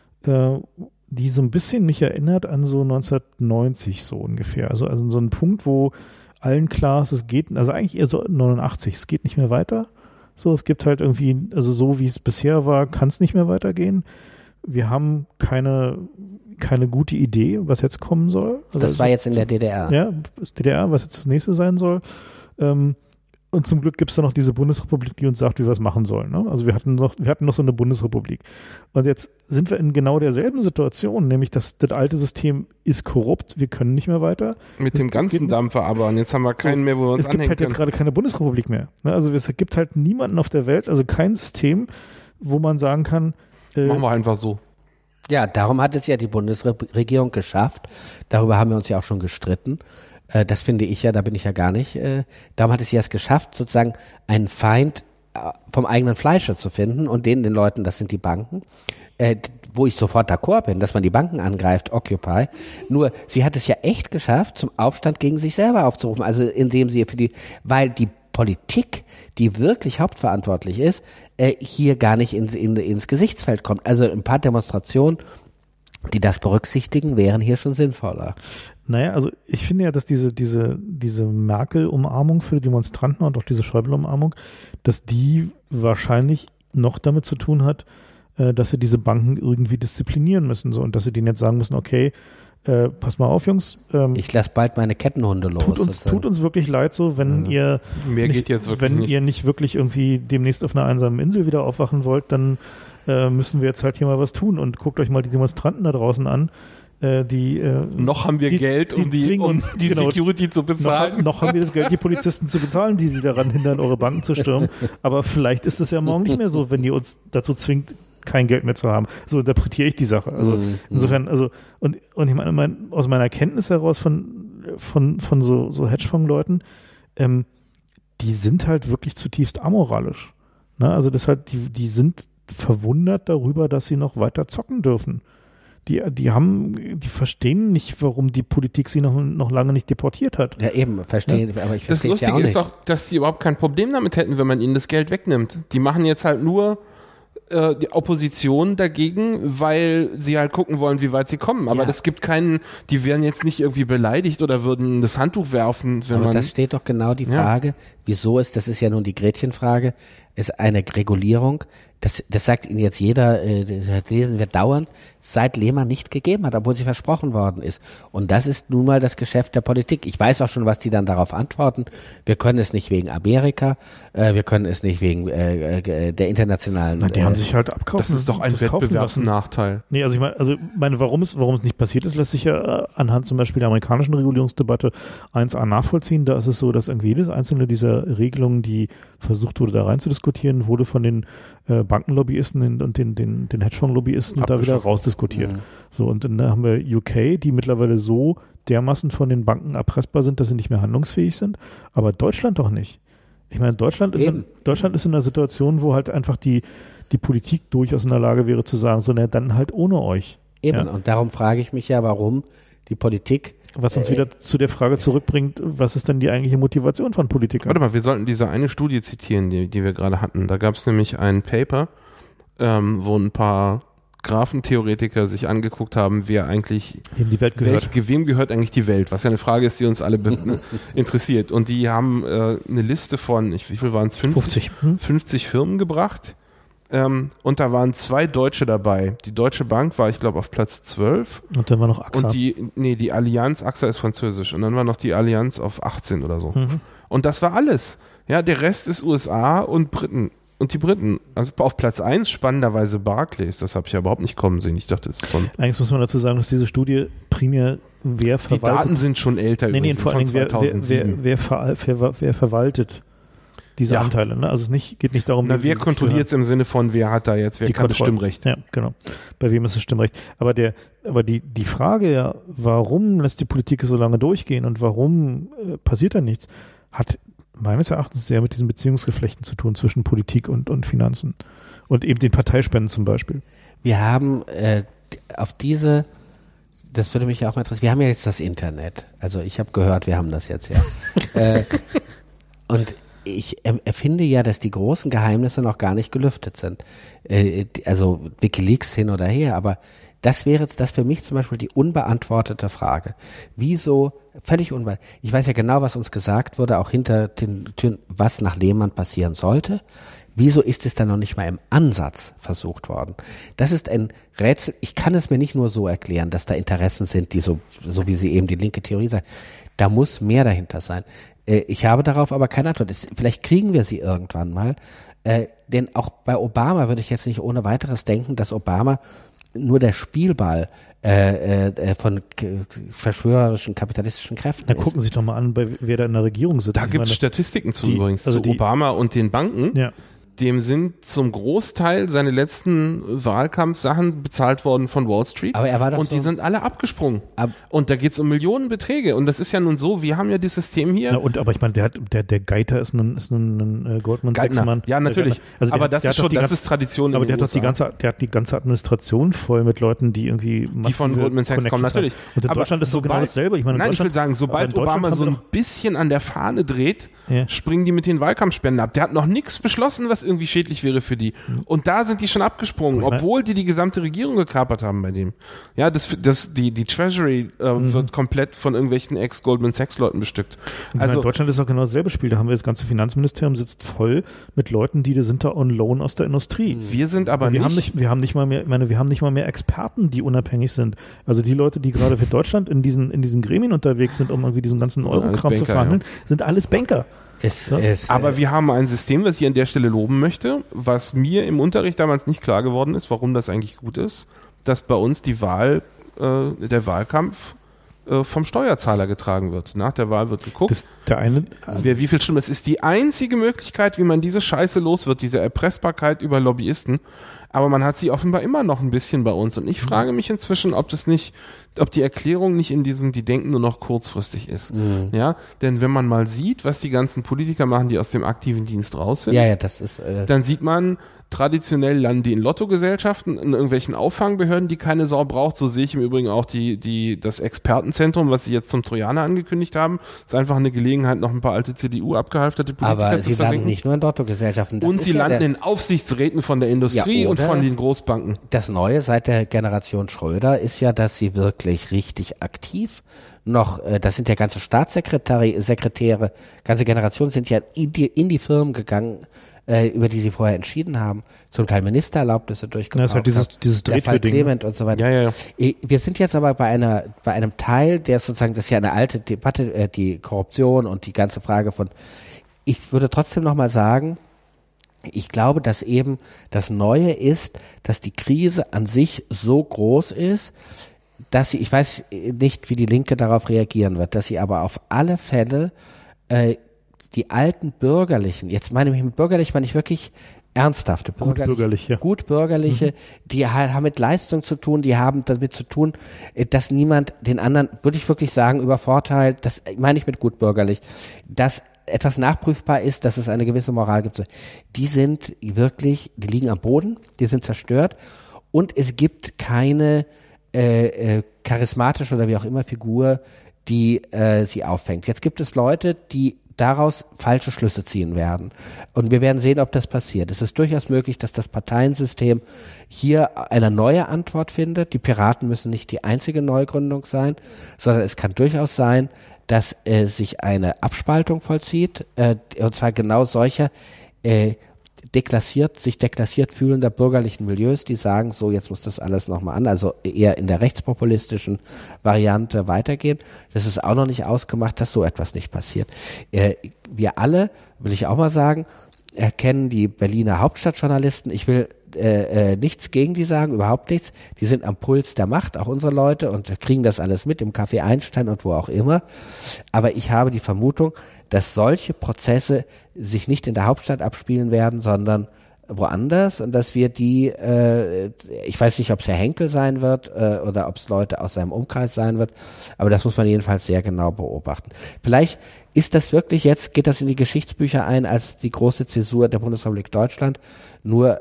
die so ein bisschen mich erinnert an so 1990 so ungefähr. Also so ein Punkt, wo allen klar ist, es geht, also eigentlich eher so 89, es geht nicht mehr weiter. So, es gibt halt irgendwie, also so wie es bisher war, kann es nicht mehr weitergehen. Wir haben keine gute Idee, was jetzt kommen soll. Also das war jetzt in der DDR. Ja, DDR, was jetzt das nächste sein soll. Und zum Glück gibt es da noch diese Bundesrepublik, die uns sagt, wie wir es machen sollen. Ne? Also wir hatten noch so eine Bundesrepublik. Und jetzt sind wir in genau derselben Situation, nämlich das alte System ist korrupt, wir können nicht mehr weiter. Mit dem ganzen Dampfer aber. Und jetzt haben wir keinen mehr, wo wir uns anhängen können. Es gibt halt jetzt gerade keine Bundesrepublik mehr. Ne? Also es gibt halt niemanden auf der Welt, also kein System, wo man sagen kann, machen wir einfach so. Ja, darum hat es ja die Bundesregierung geschafft. Darüber haben wir uns ja auch schon gestritten. Das finde ich ja, da bin ich ja gar nicht. Darum hat es ja es geschafft, sozusagen einen Feind vom eigenen Fleische zu finden und den Leuten, das sind die Banken, wo ich sofort d'accord bin, dass man die Banken angreift, Occupy. Nur, sie hat es ja echt geschafft, zum Aufstand gegen sich selber aufzurufen. Also indem sie weil die Politik, die wirklich hauptverantwortlich ist, hier gar nicht ins Gesichtsfeld kommt. Also ein paar Demonstrationen, die das berücksichtigen, wären hier schon sinnvoller. Naja, also ich finde ja, dass diese Merkel-Umarmung für die Demonstranten und auch diese Schäuble-Umarmung, dass die wahrscheinlich noch damit zu tun hat, dass sie diese Banken irgendwie disziplinieren müssen, so, und dass sie denen jetzt sagen müssen, okay, pass mal auf, Jungs. Ich lasse bald meine Kettenhunde los. Tut uns wirklich leid, so, wenn ihr ihr nicht wirklich irgendwie demnächst auf einer einsamen Insel wieder aufwachen wollt, dann müssen wir jetzt halt hier mal was tun, und guckt euch mal die Demonstranten da draußen an. Noch haben wir Geld, um die Security zu bezahlen. Noch haben wir das Geld, die Polizisten zu bezahlen, die sie daran hindern, eure Banken zu stürmen. Aber vielleicht ist es ja morgen nicht mehr so, wenn ihr uns dazu zwingt, kein Geld mehr zu haben. So interpretiere ich die Sache. Also insofern, also und ich meine, aus meiner Kenntnis heraus von so Hedgefonds-Leuten, die sind halt wirklich zutiefst amoralisch. Ne? Also das halt, die sind verwundert darüber, dass sie noch weiter zocken dürfen. Die verstehen nicht, warum die Politik sie noch lange nicht deportiert hat. Ja, eben, verstehen, ja. Aber ich verstehe es ja auch nicht. Das Lustige ist doch, dass sie überhaupt kein Problem damit hätten, wenn man ihnen das Geld wegnimmt. Die machen jetzt halt nur die Opposition dagegen, weil sie halt gucken wollen, wie weit sie kommen. Aber es gibt keinen, die wären jetzt nicht irgendwie beleidigt oder würden das Handtuch werfen. Wenn aber das steht doch genau die Frage, wieso das ist ja nun die Gretchenfrage, ist eine Regulierung, das sagt Ihnen jetzt jeder, das lesen wir dauernd, seit Lehmann nicht gegeben hat, obwohl sie versprochen worden ist. Und das ist nun mal das Geschäft der Politik. Ich weiß auch schon, was die dann darauf antworten. Wir können es nicht wegen Amerika, wir können es nicht wegen der internationalen... Na, die haben sich halt abkaufen. Das ist doch ein Wettbewerbsnachteil. Nee, also ich meine, warum es nicht passiert ist, lässt sich ja anhand zum Beispiel der amerikanischen Regulierungsdebatte 1a nachvollziehen. Da ist es so, dass irgendwie jedes einzelne dieser Regelungen, die versucht wurde, da rein zu diskutieren, wurde von den Bankenlobbyisten und den Hedgefonds-Lobbyisten da wieder rausdiskutiert. Mhm. So, und dann haben wir UK, die mittlerweile so dermaßen von den Banken erpressbar sind, dass sie nicht mehr handlungsfähig sind, aber Deutschland doch nicht. Ich meine, Deutschland ist in einer Situation, wo halt einfach die Politik durchaus in der Lage wäre zu sagen, so, na, dann halt ohne euch. Eben, und darum frage ich mich ja, warum die Politik... Was uns wieder zu der Frage zurückbringt, was ist denn die eigentliche Motivation von Politikern? Warte mal, wir sollten diese eine Studie zitieren, die wir gerade hatten. Da gab es nämlich ein Paper, wo ein paar Graphentheoretiker sich angeguckt haben, wer eigentlich wem gehört eigentlich die Welt, was ja eine Frage ist, die uns alle interessiert. Und die haben eine Liste von, wie viel waren es? 50 Firmen gebracht. Und da waren 2 Deutsche dabei. Die Deutsche Bank war, ich glaube, auf Platz 12. Und dann war noch AXA. Und die Allianz, AXA ist französisch. Und dann war noch die Allianz auf 18 oder so. Mhm. Und das war alles. Ja, der Rest ist USA und Briten. Und die Briten. Also auf Platz 1 spannenderweise Barclays. Das habe ich ja überhaupt nicht kommen sehen. Ich dachte, das ist von... Eigentlich muss man dazu sagen, dass diese Studie primär wer verwaltet... Die Daten sind schon älter. Nee, vor allem wer verwaltet diese Anteile. Ne? Also es geht nicht darum... wer kontrolliert es im Sinne von, wer hat da jetzt, wer kann das Stimmrecht? Ja, genau. Bei wem ist das Stimmrecht? Aber die Frage, warum lässt die Politik so lange durchgehen und warum passiert da nichts, hat meines Erachtens sehr mit diesen Beziehungsgeflechten zu tun zwischen Politik und Finanzen. Und eben den Parteispenden zum Beispiel. Wir haben das würde mich auch mal interessieren, wir haben ja jetzt das Internet. Also ich habe gehört, wir haben das jetzt, ja. Und ich erfinde ja, dass die großen Geheimnisse noch gar nicht gelüftet sind. Also WikiLeaks hin oder her, aber das wäre jetzt das für mich zum Beispiel die unbeantwortete Frage. Wieso, völlig unbeantwortet. Ich weiß ja genau, was uns gesagt wurde, auch hinter den Türen, was nach Lehmann passieren sollte. Wieso ist es dann noch nicht mal im Ansatz versucht worden? Das ist ein Rätsel. Ich kann es mir nicht nur so erklären, dass da Interessen sind, die so wie sie eben die linke Theorie sagt. Da muss mehr dahinter sein. Ich habe darauf aber keine Antwort. Vielleicht kriegen wir sie irgendwann mal. Denn auch bei Obama würde ich jetzt nicht ohne weiteres denken, dass Obama nur der Spielball von verschwörerischen kapitalistischen Kräften ist. Gucken Sie sich doch mal an, wer da in der Regierung sitzt. Da gibt es Statistiken zu übrigens, zu Obama und den Banken. Ja. Dem sind zum Großteil seine letzten Wahlkampfsachen bezahlt worden von Wall Street. Aber er war doch und die sind alle abgesprungen. Und da geht es um Millionenbeträge. Und das ist ja nun so, wir haben ja dieses System hier. Aber ich meine, der Geiter ist ein Goldman Sachs-Mann. Ja, natürlich. Aber das ist Tradition. Aber der hat die ganze Administration voll mit Leuten, die irgendwie die von Goldman Sachs kommen, natürlich. Und in Deutschland ist so genau dasselbe. Ich will sagen, sobald Obama so ein bisschen an der Fahne dreht, springen die mit den Wahlkampfspenden ab. Der hat noch nichts beschlossen, was irgendwie schädlich wäre für die. Und da sind die schon abgesprungen, obwohl die gesamte Regierung gekapert haben bei dem. Ja, die Treasury wird komplett von irgendwelchen Ex-Goldman Sachs-Leuten bestückt. Also Deutschland ist auch genau dasselbe Spiel. Da haben wir das ganze Finanzministerium sitzt voll mit Leuten, die sind da on loan aus der Industrie. Wir sind aber wir haben nicht mal mehr Experten, die unabhängig sind. Also die Leute, die gerade für Deutschland in diesen Gremien unterwegs sind, um irgendwie diesen ganzen Euro-Kram zu verhandeln, sind alles Banker. Aber wir haben ein System, was ich an der Stelle loben möchte, was mir im Unterricht damals nicht klar geworden ist, warum das eigentlich gut ist, dass bei uns der Wahlkampf vom Steuerzahler getragen wird. Nach der Wahl wird geguckt, wie viel Stimmen. Das ist die einzige Möglichkeit, wie man diese Scheiße los wird, diese Erpressbarkeit über Lobbyisten. Aber man hat sie offenbar immer noch ein bisschen bei uns. Und ich frage mich inzwischen, ob die Erklärung nicht in diesem, die denken nur noch kurzfristig ist. Mhm. Ja, denn wenn man mal sieht, was die ganzen Politiker machen, die aus dem aktiven Dienst raus sind, das ist, dann sieht man, traditionell landen die in Lottogesellschaften, in irgendwelchen Auffangbehörden, die keine Sau braucht. So sehe ich im Übrigen auch das Expertenzentrum, was sie jetzt zum Trojaner angekündigt haben. Ist einfach eine Gelegenheit, noch ein paar alte CDU-abgehalfterte Politiker aber zu sie versenken. landen nicht nur in Lottogesellschaften. Und sie landen in Aufsichtsräten von der Industrie und von den Großbanken. Das Neue seit der Generation Schröder ist ja, dass sie wirklich richtig aktiv noch, das sind ja ganze Staatssekretäre, ganze Generationen sind ja in die Firmen gegangen, über die sie vorher entschieden haben, zum Teil Ministererlaubnisse durchgebracht. Das ist halt dieses der Fall Clement und so weiter. Ja. Wir sind jetzt aber bei einem Teil, der sozusagen, das ist ja eine alte Debatte, die Korruption und die ganze Frage von, ich würde trotzdem nochmal sagen, ich glaube, dass eben das Neue ist, dass die Krise an sich so groß ist, dass sie, ich weiß nicht, wie die Linke darauf reagieren wird, dass sie aber auf alle Fälle die alten Bürgerlichen, jetzt meine ich mit bürgerlich, meine ich wirklich ernsthafte gutbürgerliche, die haben mit Leistung zu tun, die haben damit zu tun, dass niemand den anderen, würde ich wirklich sagen, übervorteilt, das meine ich mit gutbürgerlich, dass etwas nachprüfbar ist, dass es eine gewisse Moral gibt. Die sind wirklich, die liegen am Boden, die sind zerstört und es gibt keine charismatische oder wie auch immer Figur, die sie auffängt. Jetzt gibt es Leute, die daraus falsche Schlüsse ziehen werden. Und wir werden sehen, ob das passiert. Es ist durchaus möglich, dass das Parteiensystem hier eine neue Antwort findet. Die Piraten müssen nicht die einzige Neugründung sein, sondern es kann durchaus sein, dass sich eine Abspaltung vollzieht, und zwar genau solcher sich deklassiert fühlender bürgerlichen Milieus, die sagen, so jetzt muss das alles nochmal an, also eher in der rechtspopulistischen Variante weitergehen. Das ist auch noch nicht ausgemacht, dass so etwas nicht passiert. Wir alle, will ich auch mal sagen, kennen die Berliner Hauptstadtjournalisten. Ich will nichts gegen die sagen, überhaupt nichts. Die sind am Puls der Macht, auch unsere Leute, und kriegen das alles mit im Café Einstein und wo auch immer. Aber ich habe die Vermutung, dass solche Prozesse sich nicht in der Hauptstadt abspielen werden, sondern woanders, und dass wir ich weiß nicht, ob es Herr Henkel sein wird oder ob es Leute aus seinem Umkreis sein wird, aber das muss man jedenfalls sehr genau beobachten. Vielleicht ist das wirklich jetzt, geht das in die Geschichtsbücher ein als die große Zäsur der Bundesrepublik Deutschland, nur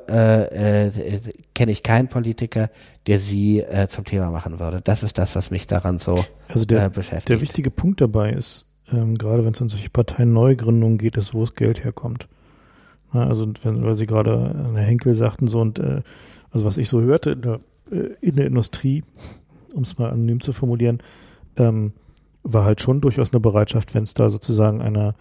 kenne ich keinen Politiker, der sie zum Thema machen würde. Das ist das, was mich daran so beschäftigt. Der wichtige Punkt dabei ist, gerade wenn es um solche Parteienneugründungen geht, ist, wo das Geld herkommt. Also weil Sie gerade Herr Henkel sagten so, und also was ich so hörte in der Industrie, um es mal anonym zu formulieren, war halt schon durchaus eine Bereitschaft, wenn es da sozusagen eine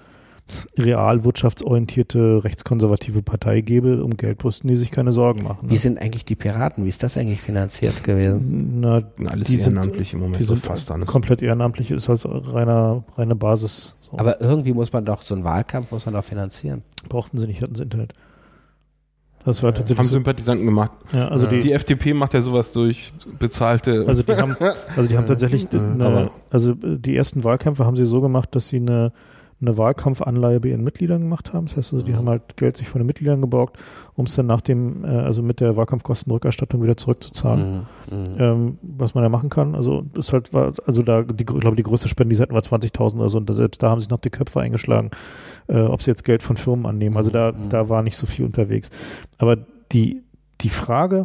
realwirtschaftsorientierte, rechtskonservative Partei gäbe, um Geld mussten die sich keine Sorgen machen. Wie sind eigentlich die Piraten? Wie ist das eigentlich finanziert gewesen? Alles ehrenamtlich im Moment. Die sind fast komplett ehrenamtlich, ist als reine Basis. So. Aber irgendwie muss man doch, so einen Wahlkampf muss man doch finanzieren. Brauchten sie nicht, hatten sie Internet. Das war tatsächlich haben Sympathisanten gemacht. Ja, also die FDP macht ja sowas durch bezahlte. Also die haben tatsächlich, die ersten Wahlkämpfe haben sie so gemacht, dass sie eine Wahlkampfanleihe bei ihren Mitgliedern gemacht haben. Das heißt also, die haben halt Geld sich von den Mitgliedern geborgt, um es dann nach dem, also mit der Wahlkampfkostenrückerstattung wieder zurückzuzahlen. Was man ja machen kann. Also ist halt, ich glaube, die größte Spendenseite war 20.000 oder so, und selbst da haben sich noch die Köpfe eingeschlagen, ob sie jetzt Geld von Firmen annehmen. Also da war nicht so viel unterwegs. Aber die Frage,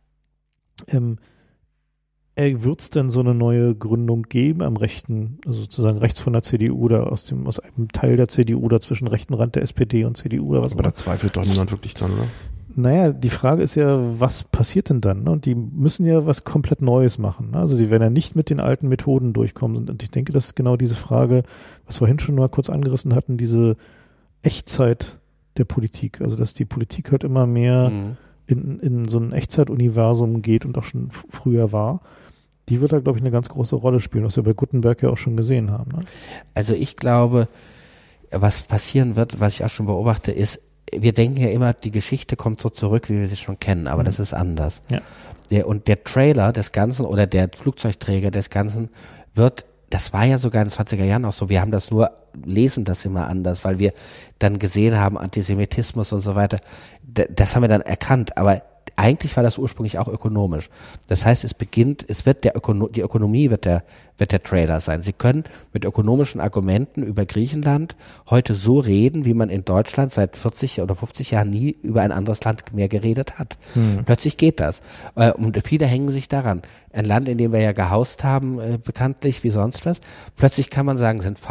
wird es denn so eine neue Gründung geben am rechten, also sozusagen rechts von der CDU oder aus einem Teil der CDU oder zwischen rechten Rand der SPD und CDU oder was? Aber da zweifelt doch niemand wirklich dran, oder? Naja, die Frage ist ja, was passiert denn dann? Ne? Und die müssen ja was komplett Neues machen. Ne? Also die werden ja nicht mit den alten Methoden durchkommen. Und ich denke, das ist genau diese Frage, was wir vorhin schon mal kurz angerissen hatten, diese Echtzeit der Politik. Also dass die Politik halt immer mehr in so ein Echtzeituniversum geht und auch schon früher war. Die wird da, glaube ich, eine ganz große Rolle spielen, was wir bei Gutenberg ja auch schon gesehen haben. Ne? Also ich glaube, was passieren wird, was ich auch schon beobachte, ist, wir denken ja immer, die Geschichte kommt so zurück, wie wir sie schon kennen, aber das ist anders. Ja. Und der Trailer des Ganzen oder der Flugzeugträger des Ganzen das war ja sogar in den 20er Jahren auch so, wir haben das nur, lesen das immer anders, weil wir dann gesehen haben, Antisemitismus und so weiter, das haben wir dann erkannt, aber eigentlich war das ursprünglich auch ökonomisch. Das heißt, die Ökonomie wird der Trailer sein. Sie können mit ökonomischen Argumenten über Griechenland heute so reden, wie man in Deutschland seit 40 oder 50 Jahren nie über ein anderes Land mehr geredet hat. Plötzlich geht das. Und viele hängen sich daran. Ein Land, in dem wir ja gehaust haben, bekanntlich wie sonst was. Plötzlich kann man sagen, sind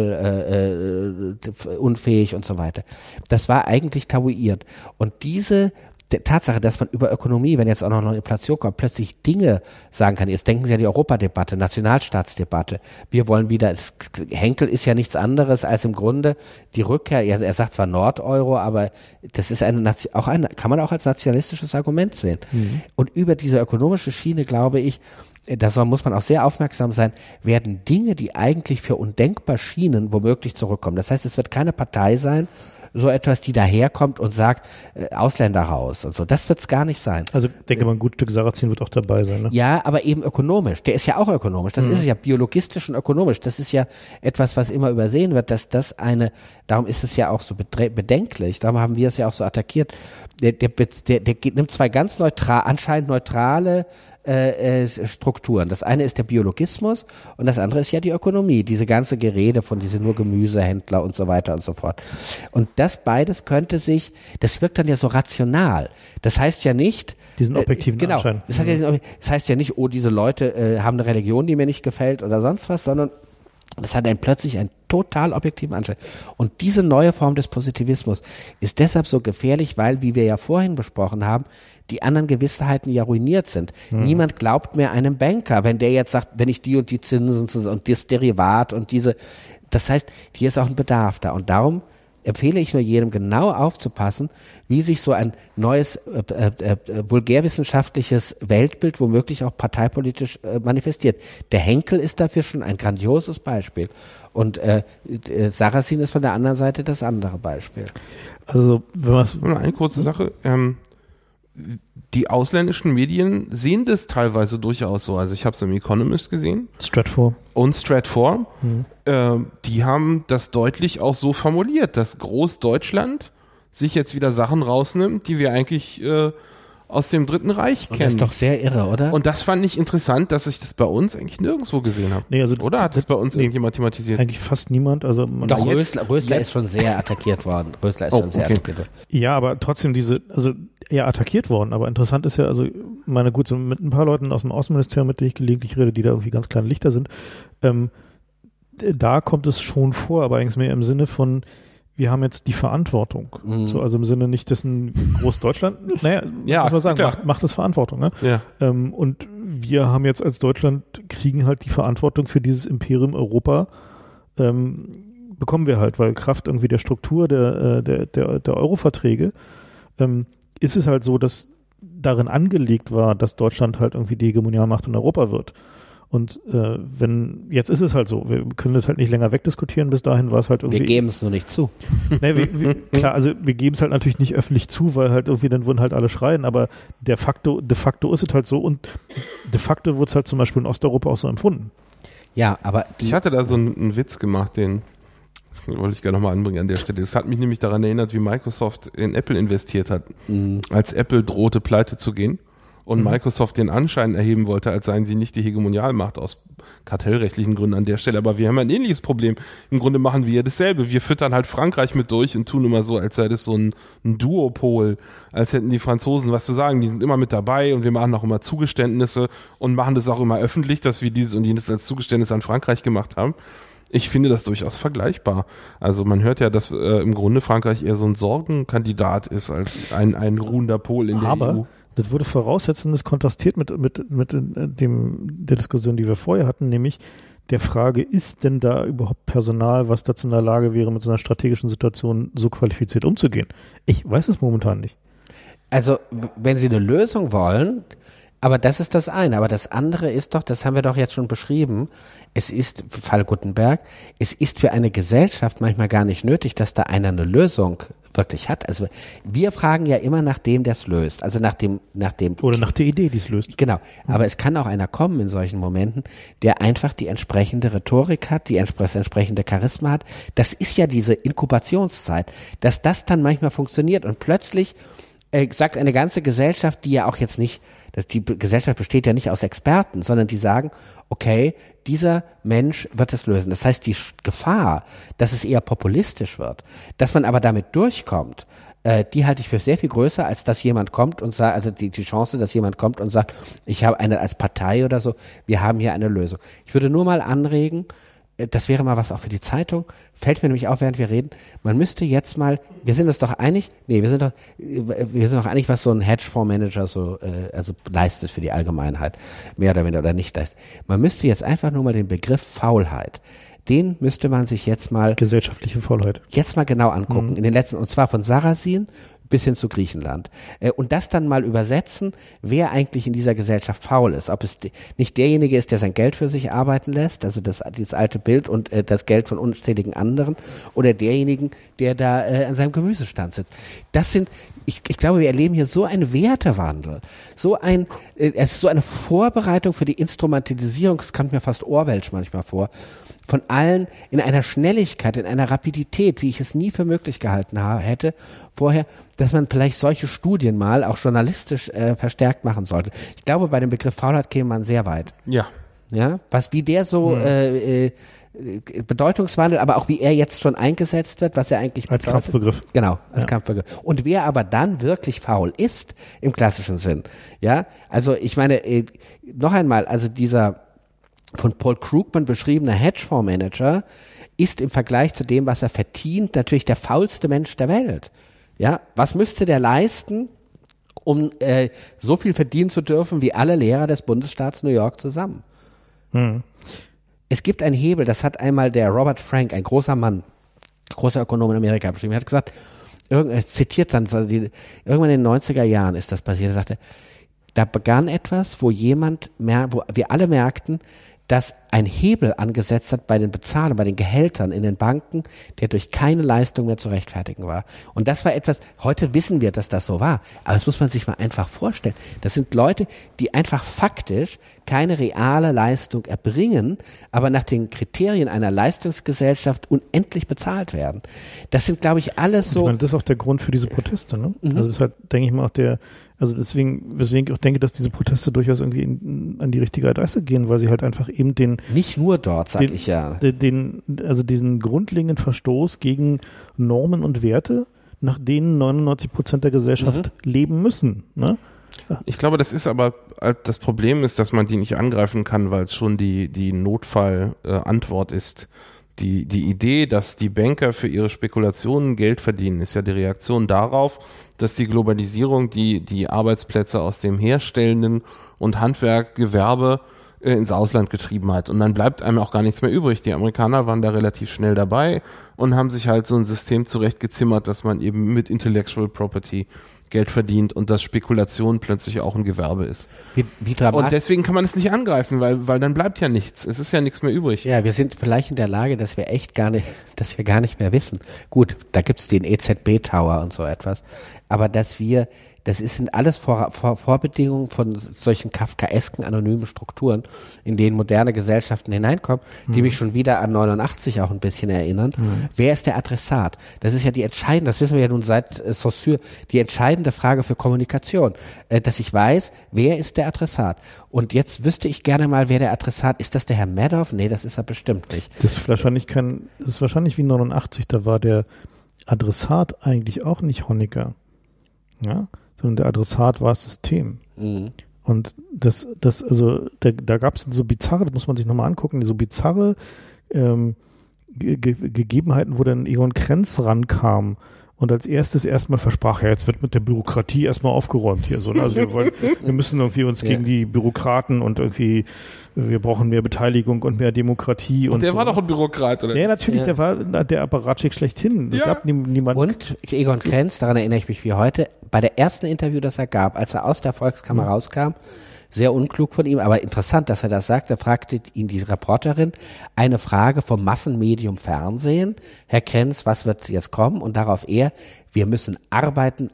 faul, unfähig und so weiter. Das war eigentlich tabuiert. Und diese Tatsache, dass man über Ökonomie, wenn jetzt auch noch eine Inflation kommt, plötzlich Dinge sagen kann. Jetzt denken Sie an die Europadebatte, Nationalstaatsdebatte. Wir wollen wieder, Henkel ist ja nichts anderes als im Grunde die Rückkehr, er sagt zwar Nordeuro, aber das ist kann man auch als nationalistisches Argument sehen. Und über diese ökonomische Schiene, glaube ich, muss man auch sehr aufmerksam sein, werden Dinge, die eigentlich für undenkbar schienen, womöglich zurückkommen. Das heißt, es wird keine Partei sein, so etwas, die daherkommt und sagt, Ausländer raus und so. Das wird es gar nicht sein. Also denke mal, ein gutes Stück Sarrazin wird auch dabei sein. Ne? Ja, aber eben ökonomisch. Der ist ja auch ökonomisch. Das ist ja biologistisch und ökonomisch. Das ist ja etwas, was immer übersehen wird, dass das darum ist es ja auch so bedenklich, darum haben wir es ja auch so attackiert. Der nimmt zwei ganz anscheinend neutrale Strukturen. Das eine ist der Biologismus und das andere ist ja die Ökonomie. Diese ganze Gerede von diese nur Gemüsehändler und so weiter und so fort. Und das beides das wirkt dann ja so rational. Das heißt ja nicht, diesen objektiven Anschein. Das heißt ja nicht, diese Leute haben eine Religion, die mir nicht gefällt oder sonst was, sondern das hat dann plötzlich einen total objektiven Anschein. Und diese neue Form des Positivismus ist deshalb so gefährlich, weil, wie wir ja vorhin besprochen haben, die anderen Gewissheiten ja ruiniert sind. Niemand glaubt mehr einem Banker, wenn der jetzt sagt, wenn ich die und die Zinsen und das Derivat und das heißt, hier ist auch ein Bedarf da. Und darum empfehle ich nur jedem genau aufzupassen, wie sich so ein neues vulgärwissenschaftliches Weltbild womöglich auch parteipolitisch manifestiert. Der Henkel ist dafür schon ein grandioses Beispiel und Sarrazin ist von der anderen Seite das andere Beispiel. Also wenn man eine kurze Sache, die ausländischen Medien sehen das teilweise durchaus so. Also ich habe es im Economist gesehen. Stratfor. Und Stratfor. Die haben das deutlich auch so formuliert, dass Großdeutschland sich jetzt wieder Sachen rausnimmt, die wir eigentlich aus dem Dritten Reich kennen. Das ist doch sehr irre, oder? Und das fand ich interessant, dass ich das bei uns eigentlich nirgendwo gesehen habe. Nee, also oder hat das bei uns irgendjemand thematisiert? Eigentlich fast niemand. Also doch, Rösler ist schon sehr attackiert worden. Attackiert worden. Ja, aber trotzdem attackiert worden. Aber interessant ist ja, also so mit ein paar Leuten aus dem Außenministerium, mit denen ich gelegentlich rede, die da irgendwie ganz kleine Lichter sind, da kommt es schon vor, aber eigentlich mehr im Sinne von, wir haben jetzt die Verantwortung. So, also im Sinne nicht, dass ein Großdeutschland, muss man sagen, macht es Verantwortung. Ne? Ja. Und wir haben jetzt als Deutschland, kriegen halt die Verantwortung für dieses Imperium Europa, bekommen wir halt, weil Kraft irgendwie der Struktur der Euro-Verträge ist es halt so, dass darin angelegt war, dass Deutschland halt irgendwie die Hegemonialmacht in Europa wird. Und jetzt ist es halt so, wir können das halt nicht länger wegdiskutieren, bis dahin war es halt irgendwie... Wir geben es nur nicht zu. Klar, also wir geben es halt natürlich nicht öffentlich zu, weil halt irgendwie dann würden halt alle schreien, aber de facto ist es halt so und de facto wird es halt zum Beispiel in Osteuropa auch so empfunden. Ja, aber... Ich hatte da so einen Witz gemacht, den wollte ich gerne nochmal anbringen an der Stelle. Das hat mich nämlich daran erinnert, wie Microsoft in Apple investiert hat, als Apple drohte, pleite zu gehen. Und Microsoft den Anschein erheben wollte, als seien sie nicht die Hegemonialmacht aus kartellrechtlichen Gründen an der Stelle. Aber wir haben ein ähnliches Problem. Im Grunde machen wir ja dasselbe. Wir füttern halt Frankreich mit durch und tun immer so, als sei das so ein Duopol, als hätten die Franzosen was zu sagen. Die sind immer mit dabei und wir machen auch immer Zugeständnisse und machen das auch immer öffentlich, dass wir dieses und jenes als Zugeständnis an Frankreich gemacht haben. Ich finde das durchaus vergleichbar. Also man hört ja, dass im Grunde Frankreich eher so ein Sorgenkandidat ist als ein ruhender Pol in der EU. Das würde voraussetzen, das kontrastiert mit der Diskussion, die wir vorher hatten, nämlich der Frage, ist denn da überhaupt Personal, was dazu in der Lage wäre, mit so einer strategischen Situation so qualifiziert umzugehen? Ich weiß es momentan nicht. Also, wenn Sie eine Lösung wollen, aber das ist das eine. Aber das andere ist doch, das haben wir doch jetzt schon beschrieben, es ist, Fall Gutenberg, es ist für eine Gesellschaft manchmal gar nicht nötig, dass da einer eine Lösung wirklich hat. Also wir fragen ja immer nach dem, der es löst. Also nach dem oder nach der Idee, die es löst. Genau. Aber es kann auch einer kommen in solchen Momenten, der einfach die entsprechende Rhetorik hat, das entsprechende Charisma hat. Das ist ja diese Inkubationszeit, dass das dann manchmal funktioniert und plötzlich sagt eine ganze Gesellschaft, die ja auch jetzt nicht, die Gesellschaft besteht ja nicht aus Experten, sondern die sagen, okay, dieser Mensch wird es lösen. Das heißt, die Gefahr, dass es eher populistisch wird, dass man aber damit durchkommt, die halte ich für sehr viel größer, als dass jemand kommt und sagt, also die Chance, dass jemand kommt und sagt, ich habe eine als Partei oder so, wir haben hier eine Lösung. Ich würde nur mal anregen, das wäre mal was auch für die Zeitung, fällt mir nämlich auf, während wir reden, man müsste jetzt mal, wir sind uns doch einig, wir sind doch einig, was so ein Hedgefondsmanager so, also leistet für die Allgemeinheit, mehr oder weniger oder nicht leistet. Man müsste jetzt einfach nur mal den Begriff Faulheit, den müsste man sich jetzt mal gesellschaftliche Faulheit jetzt mal genau angucken, in den letzten, und zwar von Sarrazin bis hin zu Griechenland. Und das dann mal übersetzen, wer eigentlich in dieser Gesellschaft faul ist. Ob es nicht derjenige ist, der sein Geld für sich arbeiten lässt, also dieses alte Bild und das Geld von unzähligen anderen, oder derjenigen, der da an seinem Gemüsestand sitzt. Das sind, ich glaube, wir erleben hier so einen Wertewandel, es ist so eine Vorbereitung für die Instrumentalisierung, es kommt mir fast Orwellsch manchmal vor, von allen in einer Schnelligkeit, in einer Rapidität, wie ich es nie für möglich gehalten hätte vorher, dass man vielleicht solche Studien mal auch journalistisch verstärkt machen sollte. Ich glaube, bei dem Begriff Faulheit käme man sehr weit. Ja. Ja, wie der so Bedeutungswandel, aber auch wie er jetzt schon eingesetzt wird, was er eigentlich als bedeutet. Kampfbegriff. Genau, als Kampfbegriff. Und wer aber dann wirklich faul ist, im klassischen Sinn, ja, also ich meine, noch einmal, also dieser von Paul Krugman beschriebene Hedgefondsmanager ist im Vergleich zu dem, was er verdient, natürlich der faulste Mensch der Welt. Ja, was müsste der leisten, um so viel verdienen zu dürfen wie alle Lehrer des Bundesstaats New York zusammen? Es gibt einen Hebel, das hat einmal der Robert Frank, ein großer Mann, großer Ökonom in Amerika beschrieben. Er hat gesagt, er zitiert dann, irgendwann in den 90er Jahren ist das passiert, er sagte, da begann etwas, wo wir alle merkten, dass ein Hebel angesetzt hat bei den Bezahlungen, bei den Gehältern in den Banken, der durch keine Leistung mehr zu rechtfertigen war. Und das war etwas, heute wissen wir, dass das so war, aber das muss man sich mal einfach vorstellen. Das sind Leute, die einfach faktisch keine reale Leistung erbringen, aber nach den Kriterien einer Leistungsgesellschaft unendlich bezahlt werden. Das sind, glaube ich, alles so. Ich meine, das ist auch der Grund für diese Proteste, ne? Also das ist halt, denke ich mal, auch weswegen ich auch denke, dass diese Proteste durchaus irgendwie an die richtige Adresse gehen, weil sie halt einfach eben nicht nur dort, sag ich ja. Also diesen grundlegenden Verstoß gegen Normen und Werte, nach denen 99% der Gesellschaft leben müssen, ne? Ich glaube, das ist aber, das Problem ist, dass man die nicht angreifen kann, weil es schon die Notfallantwort ist. Die Idee, dass die Banker für ihre Spekulationen Geld verdienen, ist ja die Reaktion darauf, dass die Globalisierung die Arbeitsplätze aus dem herstellenden und Handwerkgewerbe ins Ausland getrieben hat. Und dann bleibt einem auch gar nichts mehr übrig. Die Amerikaner waren da relativ schnell dabei und haben sich halt so ein System zurechtgezimmert, dass man eben mit Intellectual Property Geld verdient und dass Spekulation plötzlich auch ein Gewerbe ist. Wie dramatisch. Und deswegen kann man es nicht angreifen, weil dann bleibt ja nichts. Es ist ja nichts mehr übrig. Ja, wir sind vielleicht in der Lage, dass wir gar nicht mehr wissen. Gut, da gibt's den EZB-Tower und so etwas. Aber sind alles Vorbedingungen von solchen kafkaesken anonymen Strukturen, in denen moderne Gesellschaften hineinkommen, die mich schon wieder an 89 auch ein bisschen erinnern. Wer ist der Adressat? Das ist ja das wissen wir ja nun seit Saussure, die entscheidende Frage für Kommunikation, dass ich weiß, wer ist der Adressat? Und jetzt wüsste ich gerne mal, wer der Adressat ist. Das der Herr Madoff? Nee, das ist er bestimmt nicht. Das ist wahrscheinlich wie 89, da war der Adressat eigentlich auch nicht Honecker. Ja, sondern der Adressat war das System. Und da gab es so bizarre, das muss man sich nochmal angucken, so bizarre Gegebenheiten, wo dann Egon Krenz rankam und als erstes erstmal versprach, ja, jetzt wird mit der Bürokratie erstmal aufgeräumt hier. So, ne? Also wir müssen irgendwie uns gegen die Bürokraten und irgendwie, wir brauchen mehr Beteiligung und mehr Demokratie. Und der so. war doch ein Bürokrat, oder? Ja, natürlich, der war der Apparatschik schlechthin. Es gab niemanden. Und Egon Krenz, daran erinnere ich mich wie heute, bei der ersten Interview, das er gab, als er aus der Volkskammer rauskam, sehr unklug von ihm, aber interessant, dass er das sagt. Da fragte ihn die Reporterin eine Frage vom Massenmedium Fernsehen. Herr Krenz, was wird jetzt kommen? Und darauf Wir müssen arbeiten.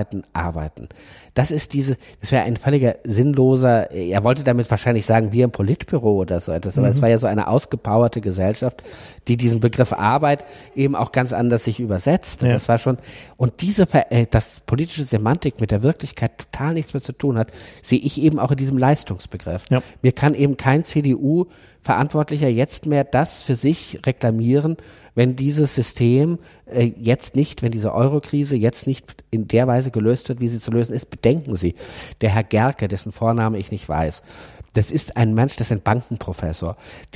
Das wäre ein völliger sinnloser, er wollte damit wahrscheinlich sagen, wir im Politbüro oder so etwas, aber es war ja so eine ausgepowerte Gesellschaft, die diesen Begriff Arbeit eben auch ganz anders sich übersetzt. Das war schon, und dass politische Semantik mit der Wirklichkeit total nichts mehr zu tun hat, sehe ich eben auch in diesem Leistungsbegriff. Ja. Mir kann eben kein CDU-Verantwortlicher jetzt mehr das für sich reklamieren, wenn dieses System wenn diese Euro-Krise jetzt nicht in der Weise gelöst wird, wie sie zu lösen ist. Bedenken Sie, der Herr Gerke, dessen Vorname ich nicht weiß, das ist ein Mensch, das ist ein Bankenprofessor.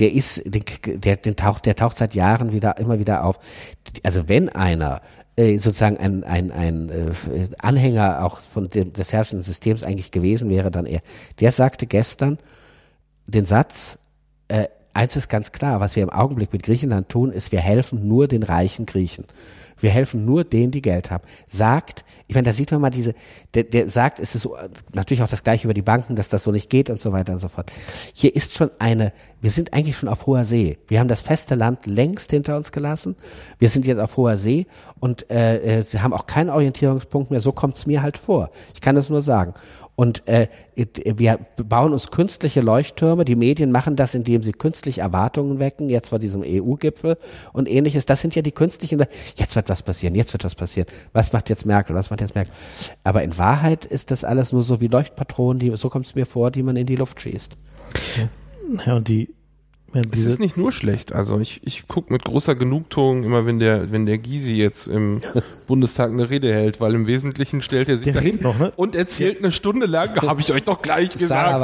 Der taucht seit Jahren immer wieder auf. Also wenn einer sozusagen ein Anhänger auch des herrschenden Systems eigentlich gewesen wäre, dann er. Der sagte gestern den Satz, eins ist ganz klar, was wir im Augenblick mit Griechenland tun, ist, wir helfen nur den reichen Griechen. Wir helfen nur denen, die Geld haben. Da sieht man mal der sagt, es ist natürlich auch das Gleiche über die Banken, dass das so nicht geht und so weiter und so fort. Hier ist wir sind eigentlich schon auf hoher See. Wir haben das feste Land längst hinter uns gelassen. Wir sind jetzt auf hoher See und sie haben auch keinen Orientierungspunkt mehr. So kommt es mir halt vor. Ich kann das nur sagen. Und wir bauen uns künstliche Leuchttürme. Die Medien machen das, indem sie künstlich Erwartungen wecken, jetzt vor diesem EU-Gipfel und ähnliches. Das sind ja die künstlichen, jetzt wird was passieren. Was macht jetzt Merkel? Aber in Wahrheit ist das alles nur so wie Leuchtpatronen, so kommt es mir vor, die man in die Luft schießt. Ja, und es ist nicht nur schlecht. Also ich gucke mit großer Genugtuung immer, wenn der Gysi jetzt im Bundestag eine Rede hält, weil im Wesentlichen stellt er sich dahin und erzählt eine Stunde lang, habe ich euch doch gleich gesagt.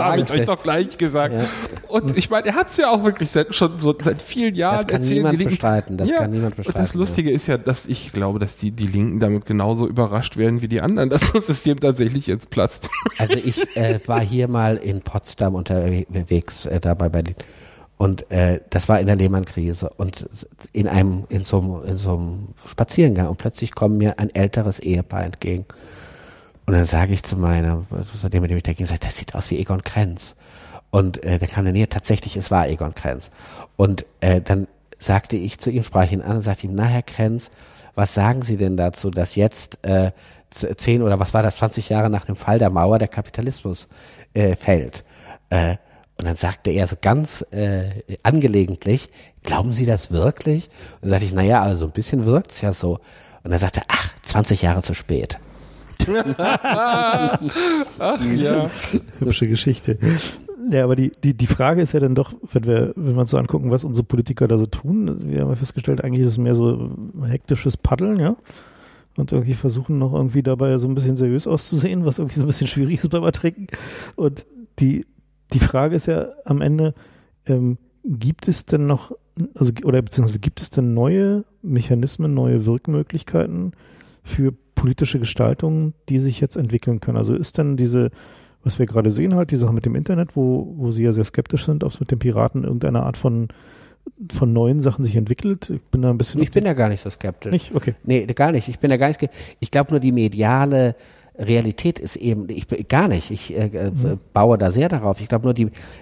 Ja. Und ich meine, er hat es ja auch wirklich seit vielen Jahren erzählt. Das kann niemand bestreiten. Und das Lustige ist ja, dass ich glaube, dass die Linken damit genauso überrascht werden wie die anderen, dass das System tatsächlich jetzt platzt. Also ich war hier mal in Potsdam unterwegs, da bei Berlin. Und das war in der Lehman-Krise und in so einem Spaziergang und plötzlich kommt mir ein älteres Ehepaar entgegen. Und dann sage ich zu dem, mit dem ich da ging, das sieht aus wie Egon Krenz. Und der kam in der Nähe, tatsächlich, es war Egon Krenz. Und dann sagte ich zu ihm, sprach ich ihn an und sagte ihm, na Herr Krenz, was sagen Sie denn dazu, dass jetzt 10 oder 20 Jahre nach dem Fall der Mauer der Kapitalismus fällt? Und dann sagte er so ganz angelegentlich, glauben Sie das wirklich? Und dann sagte ich, naja, also ein bisschen wirkt's ja so. Und dann sagte er, 20 Jahre zu spät. Ach ja. Hübsche Geschichte. Ja, aber die Frage ist ja dann doch, wenn wir uns so angucken, was unsere Politiker da so tun, wir haben ja festgestellt, eigentlich ist es mehr so hektisches Paddeln, ja. Und irgendwie versuchen noch irgendwie dabei so ein bisschen seriös auszusehen, was irgendwie so ein bisschen schwierig ist beim Ertrinken. Und die Frage ist ja am Ende, gibt es denn noch, beziehungsweise gibt es denn neue Mechanismen, neue Wirkmöglichkeiten für politische Gestaltungen, die sich jetzt entwickeln können? Also ist denn was wir gerade sehen, halt die Sache mit dem Internet, wo Sie ja sehr skeptisch sind, ob es mit den Piraten irgendeine Art von neuen Sachen sich entwickelt? Ich bin da gar nicht so skeptisch. Nicht? Okay. Nee, gar nicht. Ich bin da gar nicht skeptisch. Ich glaube nur, die mediale Realität ist eben, ich baue da sehr darauf. Ich glaube nur,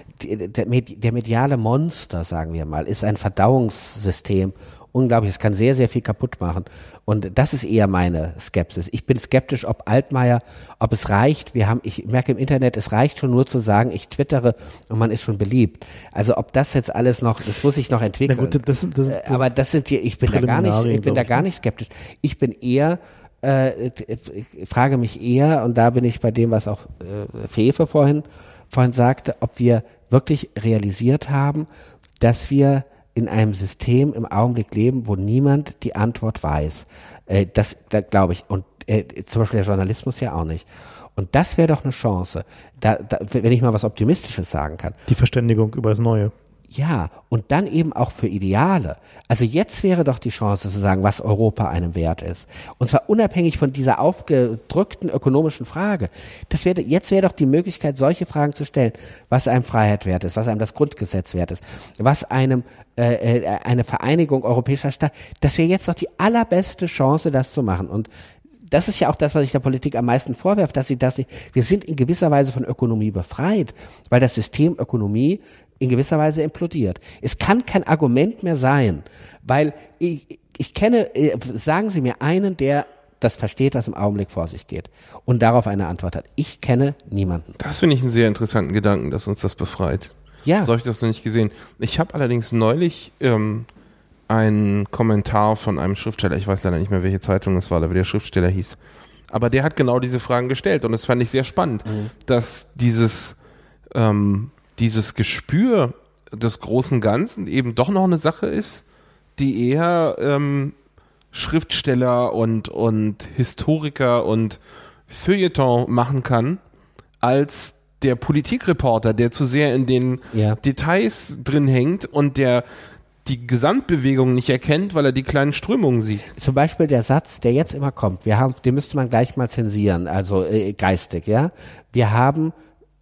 der mediale Monster, sagen wir mal, ist ein Verdauungssystem. Unglaublich, es kann sehr, sehr viel kaputt machen. Und das ist eher meine Skepsis. Ich bin skeptisch, ob es reicht. Ich merke im Internet, es reicht schon nur zu sagen, ich twittere und man ist schon beliebt. Also ob das jetzt alles noch, das muss sich noch entwickeln. Na gut, aber das sind ich bin da gar nicht skeptisch. Ich bin eher frage mich eher, und da bin ich bei dem, was auch Fefe vorhin sagte, ob wir wirklich realisiert haben, dass wir in einem System im Augenblick leben, wo niemand die Antwort weiß. Das glaube ich. Und zum Beispiel der Journalismus ja auch nicht. Und das wäre doch eine Chance, wenn ich mal was Optimistisches sagen kann. Die Verständigung über das Neue. Ja, und dann eben auch für Ideale. Also jetzt wäre doch die Chance zu sagen, was Europa einem wert ist. Und zwar unabhängig von dieser aufgedrückten ökonomischen Frage. Jetzt wäre doch die Möglichkeit, solche Fragen zu stellen, was einem Freiheit wert ist, was einem das Grundgesetz wert ist, was einem eine Vereinigung europäischer Staaten, das wäre jetzt doch die allerbeste Chance, das zu machen. Und das ist ja auch das, was ich der Politik am meisten vorwerfe, dass sie das nicht, wir sind in gewisser Weise von Ökonomie befreit, weil das System Ökonomie in gewisser Weise implodiert. Es kann kein Argument mehr sein, weil ich kenne, sagen Sie mir einen, der das versteht, was im Augenblick vor sich geht und darauf eine Antwort hat. Ich kenne niemanden. Das finde ich einen sehr interessanten Gedanken, dass uns das befreit. Ja. So habe ich das noch nicht gesehen. Ich habe allerdings neulich einen Kommentar von einem Schriftsteller, ich weiß leider nicht mehr, welche Zeitung es war, oder wie der Schriftsteller hieß, aber der hat genau diese Fragen gestellt und das fand ich sehr spannend, dass dieses Gespür des großen Ganzen eben doch noch eine Sache ist, die eher Schriftsteller und Historiker und Feuilleton machen kann, als der Politikreporter, der zu sehr in den Details drin hängt und der die Gesamtbewegung nicht erkennt, weil er die kleinen Strömungen sieht. Zum Beispiel der Satz, der jetzt immer kommt, den müsste man gleich mal zensieren, also geistig, ja. Wir haben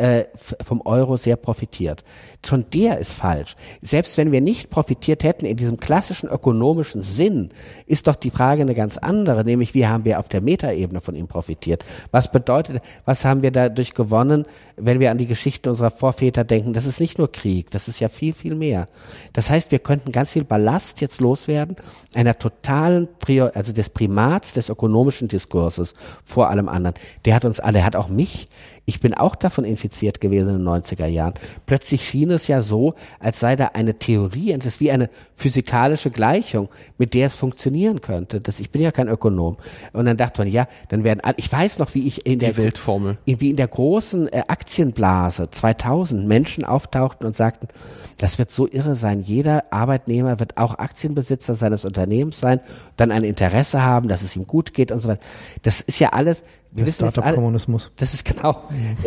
vom Euro sehr profitiert. Schon der ist falsch. Selbst wenn wir nicht profitiert hätten in diesem klassischen ökonomischen Sinn, ist doch die Frage eine ganz andere, nämlich wie haben wir auf der Metaebene von ihm profitiert? Was bedeutet, was haben wir dadurch gewonnen, wenn wir an die Geschichte unserer Vorväter denken? Das ist nicht nur Krieg, das ist ja viel, viel mehr. Das heißt, wir könnten ganz viel Ballast jetzt loswerden, einer totalen also des Primats des ökonomischen Diskurses vor allem anderen. Der hat uns alle, hat auch mich. Ich bin auch davon infiziert gewesen in den 90er Jahren. Plötzlich schien es ja so, als sei da eine Theorie, es ist wie eine physikalische Gleichung, mit der es funktionieren könnte. Ich bin ja kein Ökonom. Und dann dachte man, ja, dann werden alle, ich weiß noch, wie ich in der Weltformel, wie in der großen Aktienblase 2000 Menschen auftauchten und sagten, das wird so irre sein. Jeder Arbeitnehmer wird auch Aktienbesitzer seines Unternehmens sein, dann ein Interesse haben, dass es ihm gut geht und so weiter. Das ist ja alles. Der Startup-Kommunismus. Das ist genau.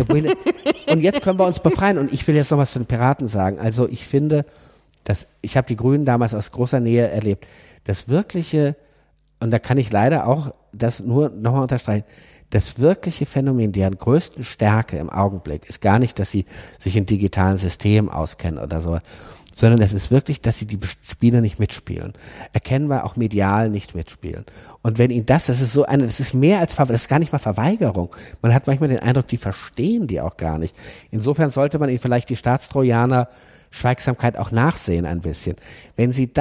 Und jetzt können wir uns befreien. Und ich will jetzt noch was zu den Piraten sagen. Also ich finde, ich habe die Grünen damals aus großer Nähe erlebt. Das wirkliche, und da kann ich leider auch das nur nochmal unterstreichen, das wirkliche Phänomen, deren größten Stärke im Augenblick ist gar nicht, dass sie sich in digitalen Systemen auskennen oder so, sondern es ist wirklich, dass sie die Spieler nicht mitspielen. Erkennbar auch medial nicht mitspielen. Und wenn ihnen das ist mehr als, das ist gar nicht mal Verweigerung. Man hat manchmal den Eindruck, die verstehen die auch gar nicht. Insofern sollte man ihnen vielleicht die Staatstrojaner Schweigsamkeit auch nachsehen ein bisschen. Wenn sie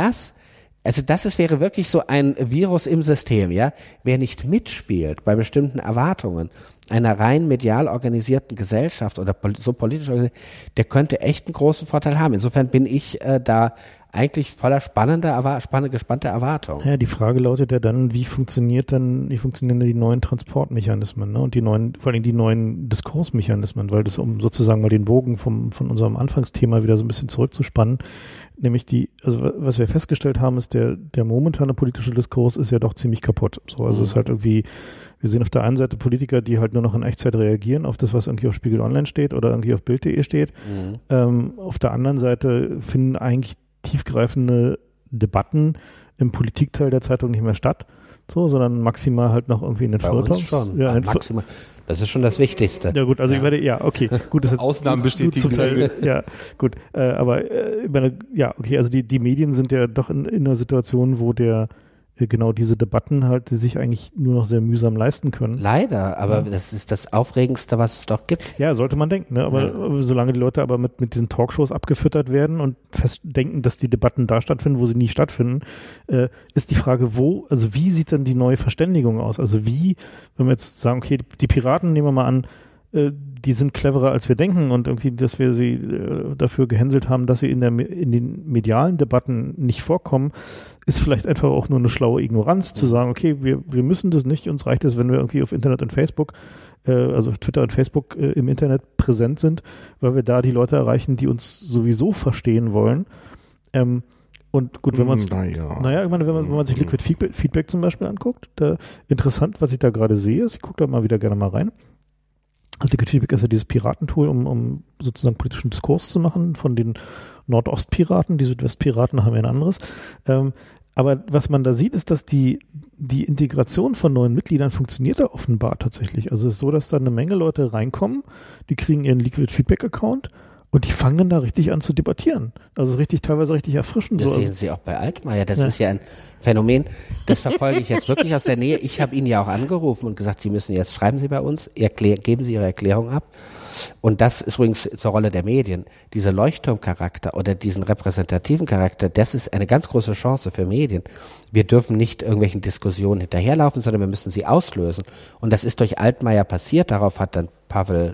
wäre wirklich so ein Virus im System, ja. Wer nicht mitspielt bei bestimmten Erwartungen einer rein medial organisierten Gesellschaft oder so politisch organisiert, der könnte echt einen großen Vorteil haben. Insofern bin ich da eigentlich voller gespannter Erwartung. Ja, die Frage lautet ja dann, wie funktionieren die neuen Transportmechanismen, ne? Und vor allem die neuen Diskursmechanismen, weil das, um sozusagen mal den Bogen von unserem Anfangsthema wieder so ein bisschen zurückzuspannen, nämlich was wir festgestellt haben, ist der momentane politische Diskurs ist ja doch ziemlich kaputt. So, also es ist halt irgendwie, wir sehen auf der einen Seite Politiker, die halt nur noch in Echtzeit reagieren auf das, was irgendwie auf Spiegel Online steht oder irgendwie auf Bild.de steht. Auf der anderen Seite finden eigentlich tiefgreifende Debatten im Politikteil der Zeitung nicht mehr statt, sondern maximal halt noch irgendwie in den Feuilletons. schon. Ja, maximal. Das ist schon das Wichtigste. Ja gut, also ich werde, okay, gut. Das Ausnahmen bestätigen. Zum Teil, ja, gut. Aber ich meine, ja, okay, also die Medien sind ja doch in einer Situation, wo genau diese Debatten halt, die sich eigentlich nur noch sehr mühsam leisten können. Leider, aber das ist das Aufregendste, was es doch gibt. Ja, sollte man denken, ne? Aber solange die Leute aber mit diesen Talkshows abgefüttert werden und fest denken, dass die Debatten da stattfinden, wo sie nie stattfinden, ist die Frage, wie sieht denn die neue Verständigung aus? Also wenn wir jetzt sagen, okay, die Piraten, nehmen wir mal an, die sind cleverer, als wir denken und irgendwie, dass wir sie dafür gehänselt haben, dass sie in den medialen Debatten nicht vorkommen, ist vielleicht einfach auch nur eine schlaue Ignoranz, zu sagen, okay, wir müssen das nicht, uns reicht es, wenn wir irgendwie auf Internet und Facebook, also Twitter und Facebook im Internet präsent sind, weil wir da die Leute erreichen, die uns sowieso verstehen wollen. Und gut, wenn man wenn man sich Liquid Feedback zum Beispiel anguckt, interessant, was ich da gerade sehe, ich gucke da mal wieder gerne mal rein. Also Liquid Feedback ist ja dieses Piratentool, um sozusagen politischen Diskurs zu machen von den Nordostpiraten. Die Südwestpiraten haben ja ein anderes. Aber was man da sieht, ist, dass die Integration von neuen Mitgliedern funktioniert da offenbar tatsächlich. Also es ist so, dass da eine Menge Leute reinkommen, die kriegen ihren Liquid Feedback Account und die fangen dann da richtig an zu debattieren. Also es ist teilweise richtig erfrischend. Das sehen Sie auch bei Altmaier. Das ist ja ein Phänomen, das verfolge ich jetzt wirklich aus der Nähe. Ich habe ihn ja auch angerufen und gesagt, schreiben Sie bei uns, geben Sie Ihre Erklärung ab. Und das ist übrigens zur Rolle der Medien. Dieser Leuchtturmcharakter oder diesen repräsentativen Charakter, das ist eine ganz große Chance für Medien. Wir dürfen nicht irgendwelchen Diskussionen hinterherlaufen, sondern wir müssen sie auslösen. Und das ist durch Altmaier passiert. Darauf hat dann Pavel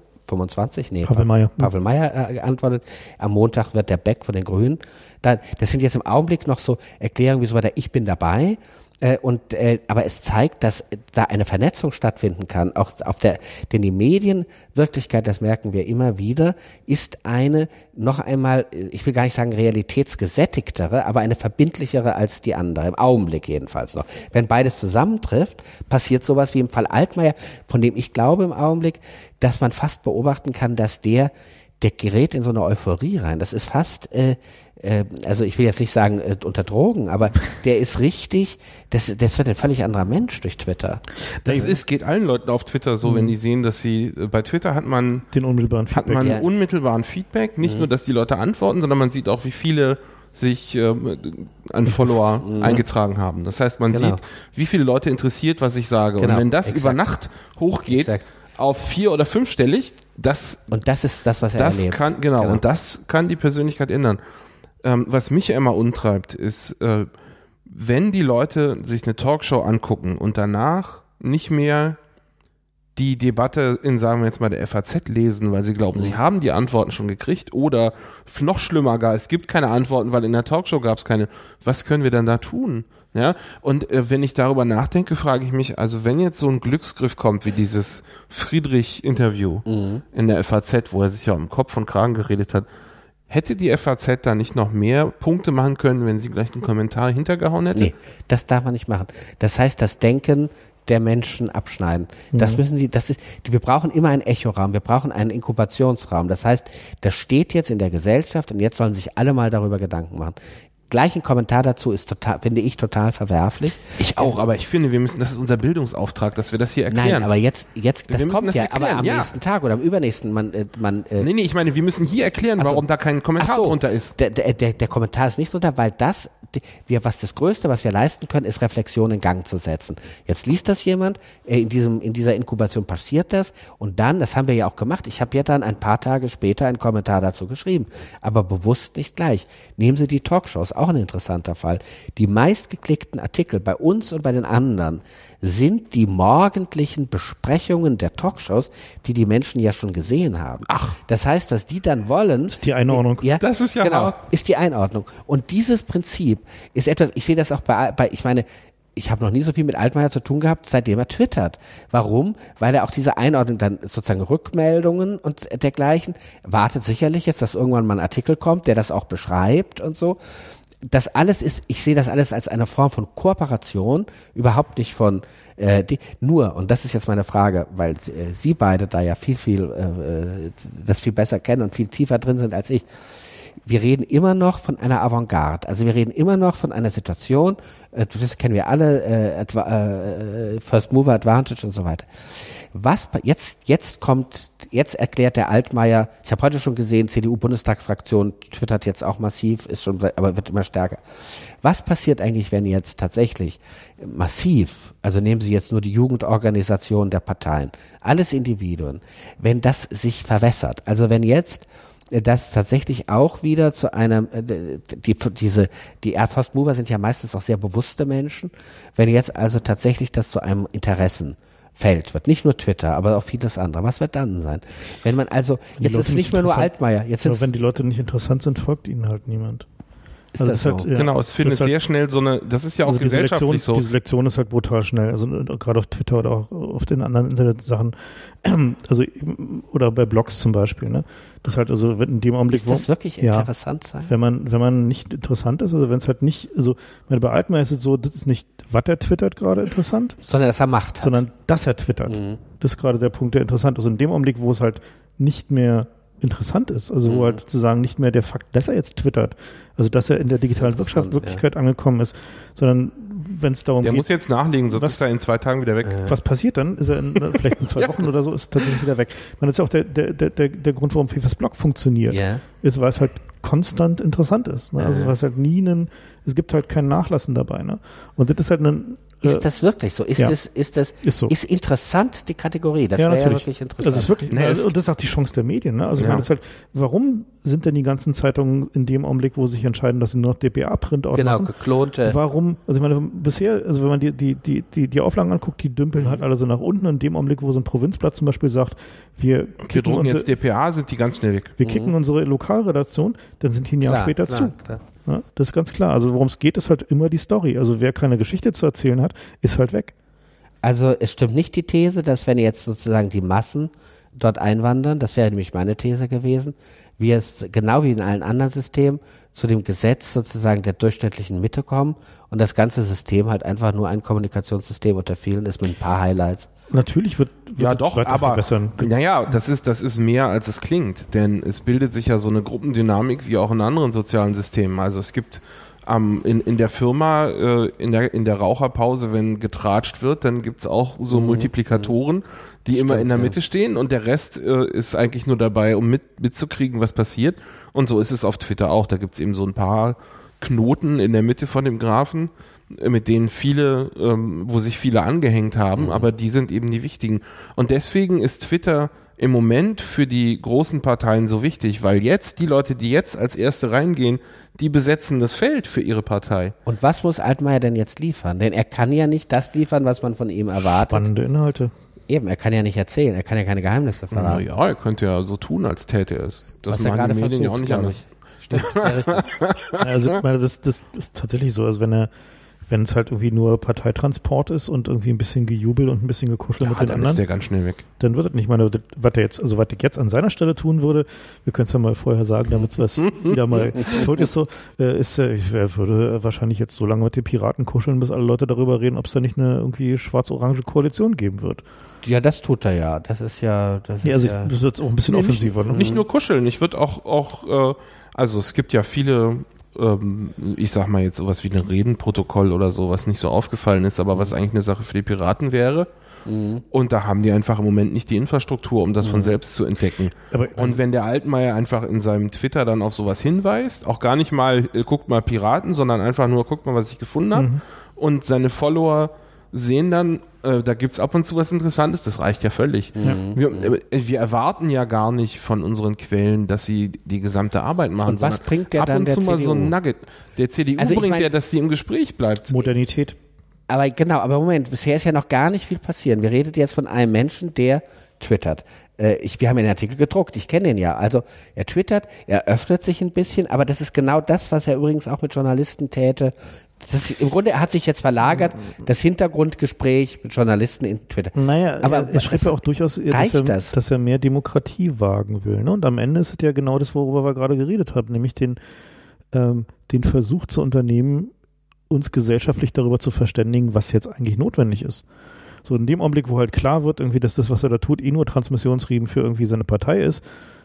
Meyer geantwortet. Am Montag wird der Beck von den Grünen. Das sind jetzt im Augenblick noch so Erklärungen wie so weiter, ich bin dabei. Aber es zeigt, dass da eine Vernetzung stattfinden kann. Auch denn die Medienwirklichkeit, das merken wir immer wieder, ist eine noch einmal, ich will gar nicht sagen realitätsgesättigtere, aber eine verbindlichere als die andere, im Augenblick jedenfalls noch. Wenn beides zusammentrifft, passiert sowas wie im Fall Altmaier, von dem ich glaube im Augenblick, dass man fast beobachten kann, dass der gerät in so eine Euphorie rein. Das ist fast, also ich will jetzt nicht sagen unter Drogen, aber der ist richtig, das wird ein völlig anderer Mensch durch Twitter. Geht allen Leuten auf Twitter so, wenn die sehen, dass sie, bei Twitter hat man unmittelbaren Feedback, nicht nur, dass die Leute antworten, sondern man sieht auch, wie viele sich an Follower eingetragen haben. Das heißt, man sieht, wie viele Leute interessiert, was ich sage. Und wenn das über Nacht hochgeht, auf 4- oder 5-stellig, das ist das, was er erlebt. Und das kann die Persönlichkeit ändern. Was mich ja immer umtreibt, ist, wenn die Leute sich eine Talkshow angucken und danach nicht mehr die Debatte in, sagen wir jetzt mal, der FAZ lesen, weil sie glauben, sie haben die Antworten schon gekriegt, oder noch schlimmer gar, es gibt keine Antworten, weil in der Talkshow gab es keine. Was können wir denn da tun? Ja, und wenn ich darüber nachdenke, frage ich mich, also wenn jetzt so ein Glücksgriff kommt, wie dieses Friedrich-Interview in der FAZ, wo er sich ja um Kopf und Kragen geredet hat, hätte die FAZ da nicht noch mehr Punkte machen können, wenn sie gleich einen Kommentar hintergehauen hätte? Nee, das darf man nicht machen. Das heißt, das Denken der Menschen abschneiden. Das müssen wir brauchen immer einen Echoraum, wir brauchen einen Inkubationsraum. Das heißt, das steht jetzt in der Gesellschaft und jetzt sollen sich alle mal darüber Gedanken machen. Gleich ein Kommentar dazu ist finde ich total verwerflich. Ich auch, aber ich finde, das ist unser Bildungsauftrag, dass wir das hier erklären. Nein, aber jetzt das kommt ja, aber am nächsten Tag oder am übernächsten, Nee, ich meine, wir müssen hier erklären, warum da kein Kommentar drunter ist. Der Kommentar ist nicht drunter, weil das Größte, was wir leisten können, ist Reflexion in Gang zu setzen. Jetzt liest das jemand, in dieser Inkubation passiert das und dann, das haben wir ja auch gemacht, ich habe ja dann ein paar Tage später einen Kommentar dazu geschrieben, aber bewusst nicht gleich. Nehmen Sie die Talkshows, auch ein interessanter Fall. Die meistgeklickten Artikel bei uns und bei den anderen sind die morgendlichen Besprechungen der Talkshows, die Menschen ja schon gesehen haben. Ach. Das heißt, was die dann wollen... Ist die Einordnung. Das ist ja hart. Ist die Einordnung. Und dieses Prinzip ist etwas, ich sehe das auch ich meine, ich habe noch nie so viel mit Altmaier zu tun gehabt, seitdem er twittert. Warum? Weil er auch diese Einordnung, dann sozusagen Rückmeldungen und dergleichen, wartet sicherlich jetzt, dass irgendwann mal ein Artikel kommt, der das auch beschreibt und so. Das alles ich sehe das alles als eine Form von Kooperation, überhaupt nicht von und das ist jetzt meine Frage, weil Sie beide da ja das viel besser kennen und viel tiefer drin sind als ich. Wir reden immer noch von einer Avantgarde, also wir reden immer noch von einer Situation, das kennen wir alle, First Mover Advantage und so weiter. Was jetzt erklärt der Altmaier, ich habe heute schon gesehen, CDU-Bundestagsfraktion twittert jetzt auch massiv, aber wird immer stärker. Was passiert eigentlich, wenn jetzt tatsächlich massiv, also nehmen Sie jetzt nur die Jugendorganisation der Parteien, alles Individuen, wenn das sich verwässert, also wenn jetzt das tatsächlich auch wieder zu einem, die First Mover sind ja meistens auch sehr bewusste Menschen, wenn jetzt also tatsächlich das zu einem Interessenfeld wird, nicht nur Twitter, aber auch vieles andere. Was wird dann sein? Wenn man also, jetzt ist es nicht mehr nur Altmaier. Aber wenn die Leute nicht interessant sind, folgt ihnen halt niemand. Ist also das so? Halt, ja, genau, es findet sehr schnell so eine, das ist ja auch gesellschaftlich so. Die Selektion ist halt brutal schnell, also gerade auf Twitter oder auch auf den anderen Internetsachen, also oder bei Blogs zum Beispiel, ne? Das halt also in dem Augenblick, ist das wirklich interessant sein? Wenn man nicht interessant ist, also wenn es halt nicht, also bei Altmaier ist es so, das ist nicht, was er twittert gerade interessant, sondern dass er Macht hat. Sondern dass er twittert. Das ist gerade der Punkt, der interessant ist. Also in dem Augenblick, wo es halt nicht mehr interessant ist, also wo halt sozusagen nicht mehr der Fakt, dass er jetzt twittert, also dass er in der digitalen Wirklichkeit angekommen ist, sondern wenn es darum geht... Der muss jetzt nachlegen, sonst ist er in 2 Tagen wieder weg. Was passiert dann? Ist er vielleicht in 2 Wochen oder so, ist tatsächlich wieder weg. Das ist ja auch der Grund, warum FIFAs Blog funktioniert, ist, weil es halt konstant interessant ist. Ne? Also weil es halt es gibt halt kein Nachlassen dabei. Ne? Und das ist halt Ist das wirklich so? Ist so. Ist interessant die Kategorie? Das ja, wäre ja natürlich. wirklich interessant. Also es ist wirklich, und das ist auch die Chance der Medien. Ne? Also ich meine, das ist halt, warum sind denn die ganzen Zeitungen in dem Augenblick, wo sie sich entscheiden, dass sie nur noch DPA-Printout machen? Geklonte. Warum? Also ich meine, bisher, also wenn man die Auflagen anguckt, die dümpeln halt alle so nach unten. In dem Augenblick, wo so ein Provinzblatt zum Beispiel sagt, wir drucken jetzt DPA, sind die ganz schnell weg. Wir kicken unsere Lokalredaktion, dann sind die ein Jahr später zu. Klar. Ja, das ist ganz klar. Also worum es geht, ist halt immer die Story. Also wer keine Geschichte zu erzählen hat, ist halt weg. Also es stimmt nicht die These, dass wenn jetzt sozusagen die Massen dort einwandern, das wäre nämlich meine These gewesen, wir es genau wie in allen anderen Systemen zu dem Gesetz sozusagen der durchschnittlichen Mitte kommen und das ganze System halt einfach nur ein Kommunikationssystem unter vielen ist mit ein paar Highlights. Natürlich wird ja doch, aber verbessern. Naja, das ist mehr als es klingt, denn es bildet sich ja so eine Gruppendynamik wie auch in anderen sozialen Systemen. Also es gibt in der Firma, in der Raucherpause, wenn getratscht wird, dann gibt es auch so Multiplikatoren, die immer in der Mitte stehen und der Rest ist eigentlich nur dabei, um mitzukriegen, was passiert. Und so ist es auf Twitter auch. Da gibt es eben so ein paar Knoten in der Mitte von dem Graphen, mit denen wo sich viele angehängt haben, aber die sind eben die wichtigen. Und deswegen ist Twitter im Moment für die großen Parteien so wichtig, weil jetzt die Leute, die jetzt als Erste reingehen, die besetzen das Feld für ihre Partei. Und was muss Altmaier denn jetzt liefern? Denn er kann ja nicht das liefern, was man von ihm erwartet. Spannende Inhalte. Eben, er kann ja nicht erzählen, er kann ja keine Geheimnisse verraten. Naja, er könnte ja so tun, als täte er es. Das machen die Medien ja auch nicht anders. Stimmt, sehr richtig. Also ich meine, das ist tatsächlich so, also wenn es halt irgendwie nur Parteitransport ist und irgendwie ein bisschen Gejubel und ein bisschen Gekuschel mit den dann anderen, ist der ganz schnell weg. dann wird es nicht. Ich meine, was ich jetzt an seiner Stelle tun würde, wir können es ja mal vorher sagen, damit es was wieder mal tot ist so, ich würde wahrscheinlich jetzt so lange mit den Piraten kuscheln, bis alle Leute darüber reden, ob es da nicht eine irgendwie schwarz-orange Koalition geben wird. Ja, das tut er ja. Das ist ja. Das ist jetzt auch ein bisschen offensiver. Nicht nur kuscheln. Ich würde auch also es gibt ja viele, ich sag mal jetzt sowas wie ein Redenprotokoll oder so, was nicht so aufgefallen ist, aber was eigentlich eine Sache für die Piraten wäre. Und da haben die einfach im Moment nicht die Infrastruktur, um das von selbst zu entdecken. Und wenn der Altmaier einfach in seinem Twitter dann auf sowas hinweist, auch gar nicht mal, guckt mal Piraten, sondern einfach nur, guckt mal, was ich gefunden habe. Und seine Follower sehen dann, da gibt es ab und zu was Interessantes, das reicht ja völlig. Wir erwarten ja gar nicht von unseren Quellen, dass sie die gesamte Arbeit machen. Und was bringt der dann der CDU? Ab und zu mal so ein Nugget. Der CDU bringt ja, dass sie im Gespräch bleibt. Modernität. Aber Moment, bisher ist ja noch gar nicht viel passieren. Wir reden jetzt von einem Menschen, der twittert. Wir haben den Artikel gedruckt, ich kenne den ja. Also er twittert, er öffnet sich ein bisschen, aber das ist genau das, was er übrigens auch mit Journalisten täte. Im Grunde, er hat sich jetzt verlagert, das Hintergrundgespräch mit Journalisten in Twitter. Naja, aber er schreibt ja auch durchaus, dass er mehr Demokratie wagen will. Ne? Und am Ende ist es ja genau das, worüber wir gerade geredet haben, nämlich den Versuch zu unternehmen, uns gesellschaftlich darüber zu verständigen, was jetzt eigentlich notwendig ist. So in dem Augenblick, wo halt klar wird, irgendwie, dass das, was er da tut, nur Transmissionsriemen für irgendwie seine Partei ist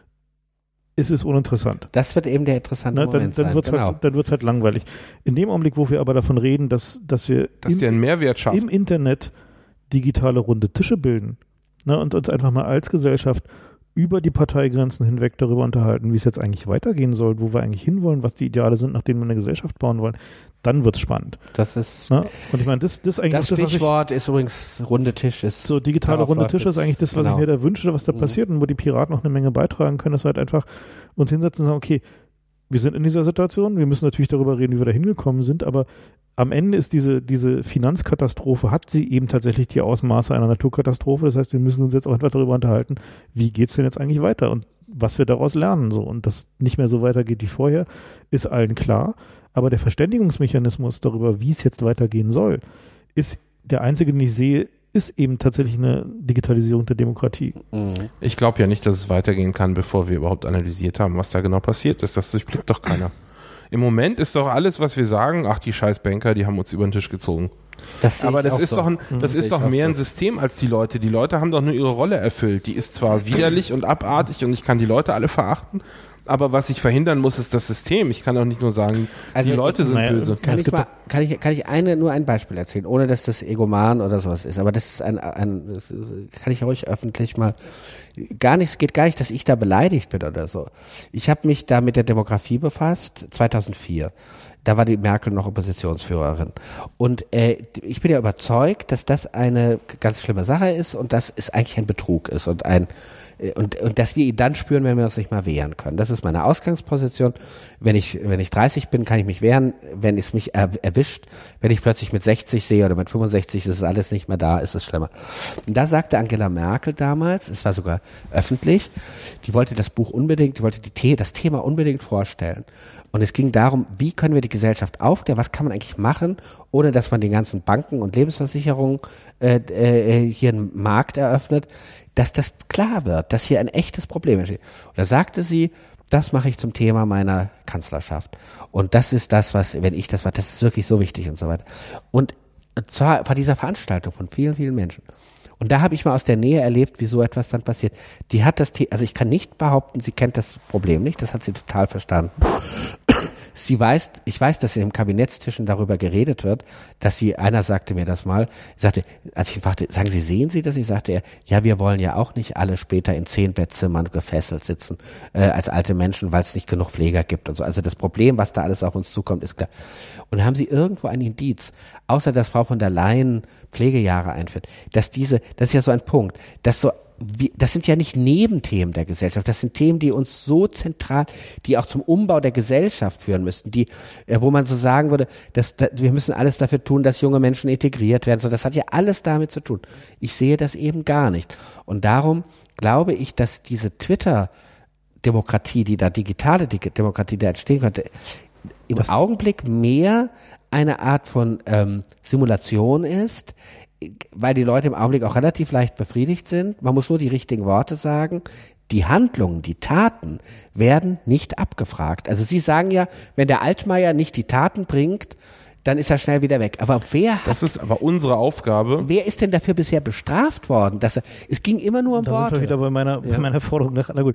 es uninteressant. Das wird eben der interessante Moment sein. Dann wird es halt langweilig. In dem Augenblick, wo wir aber davon reden, dass wir einen Mehrwert schaffen, im Internet digitale runde Tische bilden, ne, und uns einfach mal als Gesellschaft über die Parteigrenzen hinweg darüber unterhalten, wie es jetzt eigentlich weitergehen soll, wo wir eigentlich hinwollen, was die Ideale sind, nach denen wir eine Gesellschaft bauen wollen, dann wird es spannend. Das ist. Ne? Und ich meine, das eigentlich das Stichwort ist übrigens runde Tisch. So digitale runde Tische ist eigentlich das, was ich mir da wünsche, was da passiert und wo die Piraten noch eine Menge beitragen können, dass wir halt einfach uns hinsetzen und sagen, okay, wir sind in dieser Situation, wir müssen natürlich darüber reden, wie wir da hingekommen sind, aber am Ende ist diese Finanzkatastrophe, hat sie eben tatsächlich die Ausmaße einer Naturkatastrophe. Das heißt, wir müssen uns jetzt auch einfach darüber unterhalten, wie geht es denn jetzt eigentlich weiter und was wir daraus lernen. So. Und dass nicht mehr so weitergeht wie vorher, ist allen klar. Aber der Verständigungsmechanismus darüber, wie es jetzt weitergehen soll, ist der einzige, den ich sehe, ist eben tatsächlich eine Digitalisierung der Demokratie. Ich glaube ja nicht, dass es weitergehen kann, bevor wir überhaupt analysiert haben, was da genau passiert ist. Das durchblickt doch keiner. Im Moment ist doch alles, was wir sagen, ach, die scheiß Banker, die haben uns über den Tisch gezogen. Aber das ist doch mehr ein System als die Leute. Die Leute haben doch nur ihre Rolle erfüllt. Die ist zwar widerlich und abartig und ich kann die Leute alle verachten, Aber was ich verhindern muss, ist das System. Ich kann auch nicht nur sagen, die Leute sind böse. Kann ich nur ein Beispiel erzählen, ohne dass das egoman oder sowas ist. Aber das ist das kann ich ruhig öffentlich mal. Es geht gar nicht, dass ich da beleidigt bin oder so. Ich habe mich da mit der Demografie befasst, 2004. Da war die Merkel noch Oppositionsführerin. Und ich bin ja überzeugt, dass das eine ganz schlimme Sache ist und dass es eigentlich ein Betrug ist und dass wir ihn dann spüren, wenn wir uns nicht mal wehren können. Das ist meine Ausgangsposition. Wenn ich 30 bin, kann ich mich wehren. Wenn es mich erwischt, wenn ich plötzlich mit 60 sehe oder mit 65, ist es alles nicht mehr da, ist es schlimmer. Und da sagte Angela Merkel damals, es war sogar öffentlich, die wollte das Buch unbedingt, die wollte das Thema unbedingt vorstellen. Und es ging darum, wie können wir die Gesellschaft aufklären, was kann man eigentlich machen, ohne dass man den ganzen Banken und Lebensversicherungen hier einen Markt eröffnet, dass das klar wird, dass hier ein echtes Problem entsteht. Und da sagte sie, das mache ich zum Thema meiner Kanzlerschaft. Und das ist das, wenn ich das mache, das ist wirklich so wichtig und so weiter. Und zwar vor dieser Veranstaltung von vielen, vielen Menschen. Und da habe ich mal aus der Nähe erlebt, wie so etwas dann passiert. Die hat also ich kann nicht behaupten, sie kennt das Problem nicht, das hat sie total verstanden. Ich weiß, dass in den Kabinettstischen darüber geredet wird, einer sagte mir das mal, sagte, als ich ihn fragte, sagen Sie, sehen Sie das? Ich sagte, ja, wir wollen ja auch nicht alle später in 10 Bettzimmern gefesselt sitzen, als alte Menschen, weil es nicht genug Pfleger gibt und so. Also das Problem, was da alles auf uns zukommt, ist klar. Und haben Sie irgendwo ein Indiz, außer dass Frau von der Leyen Pflegejahre einführt, das ist ja so ein Punkt, das sind ja nicht Nebenthemen der Gesellschaft, das sind Themen, die uns so zentral, die auch zum Umbau der Gesellschaft führen müssten, wo man so sagen würde, wir müssen alles dafür tun, dass junge Menschen integriert werden. So, das hat ja alles damit zu tun. Ich sehe das eben gar nicht. Und darum glaube ich, dass diese Twitter-Demokratie, digitale Demokratie, die da entstehen könnte, im Augenblick mehr eine Art von Simulation ist, weil die Leute im Augenblick auch relativ leicht befriedigt sind. Man muss nur die richtigen Worte sagen. Die Handlungen, die Taten werden nicht abgefragt. Also Sie sagen ja, wenn der Altmaier nicht die Taten bringt, dann ist er schnell wieder weg. Aber das ist aber unsere Aufgabe. Wer ist denn dafür bisher bestraft worden? Es ging immer nur um Worte. Da sind wir wieder bei meiner Forderung nach. Na gut,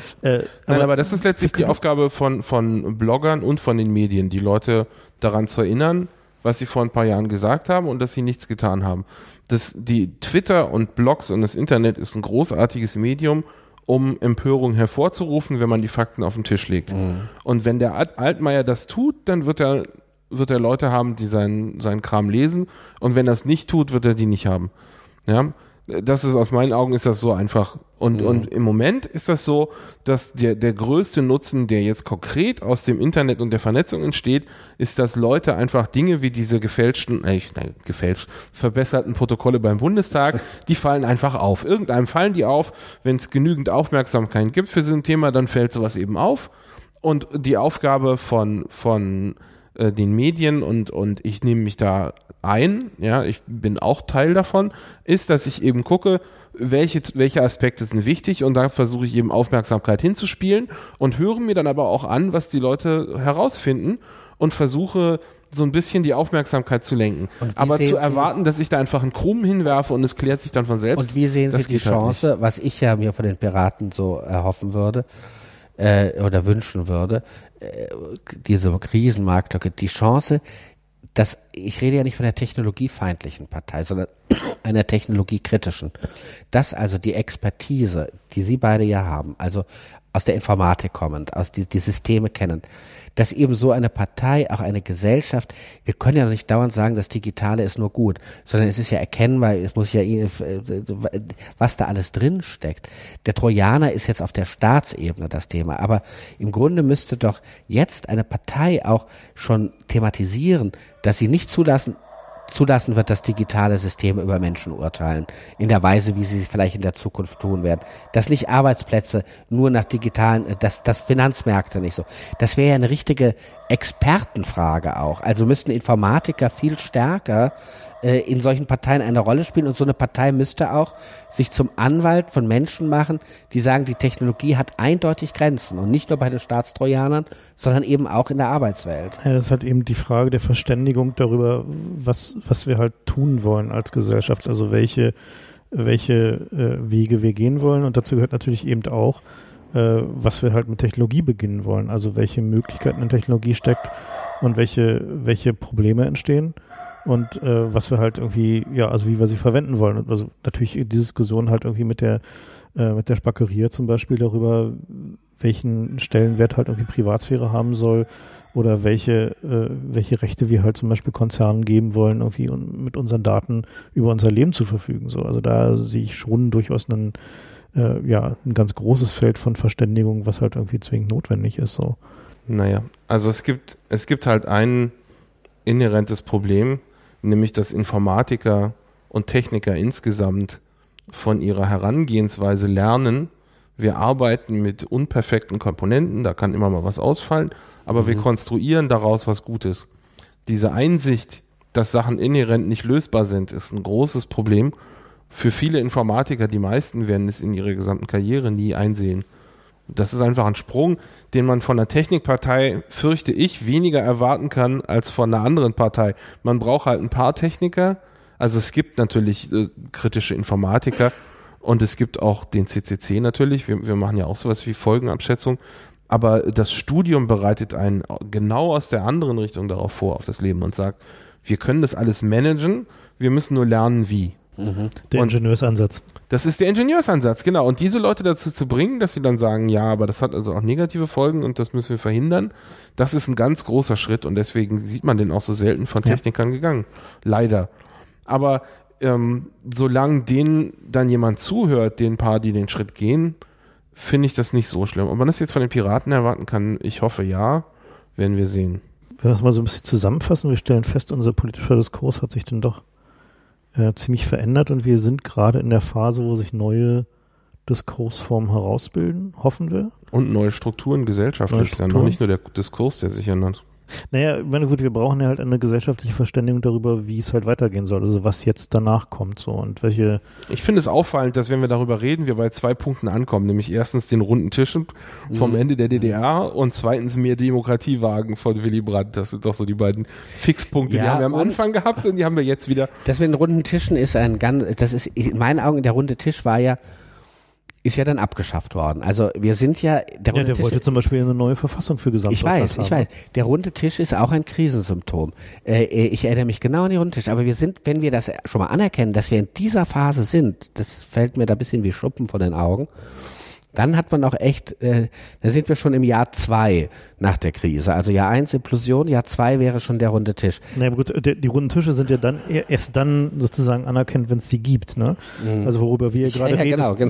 aber das ist letztlich die Aufgabe von Bloggern und von den Medien, die Leute daran zu erinnern, was sie vor ein paar Jahren gesagt haben und dass sie nichts getan haben. Die Twitter und Blogs und das Internet ist ein großartiges Medium, um Empörung hervorzurufen, wenn man die Fakten auf den Tisch legt. Mhm. Und wenn der Altmaier das tut, dann wird er Leute haben, die seinen Kram lesen, und wenn er es nicht tut, wird er die nicht haben. Ja, das ist, aus meinen Augen ist das so einfach. Und im Moment ist das so, dass der größte Nutzen, der jetzt konkret aus dem Internet und der Vernetzung entsteht, ist, dass Leute einfach Dinge wie diese verbesserten Protokolle beim Bundestag, die fallen einfach auf. Irgendeinem fallen die auf. Wenn es genügend Aufmerksamkeit gibt für so ein Thema, dann fällt sowas eben auf. Und die Aufgabe von den Medien und ich nehme mich da ein, ja, ich bin auch Teil davon, ist, dass ich eben gucke, welche Aspekte sind wichtig, und da versuche ich eben Aufmerksamkeit hinzuspielen und höre mir dann aber auch an, was die Leute herausfinden, und versuche so ein bisschen die Aufmerksamkeit zu lenken. Aber zu erwarten, dass ich da einfach einen Krumm hinwerfe und es klärt sich dann von selbst. Und wie sehen Sie die Chance, halt, was ich ja mir von den Piraten so erhoffen würde, oder wünschen würde, diese Riesenmarktlücke, die Chance, dass, ich rede ja nicht von der technologiefeindlichen Partei, sondern einer technologiekritischen, dass also die Expertise, die Sie beide ja haben, also aus der Informatik kommend, aus die Systeme kennen, dass eben so eine Partei, auch eine Gesellschaft, wir können ja nicht dauernd sagen, das Digitale ist nur gut, sondern es ist ja erkennbar, es muss ja, was da alles drin steckt. Der Trojaner ist jetzt auf der Staatsebene das Thema, aber im Grunde müsste doch jetzt eine Partei auch schon thematisieren, dass sie nicht zulassen wird, dass digitale Systeme über Menschen urteilen, in der Weise, wie sie es vielleicht in der Zukunft tun werden. Dass nicht Arbeitsplätze nur nach digitalen, dass Finanzmärkte nicht so. Das wäre ja eine richtige Expertenfrage auch. Also müssten Informatiker viel stärker in solchen Parteien eine Rolle spielen, und so eine Partei müsste auch sich zum Anwalt von Menschen machen, die sagen, die Technologie hat eindeutig Grenzen, und nicht nur bei den Staatstrojanern, sondern eben auch in der Arbeitswelt. Ja, das ist halt eben die Frage der Verständigung darüber, was wir halt tun wollen als Gesellschaft, also welche Wege wir gehen wollen, und dazu gehört natürlich eben auch, was wir halt mit Technologie beginnen wollen. Also welche Möglichkeiten in Technologie steckt und welche Probleme entstehen und was wir halt irgendwie, ja, also wie wir sie verwenden wollen. Also natürlich die Diskussion halt irgendwie mit der Spackeria zum Beispiel darüber, welchen Stellenwert halt irgendwie Privatsphäre haben soll oder welche Rechte wir halt zum Beispiel Konzernen geben wollen, irgendwie mit unseren Daten über unser Leben zu verfügen. So. Also da sehe ich schon durchaus ein ganz großes Feld von Verständigung, was halt irgendwie zwingend notwendig ist. So. Naja, also es gibt halt ein inhärentes Problem, nämlich dass Informatiker und Techniker insgesamt von ihrer Herangehensweise lernen, wir arbeiten mit unperfekten Komponenten, da kann immer mal was ausfallen, aber wir konstruieren daraus was Gutes. Diese Einsicht, dass Sachen inhärent nicht lösbar sind, ist ein großes Problem für viele Informatiker. Die meisten werden es in ihrer gesamten Karriere nie einsehen. Das ist einfach ein Sprung, den man von einer Technikpartei, fürchte ich, weniger erwarten kann als von einer anderen Partei. Man braucht halt ein paar Techniker, also es gibt natürlich kritische Informatiker und es gibt auch den CCC natürlich, wir machen ja auch sowas wie Folgenabschätzung, aber das Studium bereitet einen genau aus der anderen Richtung darauf vor, auf das Leben und sagt, wir können das alles managen, wir müssen nur lernen, wie. Der Ingenieursansatz. Das ist der Ingenieursansatz, genau. Und diese Leute dazu zu bringen, dass sie dann sagen, ja, aber das hat also auch negative Folgen und das müssen wir verhindern, das ist ein ganz großer Schritt und deswegen sieht man den auch so selten von Technikern gegangen. Leider. Aber solange denen dann jemand zuhört, den paar, die den Schritt gehen, finde ich das nicht so schlimm. Ob man das jetzt von den Piraten erwarten kann, ich hoffe ja, werden wir sehen. Wenn wir das mal so ein bisschen zusammenfassen, wir stellen fest, unser politischer Diskurs hat sich dann doch ziemlich verändert und wir sind gerade in der Phase, wo sich neue Diskursformen herausbilden, hoffen wir. Und neue Strukturen gesellschaftlich. Ist ja noch nicht nur der Diskurs, der sich ändert. Naja, ich meine, gut, wir brauchen ja halt eine gesellschaftliche Verständigung darüber, wie es halt weitergehen soll, also was jetzt danach kommt so und welche... Ich finde es auffallend, dass wenn wir darüber reden, wir bei 2 Punkten ankommen, nämlich erstens den runden Tisch vom Ende der DDR und zweitens mehr Demokratie wagen von Willy Brandt. Das sind doch so die beiden Fixpunkte, die haben wir am Anfang gehabt und die haben wir jetzt wieder. Das mit den runden Tischen ist das ist in meinen Augen, der runde Tisch ist ja dann abgeschafft worden. Also wir sind ja... Der wollte zum Beispiel eine neue Verfassung für Gesamtdeutschland haben. Ich weiß. Der runde Tisch ist auch ein Krisensymptom. Ich erinnere mich genau an den runden Tisch. Aber wir sind, wenn wir das schon mal anerkennen, dass wir in dieser Phase sind, das fällt mir da ein bisschen wie Schuppen von den Augen, dann hat man auch echt, da sind wir schon im Jahr 2 nach der Krise. Also Jahr 1 Implosion, Jahr 2 wäre schon der runde Tisch. Na gut, die runden Tische sind ja dann erst dann sozusagen anerkannt, wenn es die gibt. Ne? Also worüber wir gerade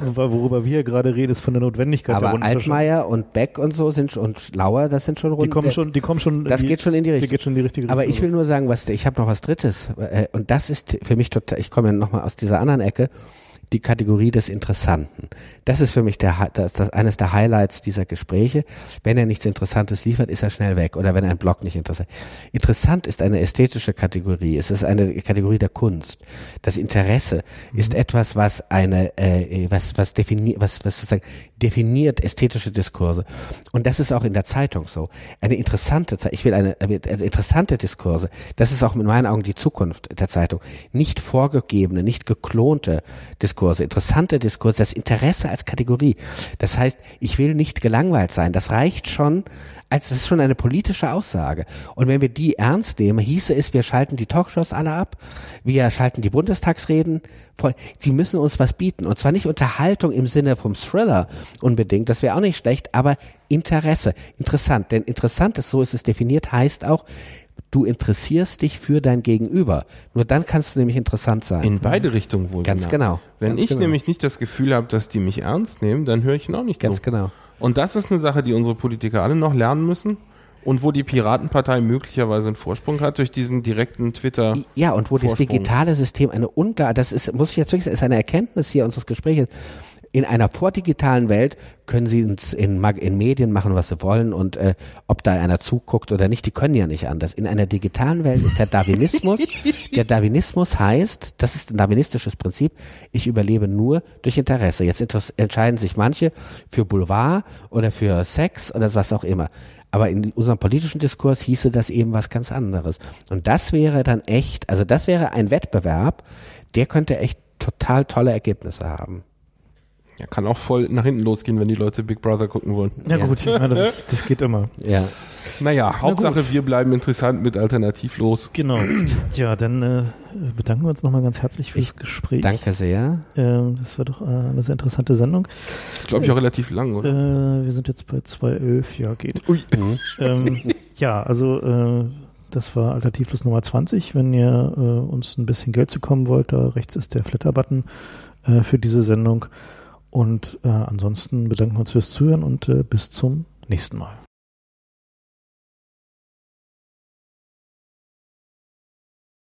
reden, ist von der Notwendigkeit der runden Tische. Aber Altmaier und Beck und so und Lauer, das sind schon runde Tische. Die kommen schon. Das geht schon in die Richtung. Geht schon in die richtige Richtung. Aber ich will nur sagen, ich habe noch was Drittes. Und das ist für mich total, ich komme ja nochmal aus dieser anderen Ecke, die Kategorie des Interessanten. Das ist für mich eines der Highlights dieser Gespräche. Wenn er nichts Interessantes liefert, ist er schnell weg. Oder wenn ein Blog nicht interessant ist. Interessant ist eine ästhetische Kategorie. Es ist eine Kategorie der Kunst. Das Interesse ist etwas, was definiert ästhetische Diskurse. Und das ist auch in der Zeitung so. Eine interessante interessante Diskurse. Das ist auch in meinen Augen die Zukunft der Zeitung. Nicht vorgegebene, nicht geklonte Diskurse, interessante Diskurse, das Interesse als Kategorie. Das heißt, ich will nicht gelangweilt sein. Das reicht schon, das ist schon eine politische Aussage. Und wenn wir die ernst nehmen, hieße es, wir schalten die Talkshows alle ab, wir schalten die Bundestagsreden voll. Sie müssen uns was bieten. Und zwar nicht Unterhaltung im Sinne vom Thriller unbedingt, das wäre auch nicht schlecht, aber Interesse, interessant. Denn interessant ist, so ist es definiert, heißt auch, du interessierst dich für dein Gegenüber. Nur dann kannst du nämlich interessant sein. In beide Richtungen wohl. Ganz genau. Wenn ich nämlich nicht das Gefühl habe, dass die mich ernst nehmen, dann höre ich ihnen auch nicht zu. Ganz genau. Und das ist eine Sache, die unsere Politiker alle noch lernen müssen und wo die Piratenpartei möglicherweise einen Vorsprung hat durch diesen direkten Twitter. Ja, und wo das digitale System das ist, muss ich jetzt wirklich sagen, ist eine Erkenntnis hier unseres Gesprächs. In einer vordigitalen Welt können sie in Medien machen, was sie wollen und ob da einer zuguckt oder nicht, die können ja nicht anders. In einer digitalen Welt ist der Darwinismus. Der Darwinismus heißt, das ist ein darwinistisches Prinzip, ich überlebe nur durch Interesse. Jetzt entscheiden sich manche für Boulevard oder für Sex oder was auch immer. Aber in unserem politischen Diskurs hieße das eben was ganz anderes. Und das wäre dann echt, also das wäre ein Wettbewerb, der könnte echt total tolle Ergebnisse haben. Ja, kann auch voll nach hinten losgehen, wenn die Leute Big Brother gucken wollen. Ja gut, ich meine, das geht immer. Ja. Naja, Hauptsache wir bleiben interessant mit Alternativlos. Genau. Tja, dann bedanken wir uns nochmal ganz herzlich fürs Gespräch. Danke sehr. Das war doch eine sehr interessante Sendung. Glaube ich auch relativ lang, oder? Wir sind jetzt bei 2:11, ja geht. Ui. Ja, also das war Alternativlos Nummer 20. Wenn ihr uns ein bisschen Geld zukommen wollt, da rechts ist der Flatter-Button für diese Sendung. Und ansonsten bedanken wir uns fürs Zuhören und bis zum nächsten Mal.